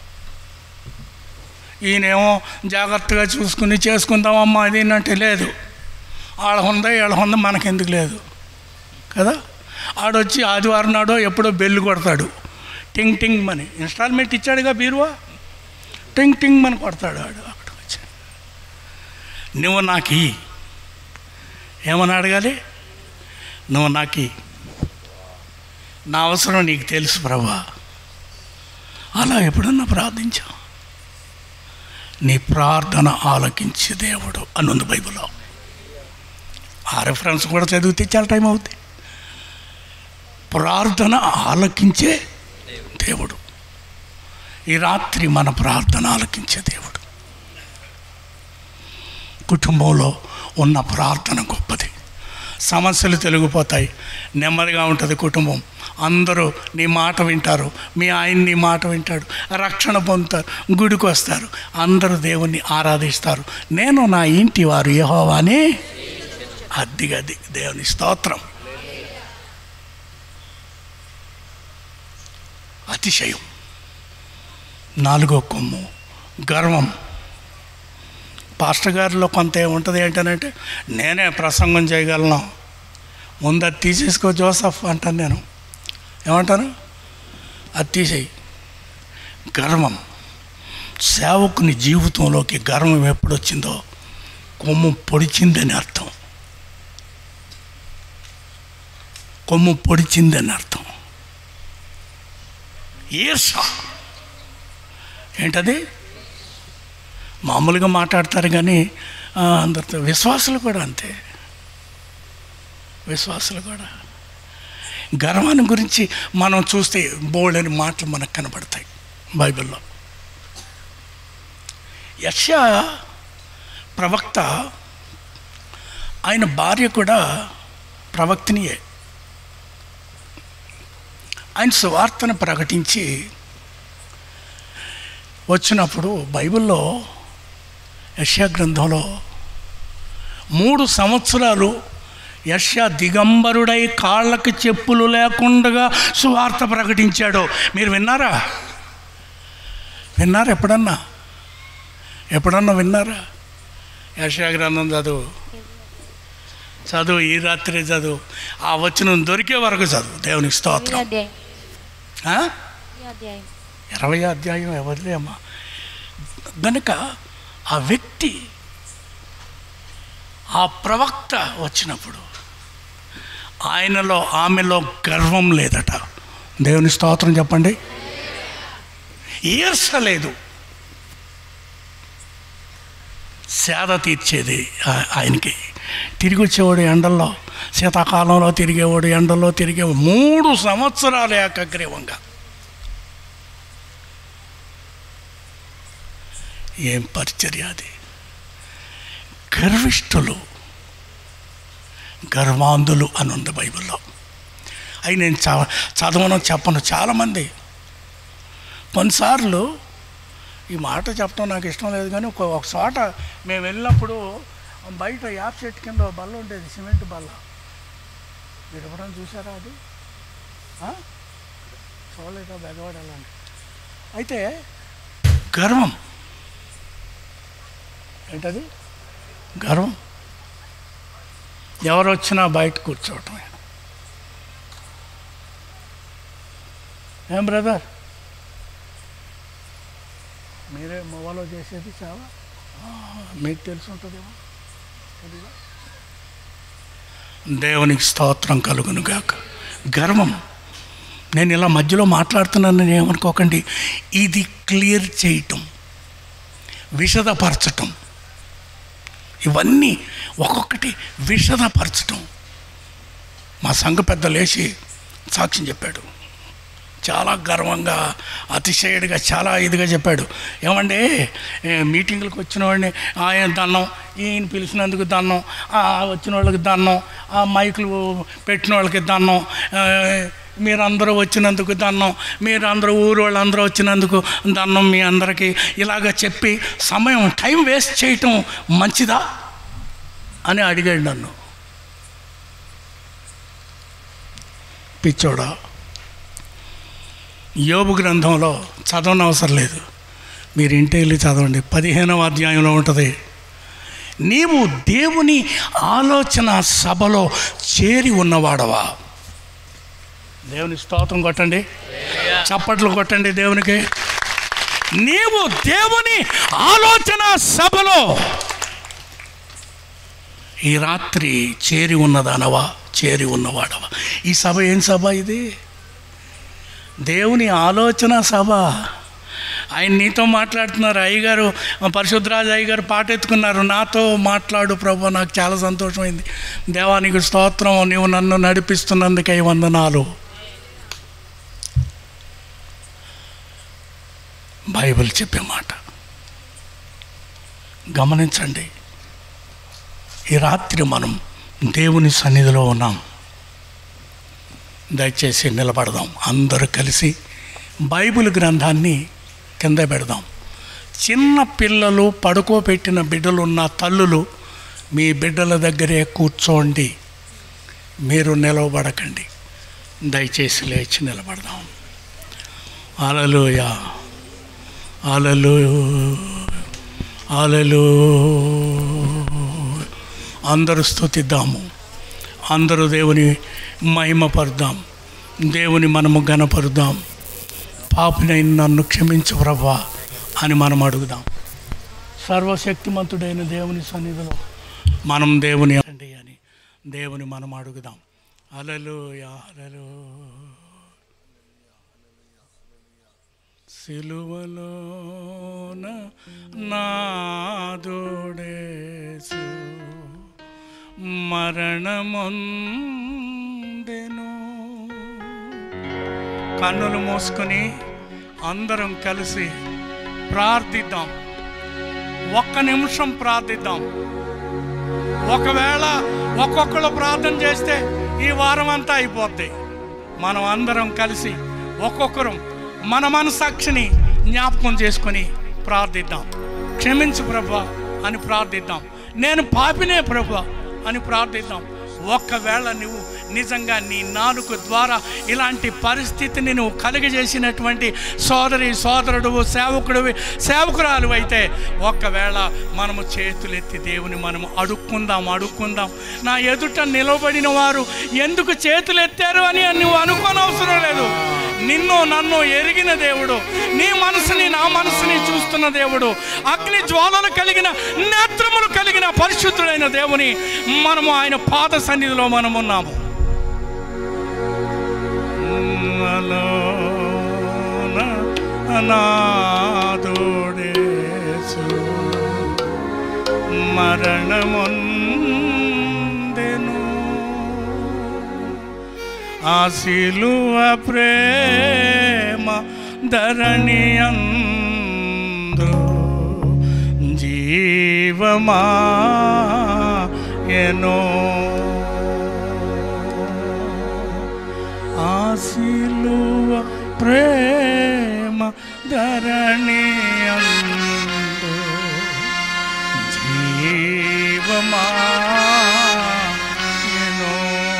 C: ఈయనేమో జాగ్రత్తగా చూసుకుని చేసుకుందామమ్మా అది అంటే లేదు. ఆడ ఉందా ఏళ్ళ ఉందా మనకెందుకు లేదు కదా. ఆడొచ్చి ఆదివారం నాడో ఎప్పుడో బెల్లు కొడతాడు, టింగ్ టింగ్ మని. ఇన్స్టాల్మెంట్ ఇచ్చాడుగా బీరువా, టింగ్ టింగ్ మని కొడతాడు. ఆడు అక్కడికి వచ్చి నువ్వు నాకు ఏమని అడగాలి? నువ్వు నాకు నా అవసరం నీకు తెలుసు ప్రభా. అలా ఎప్పుడన్నా ప్రార్థించావు? నీ ప్రార్థన ఆలకించే దేవుడు అని ఉంది బైబిల్లో. ఆ రెఫరెన్స్ కూడా చదివితే చాలా టైం అవుతుంది. ప్రార్థన ఆలకించే దేవుడు. ఈ రాత్రి మన ప్రార్థన ఆలకించే దేవుడు. కుటుంబంలో ఉన్న ప్రార్థన గొప్పది. సమస్యలు తొలగిపోతాయి, నెమ్మదిగా ఉంటుంది కుటుంబం. అందరూ నీ మాట వింటారు, మీ ఆయన నీ మాట వింటాడు, రక్షణ పొందుతారు, గుడికి వస్తారు, అందరూ దేవుణ్ణి ఆరాధిస్తారు. నేను నా ఇంటి వారు యెహోవాని అద్దిగది. దేవుని స్తోత్రం. అతిశయం, నాలుగో కొమ్ము గర్వం. పాస్టర్ గారిలో కొంత ఏముంటుంది ఏంటనంటే, నేనే ప్రసంగం చేయగలను, ముందు అది తీసేసుకో జోసఫ్ అంటాను నేను. ఏమంటాను? అది తీసేయి. గర్వం. సేవకుని జీవితంలోకి గర్వం ఎప్పుడొచ్చిందో కొమ్ము పొడిచిందని అర్థం. కొమ్ము పొడిచిందని అర్థం. ఈర్ష ఏంటది? మామూలుగా మాట్లాడతారు కానీ అందరితో. విశ్వాసులు కూడా అంతే. విశ్వాసులు కూడా గర్వాన్ని గురించి మనం చూస్తే బోల్డని మాటలు మనకు కనబడతాయి బైబిల్లో. యెషయా ప్రవక్త, ఆయన భార్య కూడా ప్రవక్తనియే. ఆయన సువార్తను ప్రకటించి వచ్చినప్పుడు బైబిల్లో యెషయా గ్రంథంలో 3 సంవత్సరాలు యెషయా దిగంబరుడై కాళ్ళకి చెప్పులు లేకుండా సువార్త ప్రకటించాడు. మీరు విన్నారా? విన్నారా? ఎప్పుడన్నా విన్నారా? యెషయా గ్రంథం చదువు ఈ రాత్రి చదువు, ఆ వచనం దొరికే వరకు చదువు. దేవునికి స్తోత్రం. 20వ అధ్యాయం ఎవరిలే అమ్మా. కనుక ఆ వ్యక్తి, ఆ ప్రవక్త వచ్చినప్పుడు ఆయనలో ఆమెలో గర్వం లేదట. దేవుని స్తోత్రం చెప్పండి. ఈర్ష లేదు. సేద తీర్చేది ఆయనకి. తిరిగి వచ్చేవాడు ఎండల్లో, శీతాకాలంలో తిరిగేవాడు, ఎండల్లో తిరిగేవాడు. 3 సంవత్సరాలు ఏకగ్రీవంగా. ఏం పరిచర్య అది! గర్విష్ఠులు, గర్వాంధులు అని ఉంది బైబిల్లో. అవి నేను చదవను, చెప్పను. చాలామంది కొన్నిసార్లు ఈ మాట చెప్పడం నాకు ఇష్టం లేదు కానీ ఒక చోట మేము వెళ్ళినప్పుడు బయట యాప్ చెట్టు కింద బల్ల ఉండేది, సిమెంట్ బల్ల. మీరు ఎప్పుడైనా చూసారా అది? చూడలేదా? బెగవాడాలని. అయితే గర్వం ఏంటది? గర్వం. ఎవరు వచ్చినా బయట కూర్చోవటం. ఏం బ్రదర్, మొబైల్లో చేసేది చాలా మీకు తెలిసి ఉంటుందేమో. దేవునికి స్తోత్రం కలుగును గాక. గర్వం, నేను ఇలా మధ్యలో మాట్లాడుతున్నానని ఏమనుకోకండి. ఇది క్లియర్ చేయటం, విషదపరచటం, ఇవన్నీ ఒక్కొక్కటి విషదపరచటం. మా సంఘ పెద్ద లేచి సాక్ష్యం చెప్పాడు, చాలా గర్వంగా అతిశయుడిగా చాలా ఇదిగా చెప్పాడు. ఏమంటే మీటింగులకు వచ్చిన వాడిని ఆయన దండం, ఈయన పిలిచినందుకు దండం, వచ్చిన వాళ్ళకి దండం, ఆ మైకులు పెట్టిన వాళ్ళకి దండం, మీరందరూ వచ్చినందుకు దండం, మీరందరూ ఊరు వాళ్ళందరూ వచ్చినందుకు దండం మీ అందరికీ, ఇలాగ చెప్పి సమయం టైం వేస్ట్ చేయటం మంచిదా అని అడిగాడు నన్ను. పిచ్చోడా, యోబు గ్రంథంలో చదవని అవసరం లేదు, మీరు ఇంటి వెళ్ళి చదవండి. 15వ అధ్యాయంలో ఉంటుంది, నీవు దేవుని ఆలోచన సభలో చేరి ఉన్నవాడవా. దేవుని స్తోత్రం కొట్టండి, చప్పట్లు కొట్టండి దేవునికి. నీవు దేవుని ఆలోచన సభలో ఈ రాత్రి చేరి ఉన్నదానవా, చేరి ఉన్నవాడవా. ఈ సభ ఏం సభ? ఇది దేవుని ఆలోచన సభ. ఆయన నీతో మాట్లాడుతున్నారు. అయ్యగారు, పరిశుద్ధరాజు అయ్యగారు పాట ఎత్తుకున్నారు, నాతో మాట్లాడు ప్రభు. నాకు చాలా సంతోషమైంది. దేవానికి స్తోత్రం, నీవు నన్ను నడిపిస్తున్నందుకై వందనాలు. బైబిల్ చెప్పే మాట గమనించండి. ఈ రాత్రి మనం దేవుని సన్నిధిలో ఉన్నాం. దయచేసి నిలబడదాం, అందరూ కలిసి బైబిల్ గ్రంథాన్ని కింద పెడదాం. చిన్న పిల్లలు, పడుకోబెట్టిన బిడ్డలు ఉన్న తల్లులు మీ బిడ్డల దగ్గరే కూర్చోండి, మీరు నిలవబడకండి. దయచేసి లేచి నిలబడదాం. హల్లెలూయా, హల్లెలూయా, హల్లెలూయా. అందరూ స్తుతిద్దాము, అందరూ దేవుని మహిమపరుద్దాం, దేవుని మనము ఘనపరుద్దాం. పాపినైన నన్ను క్షమించు ప్రభువా అని మనం అడుగుదాం. సర్వశక్తిమంతుడైన దేవుని సన్నిధిలో మనం దేవుని అండి అని దేవుని మనం అడుగుదాం. హల్లెలూయా, హల్లెలూయా. సిలువలోన నాదుడేసు మరణమొందెను. కన్నులు మూసుకొని అందరం కలిసి ప్రార్థిద్దాం. ఒక్క నిమిషం ప్రార్థిద్దాం. ఒకవేళ ఒక్కొక్కరు ప్రార్థన చేస్తే ఈ వారం అంతా అయిపోద్ది. మనం అందరం కలిసి ఒక్కొక్కరం మన మనసాక్షిని జ్ఞాపకం చేసుకొని ప్రార్థిద్దాం. క్షమించు ప్రభువా అని ప్రార్థిద్దాం. నేను పాపినే ప్రభువా అని ప్రార్థిద్దాం. ఒక్కవేళ నువ్వు నిజంగా నీ నాలుక ద్వారా ఇలాంటి పరిస్థితిని నువ్వు కలుగజేసినటువంటి సోదరి సోదరుడు, సేవకురాలు అయితే ఒక్కవేళ మనము చేతులెత్తి దేవుని మనము అడుక్కుందాం. నా ఎదుట నిలబడిన వారు ఎందుకు చేతులెత్తారు అని నువ్వు అనుకోనవసరం లేదు. నిన్ను నన్ను ఎరిగిన దేవుడు, నీ మనసుని నా మనసుని చూస్తున్న దేవుడు, అగ్ని జ్వాలలు కలిగిన నేత్రములు కలిగిన పరిశుద్ధుడైన దేవుని మనము ఆయన పాద సన్నిధిలో మనం ఉన్నాము. అనాథోడేసు మరణమొందెను, ఆ సిలువ ప్రేమ ధరణియందు జీవమాయెను, ఆ సిలువ ప్రేమ ధరణియందు జీవమాయెను,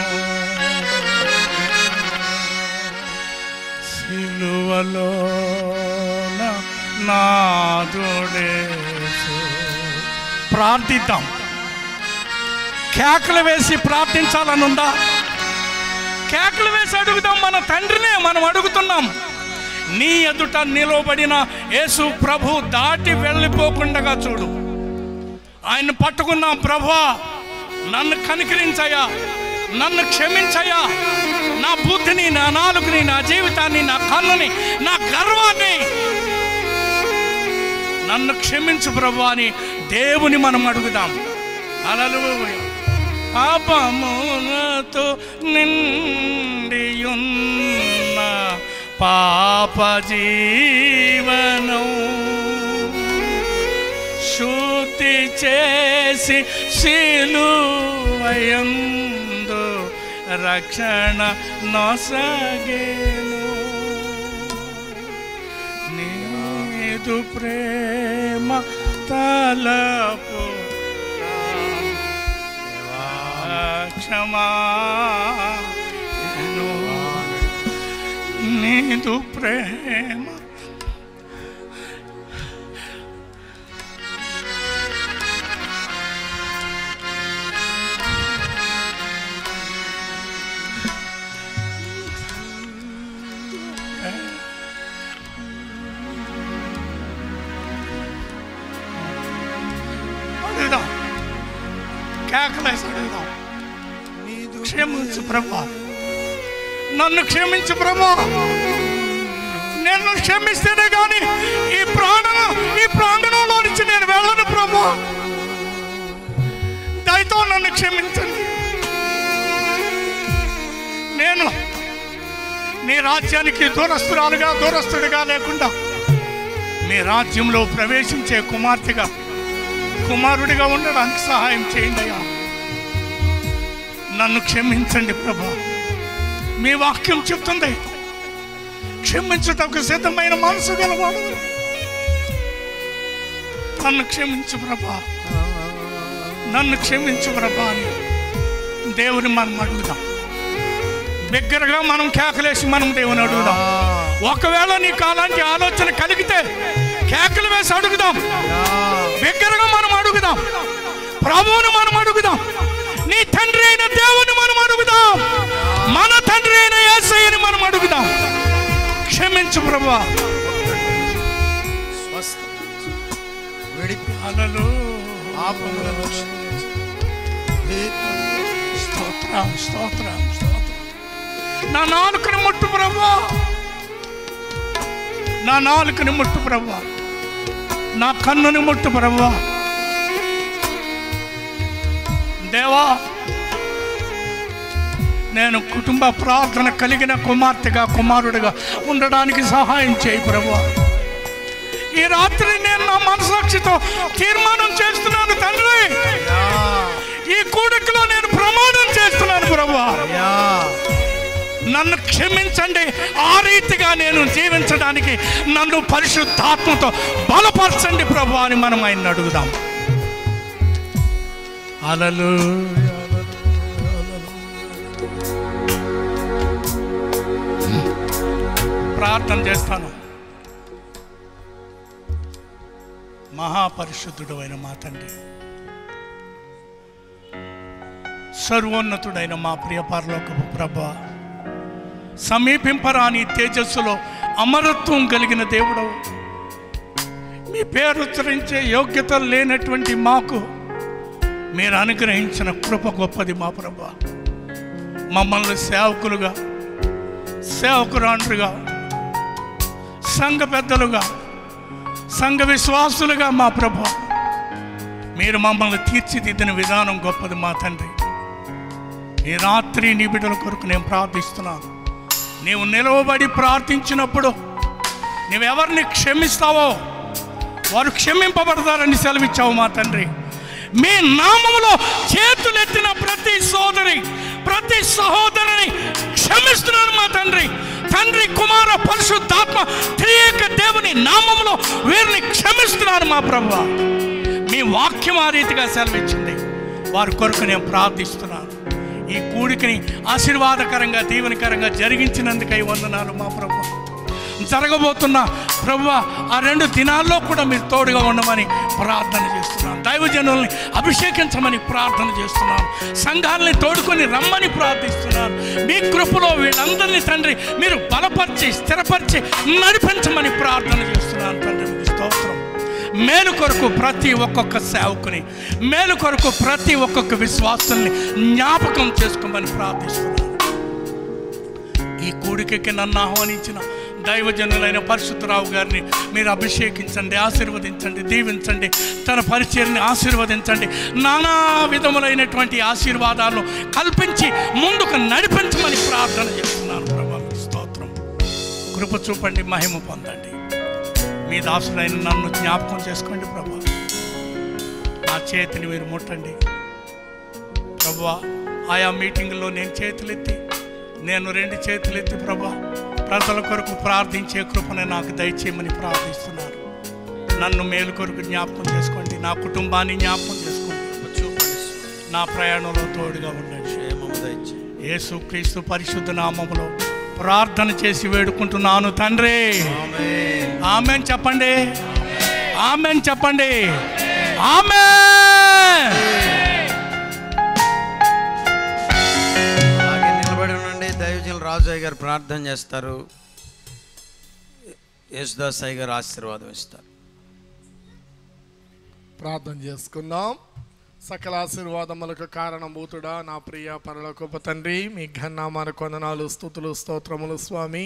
C: సిలువలోన నాదుడేసు. ప్రార్థిద్దాం. కేకలు వేసి ప్రార్థించాలనుందా? కేకలు వేసి అడుగుదాం. మన తండ్రినే మనం అడుగుతున్నాం.
A: నీ ఎదుట నిలబడిన యేసు ప్రభు దాటి వెళ్ళిపోకుండా చూడు. ఆయన పట్టుకున్నా, ప్రభువా నన్ను కనికరించయ్యా, నన్ను క్షమించయ్యా, నా బుద్ధిని, నా నాలుకని, నా జీవితాన్ని, నా కన్నుని, నా గర్వాన్ని నన్ను క్షమించు ప్రభువా అని దేవుని మనం అడుగుదాం. హల్లెలూయా. పాపములతో నిండియున్న పాప జీవనం శుద్ధి చేసి సిలువయందు రక్షణ నొసగెను. నీదు ప్రేమ తలపు క్షమా, నీదు ప్రేమ అడుగుదాం, కేకలేసి అడుగుదాం. క్షమించు ప్రభా, నన్ను క్షమించు ప్రభా. నేను క్షమిస్తేనే కానీ ఈ ప్రాంగణంలో నుంచి నేను వెళ్ళను ప్రభా. దయతో నన్ను క్షమించండి. నేను నీ రాజ్యానికి దూరస్తుడిగా లేకుండా మీ రాజ్యంలో ప్రవేశించే కుమారుడిగా ఉండడానికి సహాయం చేయండి అయ్యా. నన్ను క్షమించండి ప్రభా. మీ వాక్యం చెప్తుంది, క్షమించుటకు సిద్ధమైన మనసు గలవాడు. నన్ను క్షమించు ప్రభా, నన్ను క్షమించు ప్రభా అని దేవుని మనం అడుగుదాం. బిగ్గరగా మనం కేకలేసి మనం దేవుని అడుగుదాం. ఒకవేళ నీకు అలాంటి ఆలోచన కలిగితే కేకలు వేసి అడుగుదాం. బిగ్గరగా మనం అడుగుదాం. ప్రభువును మనం అడుగుదాం. నీ తండ్రి అయిన దేవుని మనం అడుగుదాం. మన తండ్రి అయిన యేసయ్యని మనం అడుగుదాం. క్షమించు ప్రభువా. స్తోత్రం, స్తోత్రం, స్తోత్రం. నా నాలుకని ముట్టు ప్రభువా, నా నాలుకని ముట్టు ప్రభువా, నా కన్నుని ముట్టు ప్రభువా. దేవా, నేను కుటుంబ ప్రార్థన కలిగిన కుమారుడిగా ఉండడానికి సహాయం చేయి ప్రభువా. ఈ రాత్రి నేను నా మనసాక్షితో తీర్మానం చేస్తున్నాను తండ్రి. ఈ కూడికలో నేను ప్రమాణం చేస్తున్నాను ప్రభువా. నన్ను క్షమించండి. ఆ రీతిగా నేను జీవించడానికి నన్ను పరిశుద్ధాత్మతో బలపరచండి ప్రభువా అని మనం ఆయన అడుగుదాం. హల్లెలూయా. ప్రార్థన చేస్తాను. మహాపరిశుద్ధుడు అయిన మా తండ్రి, సర్వోన్నతుడైన మా ప్రియ పరలోకపు ప్రభువా, సమీపింపరాని తేజస్సులో అమరత్వం కలిగిన దేవుడవు, మీ పేరు ఉచ్చరించే యోగ్యత లేనటువంటి మాకు మీరు అనుగ్రహించిన కృప గొప్పది మా ప్రభువా. మమ్మల్ని సేవకురాండ్రుగా, సంఘ పెద్దలుగా, సంఘ విశ్వాసులుగా మా ప్రభువా మీరు మమ్మల్ని తీర్చిదిద్దిన విధానం గొప్పది మా తండ్రి. ఈ రాత్రి నీ బిడ్డల కొరకు నేను ప్రార్థిస్తున్నాను. నీవు నిలవబడి ప్రార్థించినప్పుడు నీవెవరిని క్షమిస్తావో వారు క్షమింపబడతారని సెలవిచ్చావు మా తండ్రి. మీ నామములో చేతులెత్తిన ప్రతి సోదరి, ప్రతి సహోదరుని క్షమిస్తున్నాను మా తండ్రి. తండ్రి, కుమార, పరిశుద్ధాత్మ త్రియేక దేవుని నామములో వీరిని క్షమిస్తున్నాను మా ప్రభువా. మీ వాక్యం ఆ రీతిగా సెలవిచ్చింది. వారి కొరకు నేను ప్రార్థిస్తున్నాను. ఈ కూడికని ఆశీర్వాదకరంగా, దీవెనకరంగా జరిగించినందుకై వందనాలు మా ప్రభువా. జరగబోతున్న ప్రభువా ఆ 2 దినాల్లో కూడా మీరు తోడుగా ఉండమని ప్రార్థన చేస్తున్నాను. దైవజనుల్ని అభిషేకించమని ప్రార్థన చేస్తున్నాను. సంఘాలని తోడుకొని రమ్మని ప్రార్థిస్తున్నాను. మీ కృపలో వీళ్ళందరినీ తండ్రి మీరు బలపరిచి స్థిరపరిచి నడిపించమని ప్రార్థన చేస్తున్నాను తండ్రి. మీకు స్తోత్రం. మేలు కొరకు ప్రతి ఒక్కొక్క సేవకుని, మేలు కొరకు ప్రతి ఒక్కొక్క విశ్వాసుల్ని జ్ఞాపకం చేసుకోమని ప్రార్థిస్తున్నాను. ఈ కూడికకి నన్ను ఆహ్వానించిన దైవజనులైన పరిశుద్ధరావు గారిని మీరు అభిషేకించండి, ఆశీర్వదించండి, దీవించండి. తన పరిచర్ని ఆశీర్వదించండి. నానా విధములైనటువంటి ఆశీర్వాదాలను కల్పించి ముందుకు నడిపించమని ప్రార్థన చేస్తున్నాను. ప్రభా మీకు స్తోత్రం. కృప చూపండి, మహిమ పొందండి. మీ దాసులైన నన్ను జ్ఞాపకం చేసుకోండి ప్రభా. నా చేతిని మీరు ముట్టండి ప్రభా. ఆయా మీటింగుల్లో నేను చేతులెత్తి, నేను 2 చేతులెత్తి ప్రభా ప్రజల కొరకు ప్రార్థించే కృపను నాకు దయచేయమని ప్రార్థిస్తున్నాను. నన్ను మేలు కొరకు జ్ఞాపకం చేసుకోండి, నా కుటుంబాన్ని జ్ఞాపకం చేసుకోండి, నా ప్రయాణంలో తోడుగా ఉండండి. యేసుక్రీస్తు పరిశుద్ధ నామములో ప్రార్థన చేసి వేడుకుంటున్నాను తండ్రి. ఆమేన్ చెప్పండి, ఆమేన్ చెప్పండి, ఆమేన్.
B: అలాగే నిలబడి ఉండండి. దైవజనులు రాజయ్య గారు ప్రార్థన చేస్తారు. యేసుదాస్ అయ్య గారు ఆశీర్వాదం ఇస్తారు.
F: ప్రార్థన చేసుకుందాం. సకల ఆశీర్వాదములకు కారణభూతుడా నా ప్రియ పరలోకపు తండ్రి, మీ ఘననామానికి వందనాలు, స్తుతులు, స్తోత్రములు స్వామి.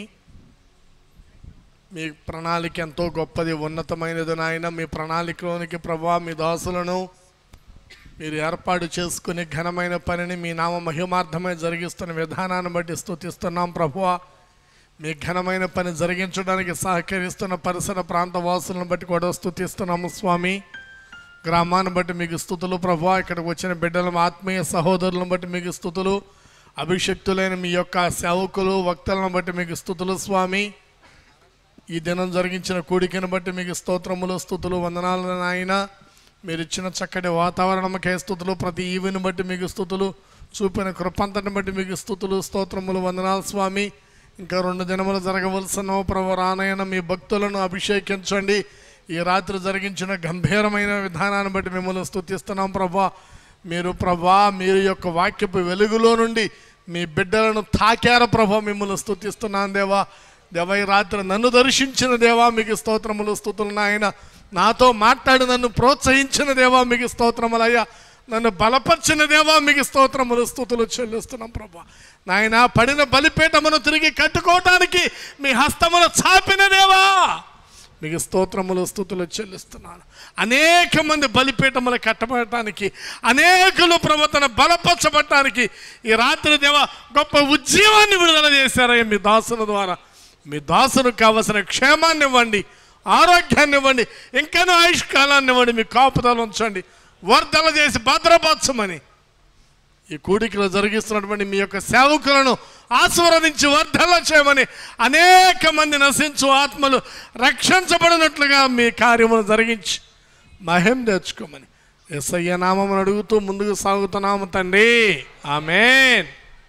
F: మీ ప్రణాళిక ఎంతో గొప్పది, ఉన్నతమైనది నాయన. మీ ప్రణాళికలోనికి ప్రభా మీ దాసులను మీరు ఏర్పాటు చేసుకుని ఘనమైన పనిని మీ నామ మహిమార్థమై జరిగిస్తున్న విధానాన్ని బట్టి స్తుతిస్తున్నాం ప్రభువా. మీ ఘనమైన పని జరిగించడానికి సహకరిస్తున్న పరిసర ప్రాంత వాసులను బట్టి కూడా స్తుతిస్తున్నాము స్వామి. గ్రామాన్ని బట్టి మీకు స్తుతులు ప్రభువా. ఇక్కడికి వచ్చిన బిడ్డల ఆత్మీయ సహోదరులను బట్టి మీకు స్తుతులు. అభిషక్తులైన మీ యొక్క సేవకులు వక్తలను బట్టి మీకు స్తుతులు స్వామి. ఈ దినం జరిగించిన కూడికను బట్టి మీకు స్తోత్రములు, స్తుతులు, వందనాలు నాయన. మీరు ఇచ్చిన చక్కటి వాతావరణంకే స్తుతులు. ప్రతి ఈవిని బట్టి మీకు స్తుతులు. చూపిన కృపంతని బట్టి మీకు స్తుతులు, స్తోత్రములు, వందనాలు స్వామి. ఇంకా 2 దినములు జరగవలసిన ప్రభు రానైనా మీ భక్తులను అభిషేకించండి. ఈ రాత్రి జరిగించిన గంభీరమైన విధానాన్ని బట్టి మిమ్మల్ని స్తుతిస్తున్నాం ప్రభా. మీరు యొక్క వాక్యపు వెలుగులో నుండి మీ బిడ్డలను తాకారు ప్రభా. మిమ్మల్ని స్తుతిస్తున్నాను దేవా. ఈ రాత్రి నన్ను దర్శించిన దేవా మీకు స్తోత్రములు, స్తుతులు నాయన. నాతో మాట్లాడి నన్ను ప్రోత్సహించిన దేవా మీకు స్తోత్రములయ్యా. నన్ను బలపరిచిన దేవా మీకు స్తోత్రములు, స్తుతులు చెల్లిస్తున్నాం ప్రభా. నాయన పడిన బలిపీఠమును తిరిగి కట్టుకోవటానికి మీ హస్తమును చాపిన దేవా మీకు స్తోత్రములు, స్తుతులు చెల్లిస్తున్నాను. అనేక మంది బలిపీఠములు కట్టబడటానికి, అనేకులు ప్రవర్తన బలపరచబడటానికి ఈ రాత్రి దేవా గొప్ప ఉద్యమాన్ని విడుదల చేశారయ్యా మీ దాసుల ద్వారా. మీ దాసులకు కావలసిన క్షేమాన్ని ఇవ్వండి, ఆరోగ్యాన్ని ఇవ్వండి, ఇంకనూ ఆయుష్కాలాన్ని ఇవ్వండి. మీ కాపుదలు ఉంచండి, వర్ధల చేసి భద్రపరచమని ఈ కూడికలో జరిగిస్తున్నటువంటి మీ యొక్క సేవకులను ఆశీర్వదించి వర్ధల చేయమని, అనేక మంది నశించు ఆత్మలు రక్షించబడినట్లుగా మీ కార్యమును జరిగించి మహిమ తెచ్చుకోమని యేసయ్య నామమును అడుగుతూ ముందుకు సాగుతున్నాము తండ్రి. ఆమేన్.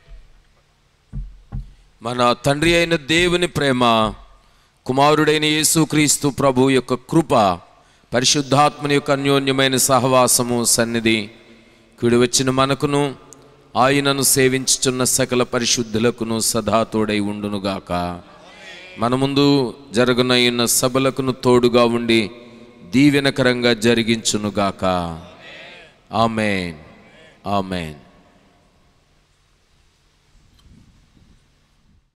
G: మన తండ్రి అయిన దేవుని ప్రేమ, కుమారుడైన యేసుక్రీస్తు ప్రభు యొక్క కృప, పరిశుద్ధాత్మని యొక్క అన్యోన్యమైన సహవాసము సన్నిధి కూడి వచ్చిన మనకును ఆయనను సేవించుచున్న సకల పరిశుద్ధులకును సదా తోడై ఉండునుగాక. మన ముందు జరగనయున్న సభలకును తోడుగా ఉండి దీవెనకరంగా జరిగించునుగాక. ఆమేన్, ఆమేన్.